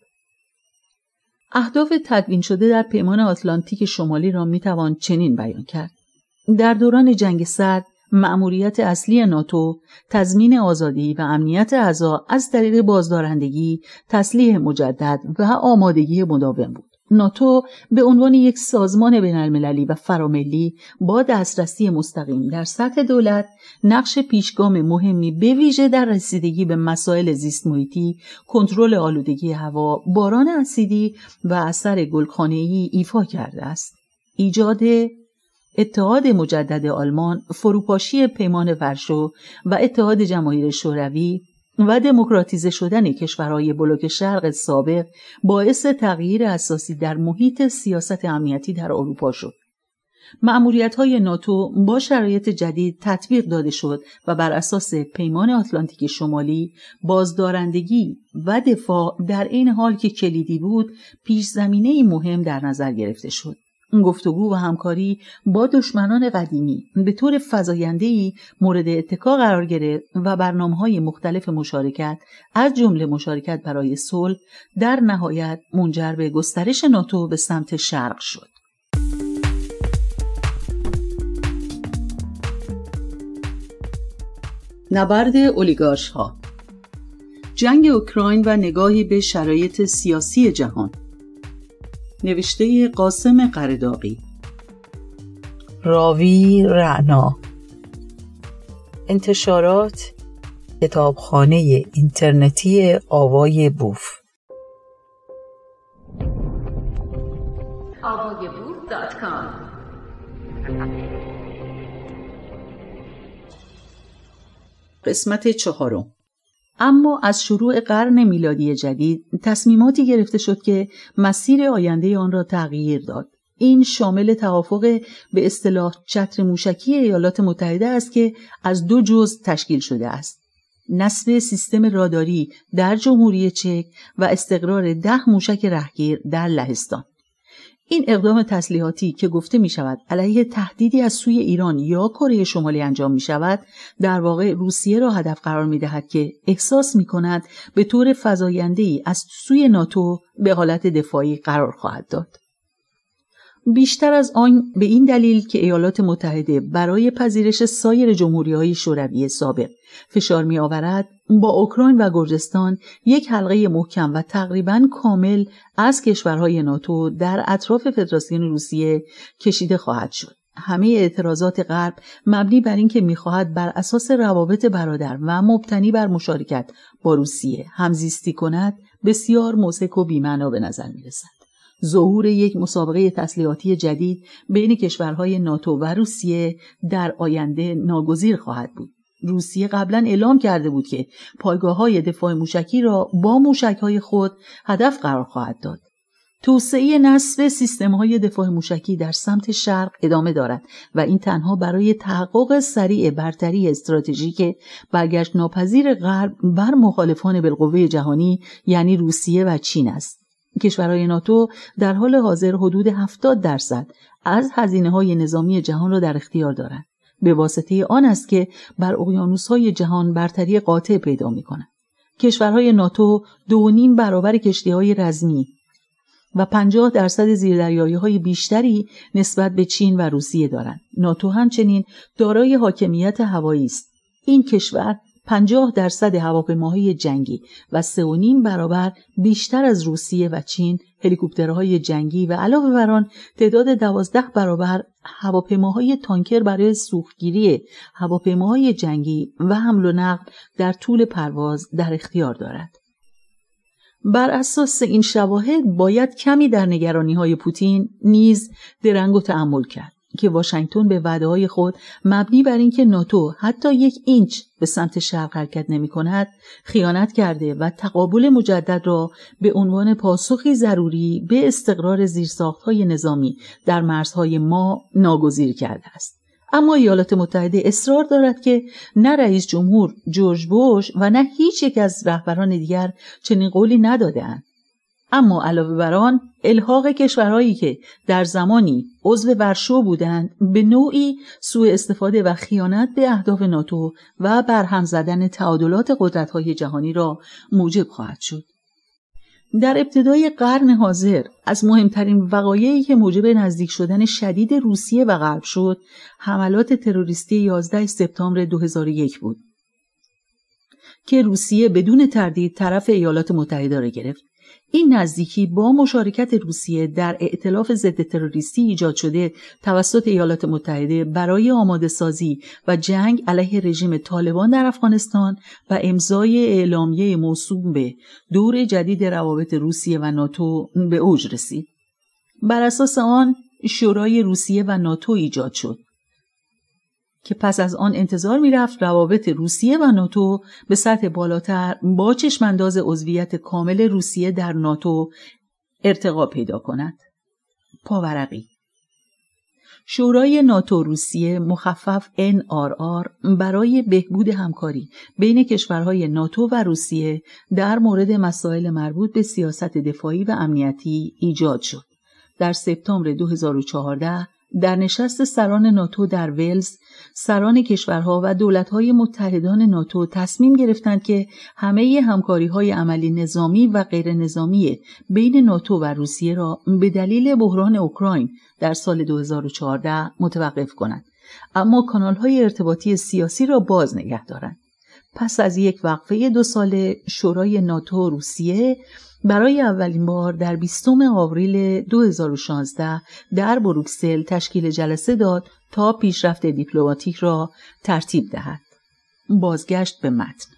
اهداف تدوین شده در پیمان آتلانتیک شمالی را می توان چنین بیان کرد: در دوران جنگ سرد مأموریت اصلی ناتو تضمین آزادی و امنیت اعضا از طریق بازدارندگی، تسلیح مجدد و آمادگی مداوم بود. ناتو به عنوان یک سازمان بین‌المللی و فراملی با دسترسی مستقیم در سطح دولت نقش پیشگام مهمی به ویژه در رسیدگی به مسائل زیست محیطی، کنترل آلودگی هوا، باران اسیدی و اثر گلخانه‌ای ایفا کرده است. ایجاد اتحاد مجدد آلمان، فروپاشی پیمان ورشو و اتحاد جماهیر شوروی و دموکراتیزه شدن کشورهای بلوک شرق سابق باعث تغییر اساسی در محیط سیاست امنیتی در اروپا شد. مأموریت‌های ناتو با شرایط جدید تطبیق داده شد و بر اساس پیمان آتلانتیک شمالی بازدارندگی و دفاع در این حال که کلیدی بود، پیش زمینه‌ای مهم در نظر گرفته شد. گفتگو و همکاری با دشمنان قدیمی به طور فزاینده‌ای مورد اتکا قرار گرفت و برنامه‌های مختلف مشارکت از جمله مشارکت برای صلح در نهایت منجر به گسترش ناتو به سمت شرق شد. نبرد اولیگارش‌ها، جنگ اوکراین و نگاهی به شرایط سیاسی جهان، نوشته قاسم قرداغی، راوی رعنا، انتشارات کتابخانه اینترنتی آوای بوف. آوای بوف دات کام. قسمت چهارم. اما از شروع قرن میلادی جدید تصمیماتی گرفته شد که مسیر آینده آن را تغییر داد. این شامل توافق به اصطلاح چتر موشکی ایالات متحده است که از دو جزء تشکیل شده است: نصب سیستم راداری در جمهوری چک و استقرار ده موشک رهگیر در لهستان. این اقدام تسلیحاتی که گفته می شود علیه تهدیدی از سوی ایران یا کره شمالی انجام می شود، در واقع روسیه را هدف قرار می دهد که احساس می کند به طور فزاینده‌ای از سوی ناتو به حالت دفاعی قرار خواهد داد. بیشتر از آن به این دلیل که ایالات متحده برای پذیرش سایر جمهوری‌های شوروی سابق فشار می آورد، با اوکراین و گرجستان یک حلقه محکم و تقریباً کامل از کشورهای ناتو در اطراف فدراسیون روسیه کشیده خواهد شد. همه اعتراضات غرب مبنی بر این که می‌خواهد بر اساس روابط برادر و مبتنی بر مشارکت با روسیه همزیستی کند، بسیار مضحک و بی‌معنا به نظر می‌رسد. ظهور یک مسابقه تسلیحاتی جدید بین کشورهای ناتو و روسیه در آینده ناگزیر خواهد بود. روسیه قبلا اعلام کرده بود که پایگاه‌های دفاع موشکی را با موشک‌های خود هدف قرار خواهد داد. توسعه نصب سیستم‌های دفاع موشکی در سمت شرق ادامه دارد و این تنها برای تحقق سریع برتری استراتژیک برگشت ناپذیر غرب بر مخالفان بالقوه جهانی یعنی روسیه و چین است. کشورهای ناتو در حال حاضر حدود هفتاد درصد از هزینه‌های نظامی جهان را در اختیار دارند به واسطه آن است که بر اقیانوس‌های جهان برتری قاطع پیدا می‌کنند. کشورهای ناتو دو و نیم برابر کشتی‌های رزمی و پنجاه درصد زیردریایی‌های بیشتری نسبت به چین و روسیه دارند. ناتو همچنین دارای حاکمیت هوایی است. این کشور پنجاه درصد هواپیماهای جنگی و سه و نیم برابر بیشتر از روسیه و چین هلیکوپترهای جنگی و علاوه بر آن تعداد دوازده برابر هواپیماهای تانکر برای سوختگیری هواپیماهای جنگی و حمل و نقل در طول پرواز در اختیار دارد. بر اساس این شواهد باید کمی در نگرانی‌های پوتین نیز درنگ و تأمل کرد که واشنگتن به وعده‌های خود مبنی بر اینکه ناتو حتی یک اینچ به سمت شرق حرکت نمی‌کند خیانت کرده و تقابل مجدد را به عنوان پاسخی ضروری به استقرار زیرساخت‌های نظامی در مرزهای ما ناگزیر کرده است. اما ایالات متحده اصرار دارد که نه رئیس جمهور جورج بوش و نه هیچ یک از رهبران دیگر چنین قولی نداده‌اند. اما علاوه بر آن الحاق کشورهایی که در زمانی عضو ورشو بودند به نوعی سوء استفاده و خیانت به اهداف ناتو و برهم زدن تعادلات قدرت‌های جهانی را موجب خواهد شد. در ابتدای قرن حاضر از مهمترین وقایعی که موجب نزدیک شدن شدید روسیه و غرب شد، حملات تروریستی یازده سپتامبر دو هزار و یک بود که روسیه بدون تردید طرف ایالات متحده را گرفت. این نزدیکی با مشارکت روسیه در ائتلاف ضد تروریستی ایجاد شده توسط ایالات متحده برای آماده سازی و جنگ علیه رژیم طالبان در افغانستان و امضای اعلامیه موسوم به دور جدید روابط روسیه و ناتو به اوج رسید. بر اساس آن شورای روسیه و ناتو ایجاد شد که پس از آن انتظار می‌رفت روابط روسیه و ناتو به سطح بالاتر با چشمانداز عضویت کامل روسیه در ناتو ارتقا پیدا کند. پاورقی شورای ناتو روسیه مخفف ان آر آر برای بهبود همکاری بین کشورهای ناتو و روسیه در مورد مسائل مربوط به سیاست دفاعی و امنیتی ایجاد شد. در سپتامبر دو هزار و چهارده در نشست سران ناتو در ولز، سران کشورها و دولت‌های متحدان ناتو تصمیم گرفتند که همه همکاری‌های عملی نظامی و غیر نظامی بین ناتو و روسیه را به دلیل بحران اوکراین در سال دو هزار و چهارده متوقف کنند، اما کانال‌های ارتباطی سیاسی را باز نگه دارند. پس از یک وقفه دو ساله، شورای ناتو روسیه برای اولین بار در بیستم آوریل دو هزار و شانزده در بروکسل تشکیل جلسه داد تا پیشرفت دیپلماتیک را ترتیب دهد. بازگشت به متن.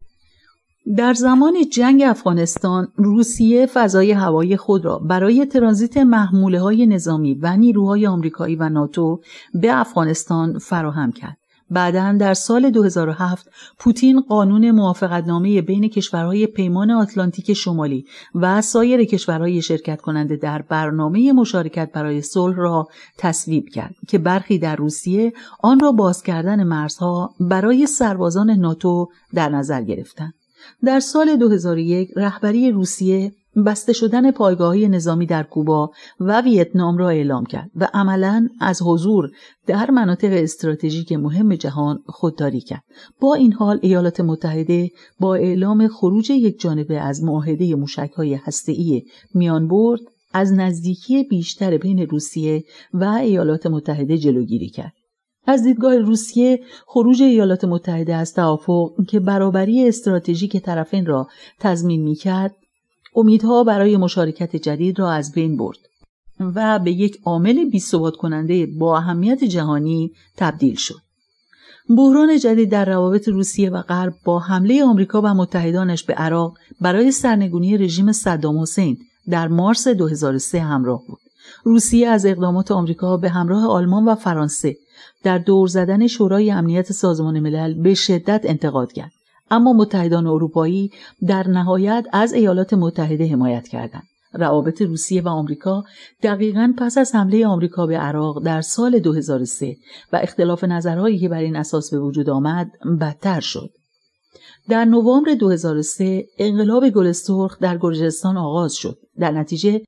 در زمان جنگ افغانستان، روسیه فضای هوایی خود را برای ترانزیت محموله‌های نظامی و نیروهای آمریکایی و ناتو به افغانستان فراهم کرد. بعداً در سال دو هزار و هفت پوتین قانون موافقتنامه بین کشورهای پیمان آتلانتیک شمالی و سایر کشورهای شرکت کننده در برنامه مشارکت برای صلح را تصویب کرد که برخی در روسیه آن را باز کردن مرزها برای سربازان ناتو در نظر گرفتند. در سال دو هزار و یک رهبری روسیه بسته شدن پایگاه‌های نظامی در کوبا و ویتنام را اعلام کرد و عملاً از حضور در مناطق استراتژیک مهم جهان خودداری کرد. با این حال ایالات متحده با اعلام خروج یکجانبه از معاهده موشک‌های هسته‌ای میانبرد از نزدیکی بیشتر بین روسیه و ایالات متحده جلوگیری کرد. از دیدگاه روسیه خروج ایالات متحده از توافق که برابری استراتژیک طرفین را تضمین می‌کرد امیدها برای مشارکت جدید را از بین برد و به یک عامل بی‌ثبات کننده با اهمیت جهانی تبدیل شد. بحران جدید در روابط روسیه و غرب با حمله آمریکا و متحدانش به عراق برای سرنگونی رژیم صدام حسین در مارس دو هزار و سه همراه بود. روسیه از اقدامات آمریکا به همراه آلمان و فرانسه در دور زدن شورای امنیت سازمان ملل به شدت انتقاد کرد، اما متحدان اروپایی در نهایت از ایالات متحده حمایت کردند. روابط روسیه و آمریکا دقیقاً پس از حمله آمریکا به عراق در سال دو هزار و سه و اختلاف نظرهایی که بر این اساس به وجود آمد بدتر شد. در نوامبر دو هزار و سه انقلاب گل سرخ در گرجستان آغاز شد. در نتیجه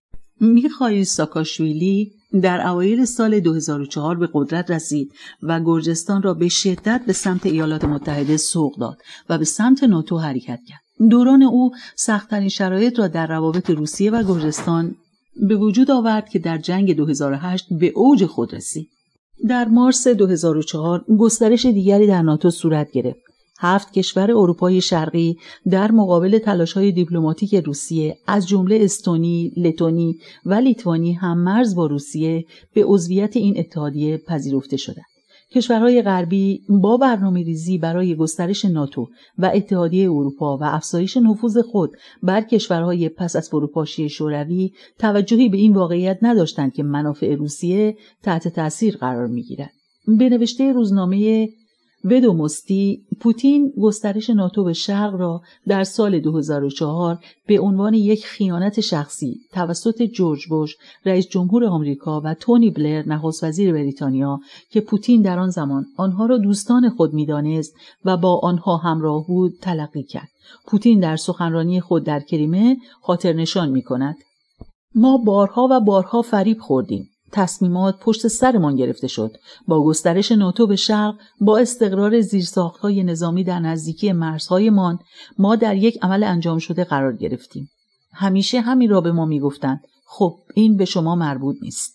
میخائیل ساکاشویلی در اوایل سال دو هزار و چهار به قدرت رسید و گرجستان را به شدت به سمت ایالات متحده سوق داد و به سمت ناتو حرکت کرد. دوران او سخت‌ترین شرایط را در روابط روسیه و گرجستان به وجود آورد که در جنگ دو هزار و هشت به اوج خود رسید. در مارس دو هزار و چهار گسترش دیگری در ناتو صورت گرفت. هفت کشور اروپای شرقی در مقابل تلاش‌های دیپلماتیک روسیه از جمله استونی، لتونی و لیتوانی هم مرز با روسیه به عضویت این اتحادیه پذیرفته شدند. کشورهای غربی با برنامه‌ریزی برای گسترش ناتو و اتحادیه اروپا و افزایش نفوذ خود بر کشورهای پس از فروپاشی شوروی توجهی به این واقعیت نداشتند که منافع روسیه تحت تأثیر قرار می‌گیرد. به نوشته روزنامه ودوموستی، پوتین گسترش ناتو به شرق را در سال دو هزار و چهار به عنوان یک خیانت شخصی توسط جورج بوش رئیس جمهور آمریکا و تونی بلر نخست وزیر بریتانیا که پوتین در آن زمان آنها را دوستان خود می‌دانست و با آنها همراه بود تلقی کرد. پوتین در سخنرانی خود در کریمه خاطرنشان می‌کند: ما بارها و بارها فریب خوردیم. تصمیمات پشت سرمان گرفته شد. با گسترش ناتو به شرق، با استقرار زیرساخت‌های نظامی در نزدیکی مرزهایمان، ما در یک عمل انجام شده قرار گرفتیم. همیشه همین را به ما میگفتند: خب این به شما مربوط نیست.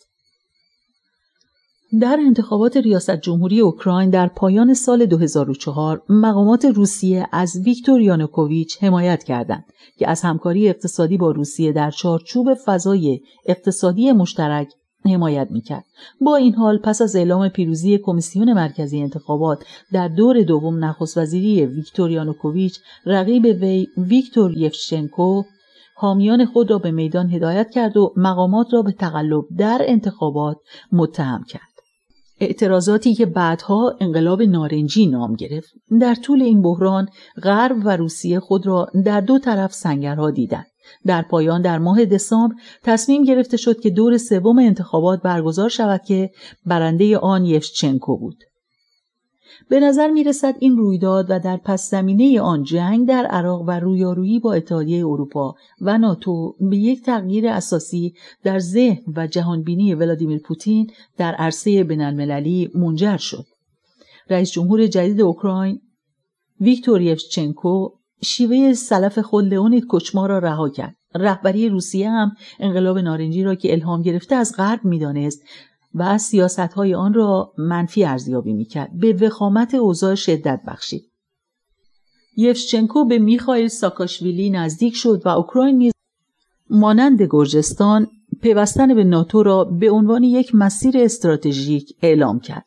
در انتخابات ریاست جمهوری اوکراین در پایان سال دو هزار و چهار مقامات روسیه از ویکتور یانوکوویچ حمایت کردند که از همکاری اقتصادی با روسیه در چارچوب فضای اقتصادی مشترک حمایت میکرد. با این حال پس از اعلام پیروزی کمیسیون مرکزی انتخابات در دور دوم نخست وزیری ویکتور یانوکوویچ، رقیب وی ویکتور یوشچنکو حامیان خود را به میدان هدایت کرد و مقامات را به تقلب در انتخابات متهم کرد. اعتراضاتی که بعدها انقلاب نارنجی نام گرفت. در طول این بحران غرب و روسیه خود را در دو طرف سنگرها دیدند. در پایان در ماه دسامبر تصمیم گرفته شد که دور سوم انتخابات برگزار شود که برنده آن یوشچنکو بود. به نظر می رسد این رویداد و در پس زمینه آن جنگ در عراق و رویارویی با اتحادیه اروپا و ناتو به یک تغییر اساسی در ذهن و جهانبینی ولادیمیر پوتین در عرصه بین‌المللی منجر شد. رئیس جمهور جدید اوکراین ویکتور یوشچنکو شیوه سلف خود لئونید کوچما را رها کرد. رهبری روسیه هم انقلاب نارنجی را که الهام گرفته از غرب می‌دانست و سیاست‌های آن را منفی ارزیابی می‌کرد، به وخامت اوضاع شدت بخشید. یوشچنکو به میخائیل ساکاشویلی نزدیک شد و اوکراین نیز مانند گرجستان پیوستن به ناتو را به عنوان یک مسیر استراتژیک اعلام کرد.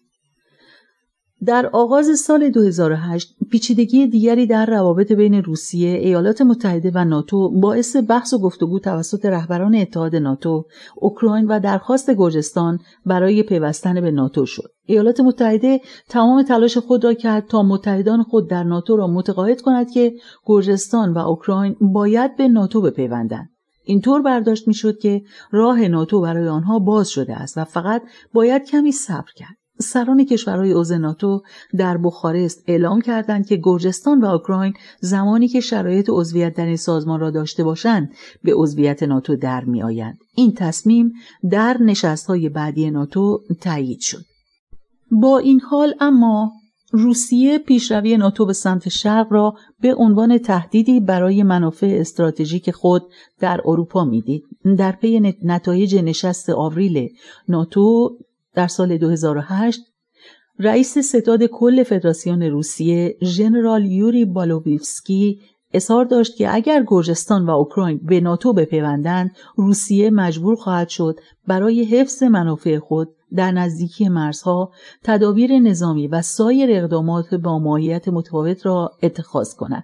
در آغاز سال دو هزار و هشت پیچیدگی دیگری در روابط بین روسیه، ایالات متحده و ناتو باعث بحث و گفتگو توسط رهبران اتحاد ناتو، اوکراین و درخواست گرجستان برای پیوستن به ناتو شد. ایالات متحده تمام تلاش خود را کرد تا متحدان خود در ناتو را متقاعد کند که گرجستان و اوکراین باید به ناتو بپیوندند. اینطور برداشت می‌شد که راه ناتو برای آنها باز شده است و فقط باید کمی صبر کرد. سران کشورهای عضو ناتو در بخارست اعلام کردند که گرجستان و اوکراین زمانی که شرایط عضویت در این سازمان را داشته باشند به عضویت ناتو در می آیند. این تصمیم در نشست‌های بعدی ناتو تایید شد. با این حال اما روسیه پیشروی ناتو به سمت شرق را به عنوان تهدیدی برای منافع استراتژیک خود در اروپا می‌دید. در پی نتایج نشست آوریل ناتو در سال دو هزار و هشت رئیس ستاد کل فدراسیون روسیه ژنرال یوری بالوویفسکی اظهار داشت که اگر گرجستان و اوکراین به ناتو بپیوندند، روسیه مجبور خواهد شد برای حفظ منافع خود در نزدیکی مرزها تدابیر نظامی و سایر اقدامات با ماهیت متفاوت را اتخاذ کند.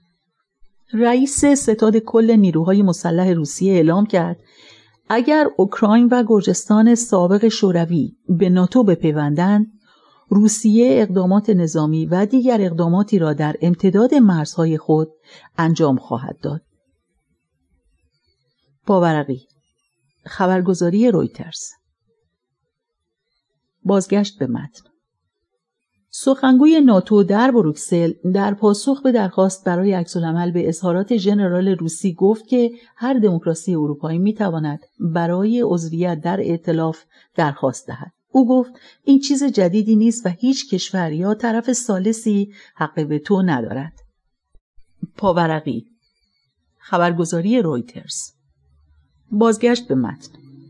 رئیس ستاد کل نیروهای مسلح روسیه اعلام کرد اگر اوکراین و گرجستان سابق شوروی به ناتو بپیوندند، روسیه اقدامات نظامی و دیگر اقداماتی را در امتداد مرزهای خود انجام خواهد داد. پاورقی، خبرگزاری رویترز. بازگشت به متن. سخنگوی ناتو در بروکسل در پاسخ به درخواست برای عکس‌العمل به اظهارات ژنرال روسی گفت که هر دموکراسی اروپایی می‌تواند برای عضویت در ائتلاف درخواست دهد. او گفت این چیز جدیدی نیست و هیچ کشور یا طرف ثالثی حق وتو ندارد. پاورقی، خبرگزاری رویترز. بازگشت به متن.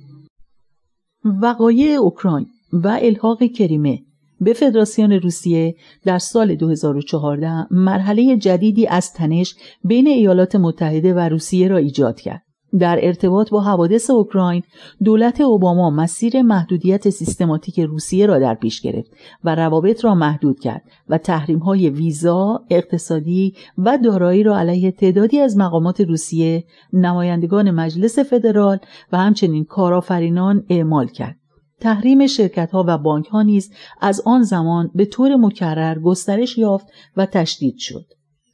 وقایع اوکراین و الحاق کریمه به فدراسیون روسیه در سال دو هزار و چهارده مرحله جدیدی از تنش بین ایالات متحده و روسیه را ایجاد کرد. در ارتباط با حوادث اوکراین، دولت اوباما مسیر محدودیت سیستماتیک روسیه را در پیش گرفت و روابط را محدود کرد و تحریم‌های ویزا، اقتصادی و دارایی را علیه تعدادی از مقامات روسیه، نمایندگان مجلس فدرال و همچنین کارآفرینان اعمال کرد. تحریم شرکت‌ها و بانک‌ها نیز از آن زمان به طور مکرر گسترش یافت و تشدید شد.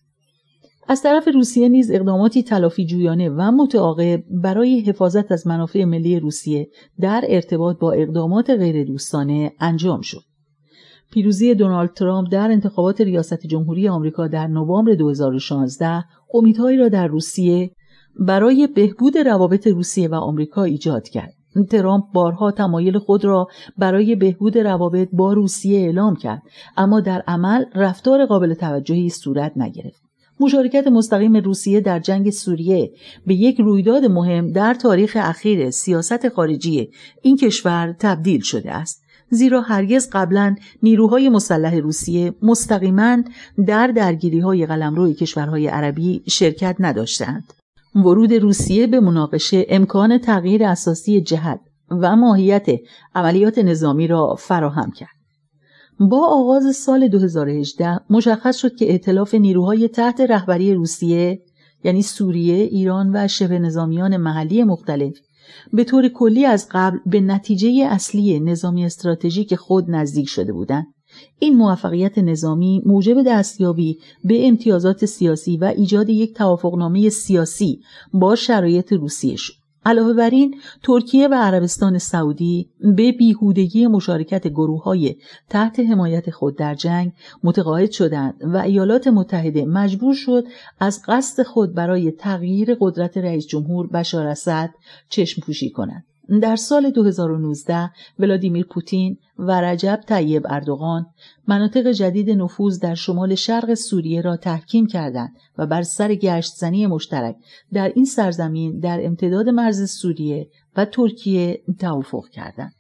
از طرف روسیه نیز اقداماتی تلافی جویانه و متعاقب برای حفاظت از منافع ملی روسیه در ارتباط با اقدامات غیر دوستانه انجام شد. پیروزی دونالد ترامپ در انتخابات ریاست جمهوری آمریکا در نوامبر دو هزار و شانزده امیدهایی را در روسیه برای بهبود روابط روسیه و آمریکا ایجاد کرد. ترامپ بارها تمایل خود را برای بهبود روابط با روسیه اعلام کرد، اما در عمل رفتار قابل توجهی صورت نگرفت. مشارکت مستقیم روسیه در جنگ سوریه به یک رویداد مهم در تاریخ اخیر سیاست خارجی این کشور تبدیل شده است، زیرا هرگز قبلا نیروهای مسلح روسیه مستقیما در درگیری‌های قلمرو کشورهای عربی شرکت نداشتند. ورود روسیه به مناقشه امکان تغییر اساسی جهت و ماهیت عملیات نظامی را فراهم کرد. با آغاز سال دو هزار و هجده مشخص شد که ائتلاف نیروهای تحت رهبری روسیه، یعنی سوریه، ایران و شبه نظامیان محلی مختلف، به طور کلی از قبل به نتیجه اصلی نظامی استراتژیک خود نزدیک شده بودند. این موفقیت نظامی موجب دستیابی به امتیازات سیاسی و ایجاد یک توافقنامه سیاسی با شرایط روسیه شد. علاوه بر این، ترکیه و عربستان سعودی به بیهودگی مشارکت گروه‌های تحت حمایت خود در جنگ متقاعد شدند و ایالات متحده مجبور شد از قصد خود برای تغییر قدرت رئیس جمهور بشار اسد چشم پوشی کند. در سال دو هزار و نوزده ولادیمیر پوتین و رجب طیب اردوغان مناطق جدید نفوذ در شمال شرق سوریه را تحکیم کردند و بر سر گشتزنی مشترک در این سرزمین در امتداد مرز سوریه و ترکیه توافق کردند.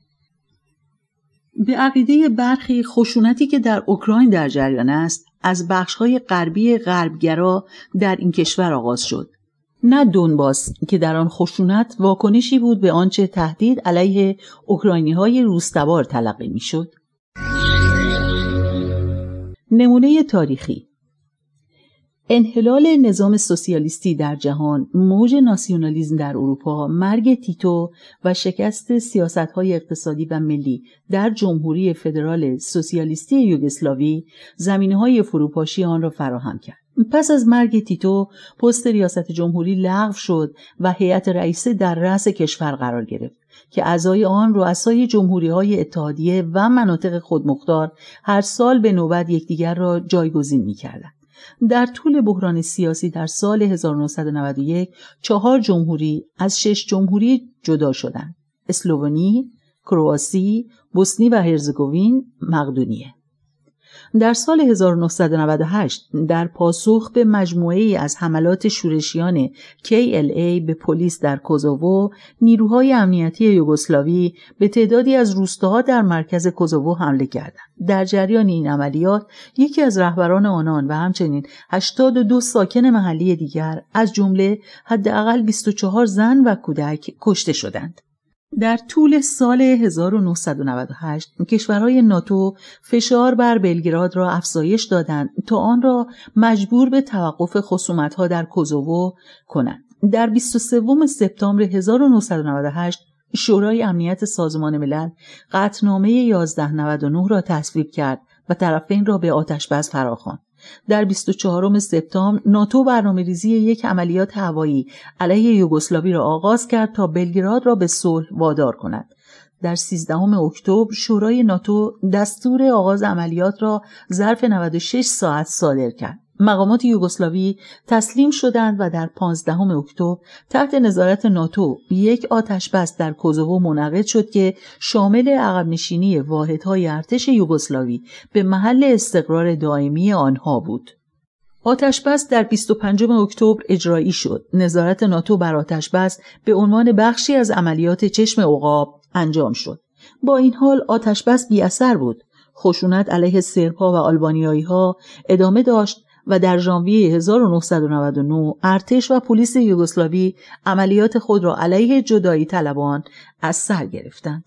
به عقیده برخی خشونتی که در اوکراین در جریان است از بخش‌های غربی غربگرا در این کشور آغاز شد، نه دونباس که در آن خشونت واکنشی بود به آنچه تهدید علیه اوکراینی‌های روس‌تبار تلقی می‌شد. نمونه تاریخی: انحلال نظام سوسیالیستی در جهان، موج ناسیونالیسم در اروپا، مرگ تیتو و شکست سیاست‌های اقتصادی و ملی در جمهوری فدرال سوسیالیستی یوگسلاوی زمینه‌های فروپاشی آن را فراهم کرد. پس از مرگ تیتو، پست ریاست جمهوری لغو شد و هیئت رئیسه در رأس کشور قرار گرفت که اعضای آن رؤسای جمهوری‌های اتحادیه و مناطق خودمختار هر سال به نوبت یکدیگر را جایگزین می‌کردند. در طول بحران سیاسی در سال هزار و نهصد و نود و یک چهار جمهوری از شش جمهوری جدا شدند: اسلوونی، کرواسی، بوسنی و هرزگوین، مقدونیه. در سال هزار و نهصد و نود و هشت در پاسخ به مجموعه‌ای از حملات شورشیان کی ال ای به پلیس در کوزوو، نیروهای امنیتی یوگسلاوی به تعدادی از روستاها در مرکز کوزوو حمله کردند. در جریان این عملیات یکی از رهبران آنان و همچنین هشتاد و دو ساکن محلی دیگر از جمله حداقل بیست و چهار زن و کودک کشته شدند. در طول سال هزار و نهصد و نود و هشت کشورهای ناتو فشار بر بلگراد را افزایش دادند تا آن را مجبور به توقف خصومت‌ها در کوزوو کنند. در بیست و سوم سپتامبر هزار و نهصد و نود و هشت شورای امنیت سازمان ملل قطعنامه یازده نود و نه را تصویب کرد و طرفین را به آتش‌بس فراخواند. در بیست و چهارم سپتامبر ناتو برنامه‌ریزی یک عملیات هوایی علیه یوگسلاوی را آغاز کرد تا بلگراد را به صلح وادار کند. در سیزدهم اکتبر شورای ناتو دستور آغاز عملیات را ظرف نود و شش ساعت صادر کرد. مقامات یوگسلاوی تسلیم شدند و در پانزدهم اکتبر تحت نظارت ناتو یک آتشبس در کوزوو منعقد شد که شامل عقب نشینی واحدهای ارتش یوگسلاوی به محل استقرار دائمی آنها بود. آتشبس در بیست و پنجم اکتبر اجرایی شد. نظارت ناتو بر آتشبس به عنوان بخشی از عملیات چشم عقاب انجام شد. با این حال آتشبس بی اثر بود. خشونت علیه سرب‌ها و آلبانیایی‌ها ادامه داشت و در ژانویه هزار و نهصد و نود و نه ارتش و پلیس یوگسلاوی عملیات خود را علیه جدایی طلبان از سر گرفتند.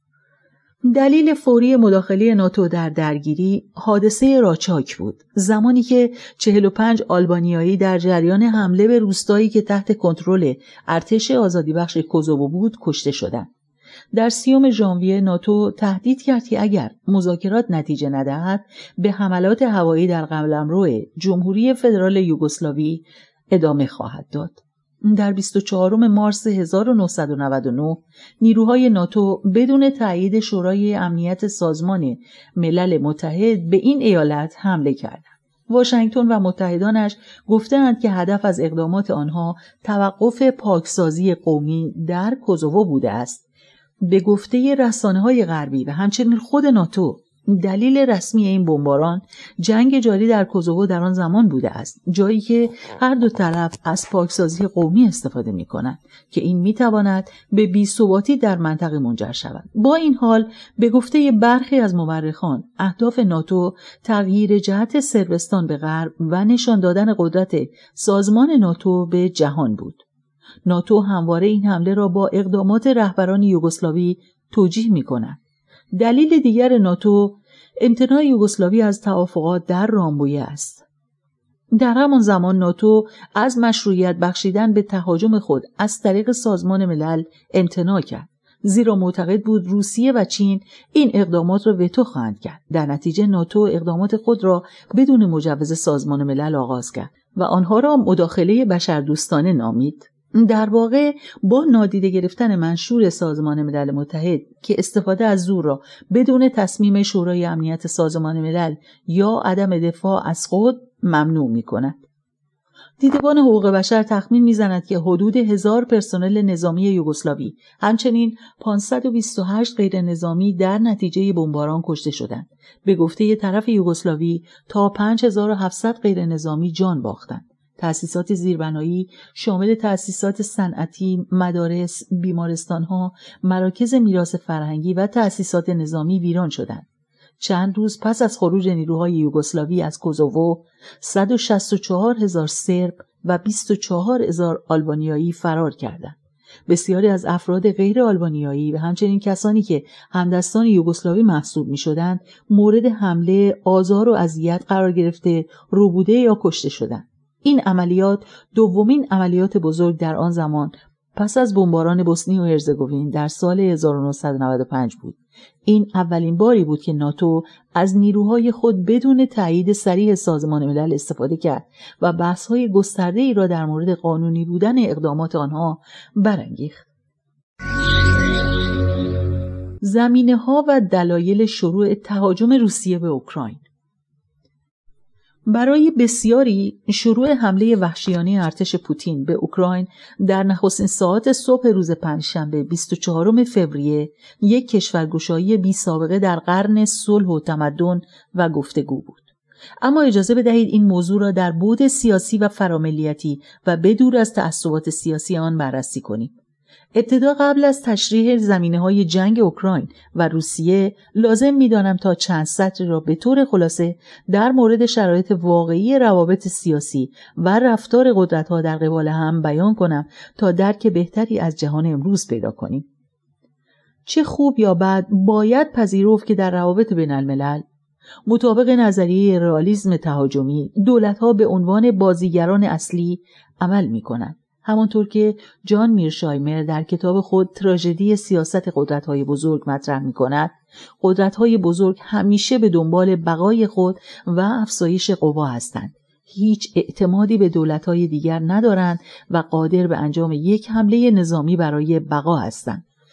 دلیل فوری مداخله ناتو در درگیری حادثه راچاک بود، زمانی که چهل و پنج آلبانیایی در جریان حمله به روستایی که تحت کنترل ارتش آزادی بخش کوزوو بود کشته شدند. در سیوم ژانویه ناتو تهدید کرد که اگر مذاکرات نتیجه ندهد به حملات هوایی در قلمرو جمهوری فدرال یوگسلاوی ادامه خواهد داد. در بیست و چهارم مارس هزار و نهصد و نود و نه نیروهای ناتو بدون تایید شورای امنیت سازمان ملل متحد به این ایالت حمله کردند. واشنگتن و متحدانش گفتند که هدف از اقدامات آنها توقف پاکسازی قومی در کوزوو بوده است. به گفته رسانه‌های غربی و همچنین خود ناتو، دلیل رسمی این بمباران جنگ جاری در کوزوو در آن زمان بوده است، جایی که هر دو طرف از پاکسازی قومی استفاده می‌کنند که این می‌تواند به بی‌ثباتی در منطقه منجر شود. با این حال به گفته برخی از مورخان اهداف ناتو تغییر جهت صربستان به غرب و نشان دادن قدرت سازمان ناتو به جهان بود. ناتو همواره این حمله را با اقدامات رهبران یوگسلاوی توجیه می‌کند. دلیل دیگر ناتو امتناع یوگسلاوی از توافقات در رامبویه است. در همان زمان ناتو از مشروعیت بخشیدن به تهاجم خود از طریق سازمان ملل امتناع کرد، زیرا معتقد بود روسیه و چین این اقدامات را وتو خواهند کرد. در نتیجه ناتو اقدامات خود را بدون مجوز سازمان ملل آغاز کرد و آنها را مداخله بشردوستانه نامید. در واقع با نادیده گرفتن منشور سازمان ملل متحد که استفاده از زور را بدون تصمیم شورای امنیت سازمان ملل یا عدم دفاع از خود ممنوع می کند. دیدبان حقوق بشر تخمین می‌زند که حدود هزار پرسنل نظامی یوگسلاوی همچنین پانصد و بیست و هشت غیر نظامی در نتیجه بمباران کشته شدند. به گفته طرف یوگسلاوی تا پنج هزار و هفتصد غیر نظامی جان باختند. تأسیسات زیربنایی شامل تأسیسات صنعتی، مدارس، بیمارستان‌ها، مراکز میراث فرهنگی و تأسیسات نظامی ویران شدند. چند روز پس از خروج نیروهای یوگسلاوی از کوزوو، صد و شصت و چهار هزار سرب و بیست و چهار هزار آلبانیایی فرار کردند. بسیاری از افراد غیر آلبانیایی و همچنین کسانی که همدستان یوگسلاوی محسوب می‌شدند، مورد حمله، آزار و اذیت قرار گرفته، ربوده یا کشته شدند. این عملیات دومین عملیات بزرگ در آن زمان پس از بمباران بوسنی و هرزگوین در سال هزار و نهصد و نود و پنج بود. این اولین باری بود که ناتو از نیروهای خود بدون تایید صریح سازمان ملل استفاده کرد و بحث‌های گسترده‌ای را در مورد قانونی بودن اقدامات آنها برانگیخت. زمینه‌ها و دلایل شروع تهاجم روسیه به اوکراین. برای بسیاری شروع حمله وحشیانه ارتش پوتین به اوکراین در نخستین ساعات صبح روز پنجشنبه بیست و چهارم فوریه یک کشورگشایی بی سابقه در قرن صلح و تمدن و گفتگو بود. اما اجازه بدهید این موضوع را در بعد سیاسی و فراملیتی و بدور از تعصبات سیاسی آن بررسی کنیم. ابتدا قبل از تشریح زمینه‌های جنگ اوکراین و روسیه لازم می‌دانم تا چند سطر را به طور خلاصه در مورد شرایط واقعی روابط سیاسی و رفتار قدرت‌ها در قبال هم بیان کنم تا درک بهتری از جهان امروز پیدا کنیم. چه خوب یا بد باید پذیرفت که در روابط بین‌الملل مطابق نظریه رئالیسم تهاجمی دولت‌ها به عنوان بازیگران اصلی عمل می‌کنند. همانطور که جان میرشایمر در کتاب خود تراژدی سیاست قدرت‌های بزرگ مطرح می‌کند، قدرت‌های بزرگ همیشه به دنبال بقای خود و افزایش قوا هستند. هیچ اعتمادی به دولت‌های دیگر ندارند و قادر به انجام یک حمله نظامی برای بقا هستند.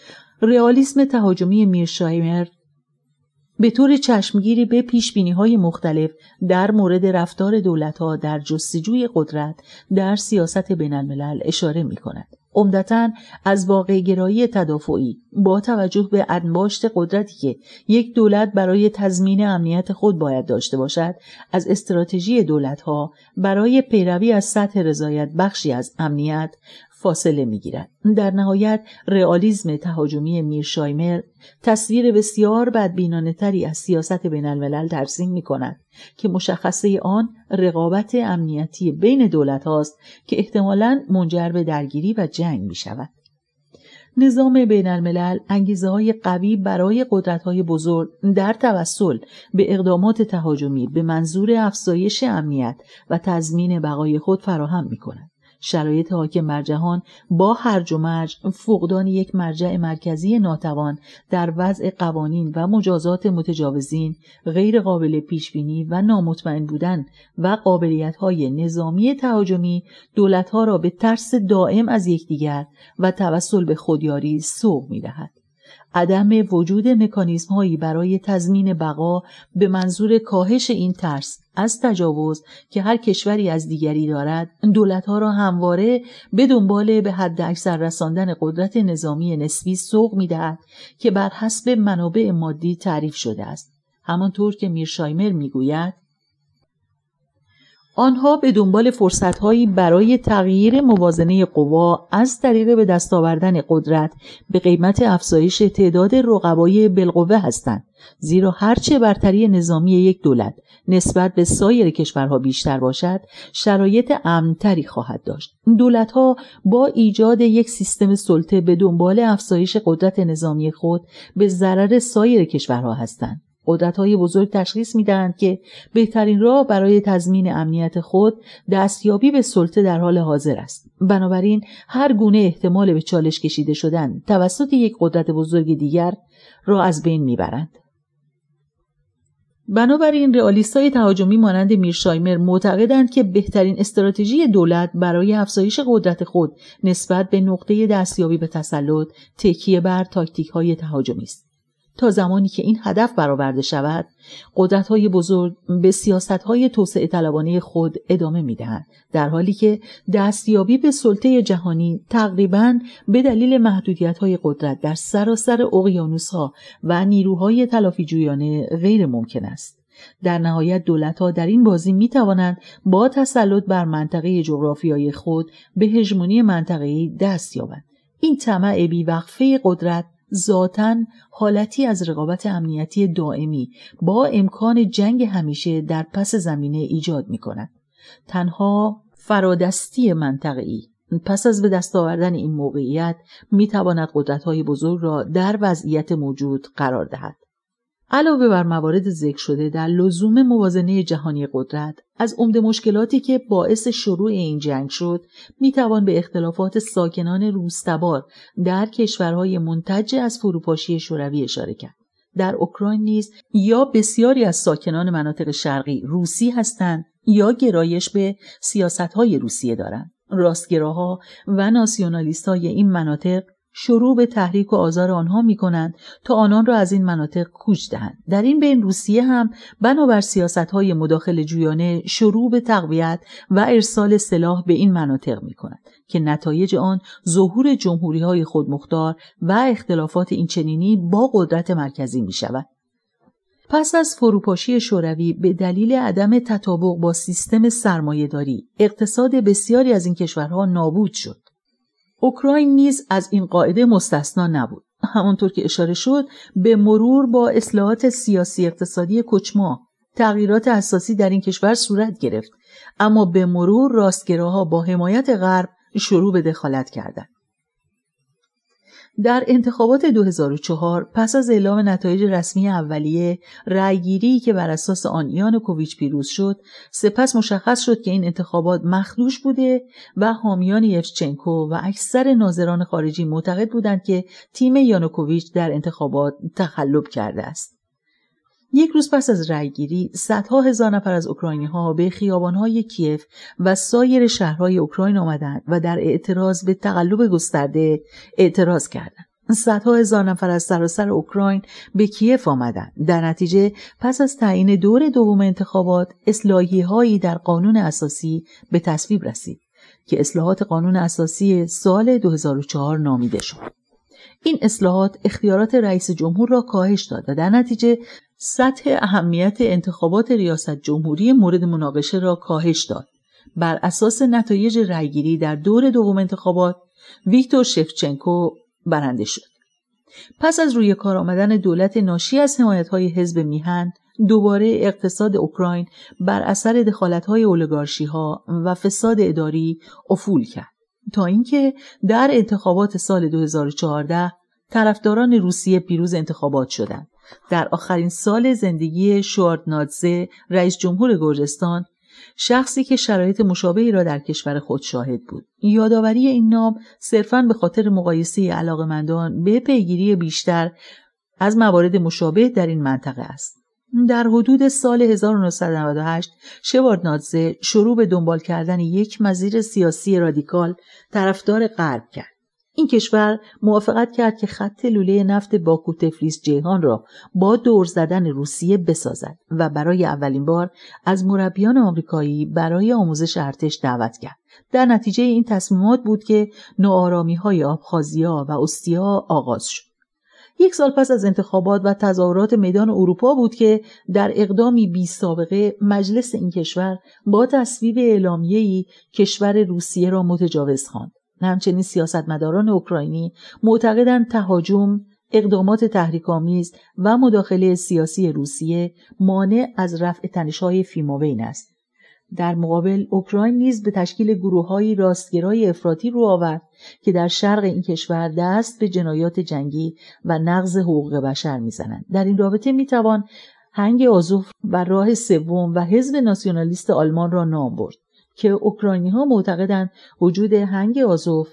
رئالیسم تهاجمی میرشایمر به طور چشمگیری به پیشبینی‌های مختلف در مورد رفتار دولت‌ها در جستجوی قدرت در سیاست بین‌الملل اشاره می‌کند. عمدتاً از واقع‌گرایی تدافعی با توجه به انباشت قدرتی که یک دولت برای تضمین امنیت خود باید داشته باشد، از استراتژی دولت‌ها برای پیروی از سطح رضایت بخشی از امنیت فاصله می‌گیرد. در نهایت رئالیسم تهاجمی میرشایمر تصویر بسیار بدبینانه‌تری از سیاست بین‌الملل ترسیم می‌کند که مشخصه آن رقابت امنیتی بین دولت هاست که احتمالاً منجر به درگیری و جنگ می‌شود. نظام بین‌الملل انگیزه‌های قوی برای قدرت‌های بزرگ در توسل به اقدامات تهاجمی به منظور افزایش امنیت و تضمین بقای خود فراهم می‌کند. شرایط حاکم بر جهان با هرج و مرج، فقدان یک مرجع مرکزی ناتوان در وضع قوانین و مجازات متجاوزین، غیر قابل پیشبینی و نامطمئن بودن و قابلیت‌های نظامی تهاجمی دولت‌ها را به ترس دائم از یکدیگر و توسل به خودیاری سوق می‌دهد. عدم وجود مکانیزم‌هایی برای تضمین بقا به منظور کاهش این ترس از تجاوز که هر کشوری از دیگری دارد، دولت‌ها را همواره به دنبال به حد اکثر رساندن قدرت نظامی نسبی سوق می‌دهد که بر حسب منابع مادی تعریف شده است. همانطور که میرشایمر می‌گوید، آنها به دنبال فرصت‌هایی برای تغییر موازنه قوا از طریق به دست آوردن قدرت به قیمت افزایش تعداد رقبای بالقوه هستند، زیرا هرچه برتری نظامی یک دولت نسبت به سایر کشورها بیشتر باشد، شرایط امن‌تری خواهد داشت. دولت‌ها با ایجاد یک سیستم سلطه به دنبال افزایش قدرت نظامی خود به ضرر سایر کشورها هستند. قدرت‌های بزرگ تشخیص می‌دهند که بهترین راه برای تضمین امنیت خود دستیابی به سلطه در حال حاضر است. بنابراین هر گونه احتمال به چالش کشیده شدن توسط یک قدرت بزرگ دیگر را از بین می‌برند. بنابراین رئالیست‌های تهاجمی مانند میرشایمر معتقدند که بهترین استراتژی دولت برای افزایش قدرت خود نسبت به نقطه دستیابی به تسلط تکیه بر تاکتیک‌های تهاجمی است. تا زمانی که این هدف برآورده شود، قدرت‌های بزرگ به سیاست‌های توسعه طلبانه خود ادامه می‌دهند، در حالی که دستیابی به سلطه جهانی تقریباً به دلیل محدودیت‌های قدرت در سراسر اقیانوس‌ها و نیروهای تلافی‌جویانه غیر ممکن است. در نهایت دولت‌ها در این بازی می‌توانند با تسلط بر منطقه جغرافیایی خود به هژمونی منطقه‌ای دست یابند. این طمع بی‌وقفه قدرت ذاتاً حالتی از رقابت امنیتی دائمی با امکان جنگ همیشه در پس زمینه ایجاد می‌کند. تنها فرادستی منطقه‌ای پس از به دست آوردن این موقعیت می‌تواند قدرت‌های بزرگ را در وضعیت موجود قرار دهد. علاوه بر موارد ذکر شده در لزوم موازنه جهانی قدرت، از عمده مشکلاتی که باعث شروع این جنگ شد، میتوان به اختلافات ساکنان روستبار در کشورهای منتج از فروپاشی شوروی اشاره کرد. در اوکراین نیز یا بسیاری از ساکنان مناطق شرقی روسی هستند یا گرایش به سیاست‌های روسیه دارند. راستگراها و ناسیونالیست‌های این مناطق شروع به تحریک و آزار آنها می کنند تا آنان را از این مناطق کوچ دهند. در این بین روسیه هم بنابر سیاست‌های مداخله جویانه شروع به تقویت و ارسال سلاح به این مناطق می کند که نتایج آن ظهور جمهوری‌های خودمختار و اختلافات اینچنینی با قدرت مرکزی می شود. پس از فروپاشی شوروی به دلیل عدم تطابق با سیستم سرمایه‌داری، اقتصاد بسیاری از این کشورها نابود شد. اوکراین نیز از این قاعده مستثنا نبود. همانطور که اشاره شد، به مرور با اصلاحات سیاسی اقتصادی کوچما تغییرات اساسی در این کشور صورت گرفت، اما به مرور راستگراها با حمایت غرب شروع به دخالت کردند. در انتخابات دو هزار و چهار پس از اعلام نتایج رسمی اولیه، رأیگیری که بر اساس آن یانوکوویچ پیروز شد، سپس مشخص شد که این انتخابات مخدوش بوده و حامیان یوشچنکو و اکثر ناظران خارجی معتقد بودند که تیم یانوکوویچ در انتخابات تخلف کرده است. یک روز پس از رأیگیری، صدها هزار نفر از اوکراینی‌ها به خیابان‌های کیف و سایر شهرهای اوکراین آمدند و در اعتراض به تقلب گسترده اعتراض کردند. صدها هزار نفر از سراسر اوکراین به کیف آمدند. در نتیجه پس از تعیین دور دوم انتخابات، اصلاحیه‌هایی در قانون اساسی به تصویب رسید که اصلاحات قانون اساسی سال دو هزار و چهار نامیده شد. این اصلاحات اختیارات رئیس جمهور را کاهش داد و در نتیجه سطح اهمیت انتخابات ریاست جمهوری مورد مناقشه را کاهش داد. بر اساس نتایج رأیگیری در دور دوم انتخابات، ویکتور شفچنکو برنده شد. پس از روی کار آمدن دولت ناشی از حمایت‌های حزب میهن، دوباره اقتصاد اوکراین بر اثر دخالت‌های اولیگارشی‌ها و فساد اداری افول کرد تا اینکه در انتخابات سال دو هزار و چهارده طرفداران روسیه پیروز انتخابات شدند. در آخرین سال زندگی شوارتنادزه، رئیس جمهور گرجستان، شخصی که شرایط مشابهی را در کشور خود شاهد بود. یادآوری این نام صرفاً به خاطر مقایسه علاقه‌مندان به پیگیری بیشتر از موارد مشابه در این منطقه است. در حدود سال هزار و نهصد و نود و هشت شوارتنادزه شروع به دنبال کردن یک مسیر سیاسی رادیکال طرفدار غرب کرد. این کشور موافقت کرد که خط لوله نفت باکو تفلیس جیهان را با دور زدن روسیه بسازد و برای اولین بار از مربیان آمریکایی برای آموزش ارتش دعوت کرد. در نتیجه این تصمیمات بود که ناآرامی‌های آبخازیا و اوستیا آغاز شد. یک سال پس از انتخابات و تظاهرات میدان اروپا بود که در اقدامی بی سابقه مجلس این کشور با تصویب اعلامیه‌ای کشور روسیه را متجاوز خواند. همچنین سیاستمداران اوکراینی معتقدند تهاجم، اقدامات تحریک‌آمیز و مداخله سیاسی روسیه مانع از رفع تنش‌های فیمابین است. در مقابل اوکراین نیز به تشکیل گروه‌های راستگرای افراطی رو آورد که در شرق این کشور دست به جنایات جنگی و نقض حقوق بشر می‌زنند. در این رابطه می‌توان هنگ آزوف و راه سوم و حزب ناسیونالیست آلمان را نام برد که اوکراینی‌ها معتقدند وجود هنگ آزوف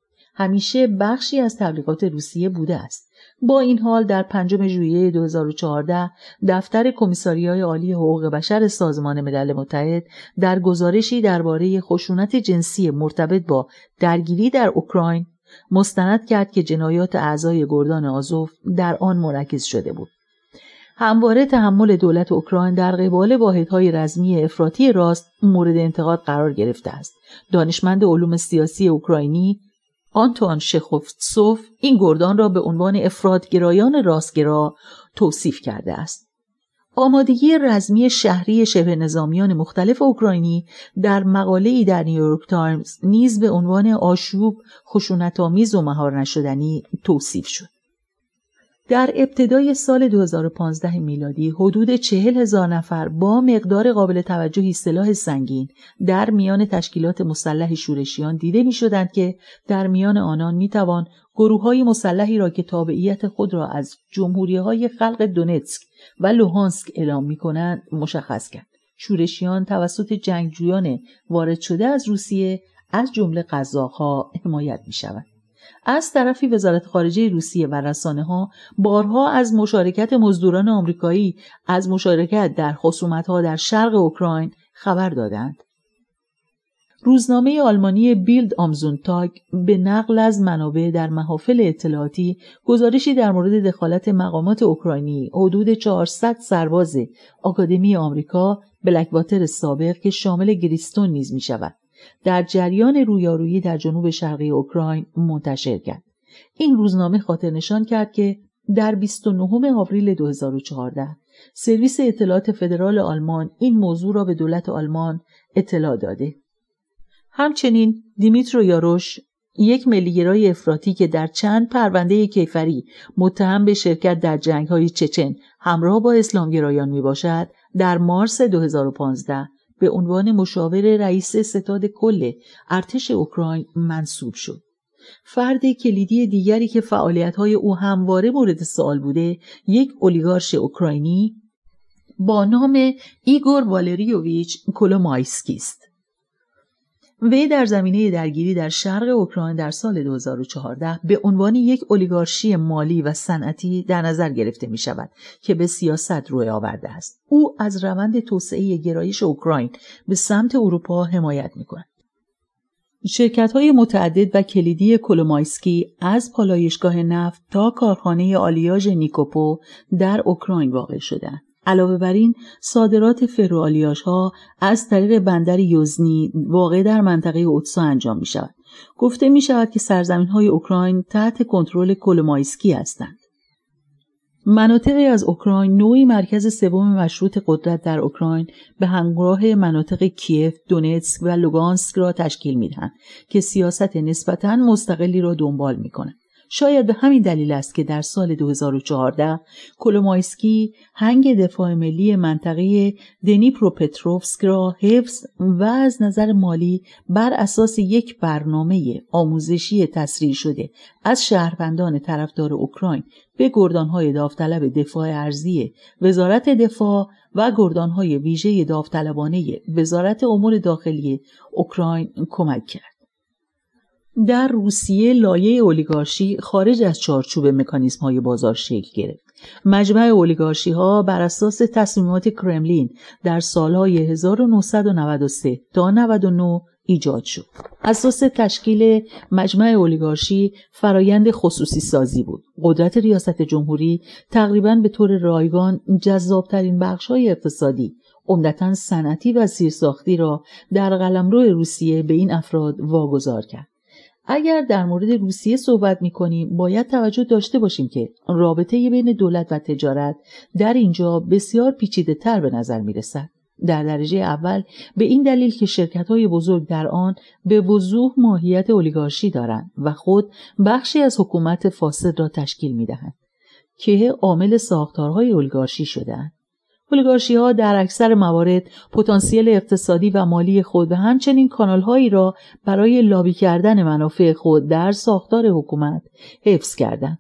همیشه بخشی از تبلیغات روسیه بوده است. با این حال در پنجم ژوئیه دو هزار و چهارده دفتر کمیساریای عالی حقوق بشر سازمان ملل متحد در گزارشی درباره خشونت جنسی مرتبط با درگیری در اوکراین مستند کرد که جنایات اعضای گردان آزوف در آن منعکس شده بود. همواره تحمل دولت اوکراین در قبال واحدهای رزمی افراطی راست مورد انتقاد قرار گرفته است. دانشمند علوم سیاسی اوکراینی آنتوان شخوفسوف این گردان را به عنوان افراطگرایان راستگرا توصیف کرده است. آمادگی رزمی شهری شبه نظامیان مختلف اوکراینی در مقاله‌ای در نیویورک تایمز نیز به عنوان آشوب، خشونت‌آمیز و مهار نشدنی توصیف شد. در ابتدای سال دو هزار و پانزده میلادی حدود چهل هزار نفر با مقدار قابل توجهی سلاح سنگین در میان تشکیلات مسلح شورشیان دیده می شدند که در میان آنان می توان گروه‌های مسلحی را که تابعیت خود را از جمهوری‌های خلق دونتسک و لوهانسک اعلام می کنند مشخص کرد. شورشیان توسط جنگجویان وارد شده از روسیه از جمله قزاق‌ها حمایت می شوند. از طرفی وزارت خارجه روسیه و رسانه‌ها بارها از مشارکت مزدوران آمریکایی از مشارکت در خصومت‌ها در شرق اوکراین خبر دادند. روزنامه آلمانی بیلد آم زونتاگ به نقل از منابع در محافل اطلاعاتی گزارشی در مورد دخالت مقامات اوکراینی حدود چهارصد سرباز آکادمی آمریکا بلکواتر سابق که شامل گریستون نیز می‌شود در جریان رویارویی در جنوب شرقی اوکراین منتشر کرد. این روزنامه خاطر نشان کرد که در بیست و نهم آوریل دو هزار و چهارده سرویس اطلاعات فدرال آلمان این موضوع را به دولت آلمان اطلاع داده. همچنین دیمیترو یاروش، یک ملیگرای افراطی که در چند پرونده کیفری متهم به شرکت در جنگ‌های چچن همراه با اسلامگرایان میباشد، در مارس دو هزار و پانزده به عنوان مشاور رئیس ستاد کل ارتش اوکراین منصوب شد. فرد کلیدی دیگری که فعالیت‌های او همواره مورد سوال بوده، یک اولیگارش اوکراینی با نام ایگور والریوویچ کولومایسکی است. وی در زمینه درگیری در شرق اوکراین در سال دو هزار و چهارده به عنوان یک اولیگارشی مالی و صنعتی در نظر گرفته می شود که به سیاست روی آورده است. او از روند توسعه گرایش اوکراین به سمت اروپا حمایت می کند. شرکت‌های متعدد و کلیدی کولومایسکی از پالایشگاه نفت تا کارخانه آلیاژ نیکوپو در اوکراین واقع شدند. علاوه بر این صادرات فروالیاژها از طریق بندر یوزنی واقع در منطقه اودسا انجام می‌شود. گفته می‌شود که سرزمین‌های اوکراین تحت کنترل کولومایسکی هستند. مناطقی از اوکراین نوعی مرکز سوم مشروط قدرت در اوکراین به همراه مناطق کیف، دونتسک و لوگانسک را تشکیل می‌دهند که سیاست نسبتاً مستقلی را دنبال می‌کنند. شاید به همین دلیل است که در سال دو هزار و چهارده کولومایسکی هنگ دفاع ملی منطقه دنیپروپتروفسک را حفظ و از نظر مالی بر اساس یک برنامه آموزشی تسریع شده از شهروندان طرفدار اوکراین به گردانهای داوطلب دفاع ارضی وزارت دفاع و گردانهای ویژه داوطلبانه وزارت امور داخلی اوکراین کمک کرد. در روسیه لایه اولیگارشی خارج از چارچوب مکانیزم‌های بازار شکل گرفت. مجمع اولیگارشی‌ها بر اساس تصمیمات کرملین در سالهای هزار و نهصد و نود و سه تا نود و نه ایجاد شد. اساس تشکیل مجمع اولیگارشی فرایند خصوصی سازی بود. قدرت ریاست جمهوری تقریباً به طور رایگان جذاب‌ترین بخش‌های اقتصادی، عمدتاً صنعتی و زیرساختی را در قلمرو روسیه به این افراد واگذار کرد. اگر در مورد روسیه صحبت می‌کنیم باید توجه داشته باشیم که رابطه بین دولت و تجارت در اینجا بسیار پیچیده‌تر به نظر می‌رسد. در درجه اول به این دلیل که شرکت‌های بزرگ در آن به وضوح ماهیت اولیگارشی دارند و خود بخشی از حکومت فاسد را تشکیل می‌دهند که عامل ساختارهای اولیگارشی شده‌اند. اولیگارشی‌ها در اکثر موارد پتانسیل اقتصادی و مالی خود و همچنین کانال‌هایی را برای لابی کردن منافع خود در ساختار حکومت حفظ کردند.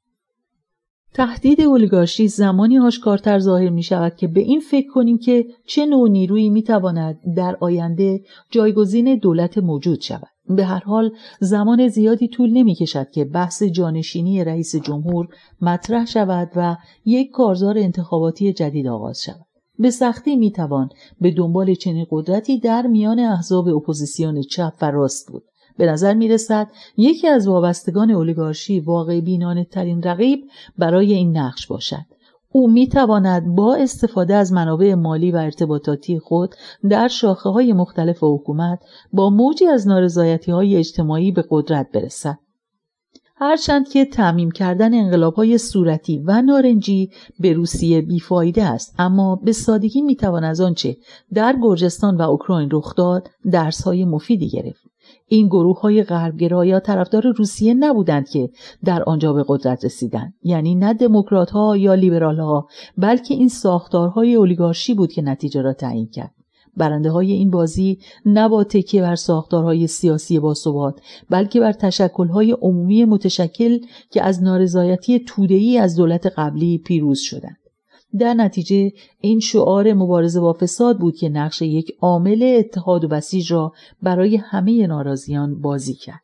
تهدید اولیگارشی زمانی آشکارتر ظاهر می شود که به این فکر کنیم که چه نوع نیرویی می تواند در آینده جایگزین دولت موجود شود. به هر حال زمان زیادی طول نمی کشد که بحث جانشینی رئیس جمهور مطرح شود و یک کارزار انتخاباتی جدید آغاز شود. به سختی می توان به دنبال چنین قدرتی در میان احزاب اپوزیسیون چپ و راست بود. به نظر می رسد یکی از وابستگان اولیگارشی واقع بینانه ترین رقیب برای این نقش باشد. او می تواند با استفاده از منابع مالی و ارتباطاتی خود در شاخه های مختلف حکومت با موجی از نارضایتی های اجتماعی به قدرت برسد. هرچند که تعمیم کردن انقلاب‌های صورتی و نارنجی به روسیه بیفایده است، اما به سادگی می توان از آنچه در گرجستان و اوکراین رخ داد درس‌های مفیدی گرفت. این گروه‌های غربگرا یا طرفدار روسیه نبودند که در آنجا به قدرت رسیدند، یعنی نه دموکرات‌ها یا لیبرال‌ها، بلکه این ساختارهای اولیگارشی بود که نتیجه را تعیین کرد. برنده های این بازی نه با تکیه بر ساختارهای سیاسی باثبات بلکه بر تشکل‌های عمومی متشکل که از نارضایتی توده‌ای از دولت قبلی پیروز شدند. در نتیجه این شعار مبارزه با فساد بود که نقش یک عامل اتحاد و بسیج را برای همه ناراضیان بازی کرد.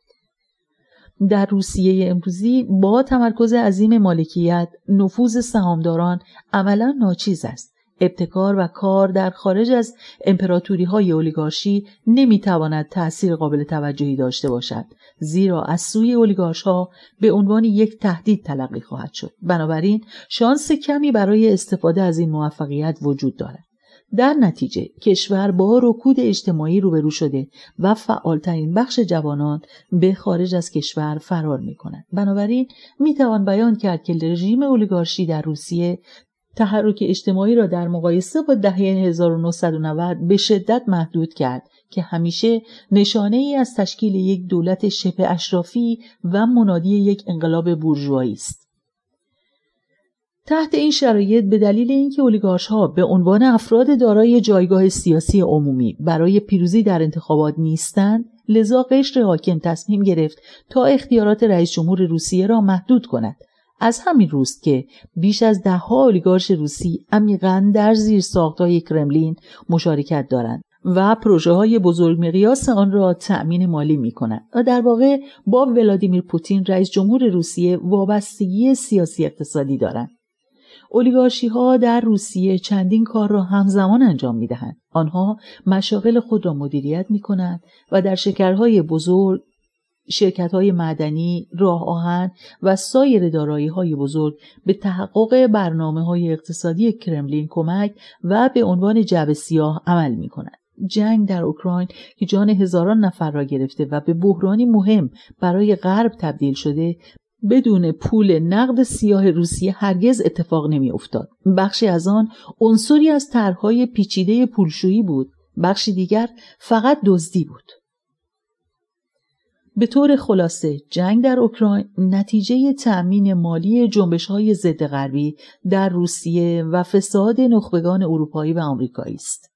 در روسیه امروزی با تمرکز عظیم مالکیت، نفوذ سهامداران عملاً ناچیز است. ابتکار و کار در خارج از امپراتوری‌های اولیگارشی نمی‌تواند تأثیر قابل توجهی داشته باشد، زیرا از سوی اولیگارش‌ها به عنوان یک تهدید تلقی خواهد شد. بنابراین شانس کمی برای استفاده از این موفقیت وجود دارد. در نتیجه کشور با رکود اجتماعی روبرو شده و فعالترین بخش جوانان به خارج از کشور فرار می‌کنند. بنابراین می‌توان بیان کرد که رژیم اولیگارشی در روسیه تحرک اجتماعی را در مقایسه با دهه هزار و نهصد و نود به شدت محدود کرد که همیشه نشانه ای از تشکیل یک دولت شبه اشرافی و منادی یک انقلاب بورژوایی است. تحت این شرایط به دلیل اینکه اولیگارش‌ها به عنوان افراد دارای جایگاه سیاسی عمومی برای پیروزی در انتخابات نیستند، لذا قشر حاکم تصمیم گرفت تا اختیارات رئیس جمهور روسیه را محدود کند. از همین روست که بیش از ده ها اولیگارش روسی عمیقاً در زیر ساخت‌های کرملین مشارکت دارند و پروژه‌های بزرگ مقیاس آن را تأمین مالی می‌کنند و در واقع با ولادیمیر پوتین رئیس جمهور روسیه وابستگی سیاسی اقتصادی دارند. اولیگارشی‌ها در روسیه چندین کار را همزمان انجام می‌دهند. آنها مشاغل خود را مدیریت می‌کنند و در شکرهای بزرگ، شرکت‌های معدنی، راه آهن و سایر دارایی‌های بزرگ به تحقق برنامه‌های اقتصادی کرملین کمک و به عنوان جعبه سیاه عمل می‌کنند. جنگ در اوکراین که جان هزاران نفر را گرفته و به بحرانی مهم برای غرب تبدیل شده، بدون پول نقد سیاه روسیه هرگز اتفاق نمی افتاد. بخشی از آن عنصری از طرح‌های پیچیده پولشویی بود، بخشی دیگر فقط دزدی بود. به طور خلاصه جنگ در اوکراین نتیجه تأمین مالی جنبش‌های ضد غربی در روسیه و فساد نخبگان اروپایی و آمریکایی است.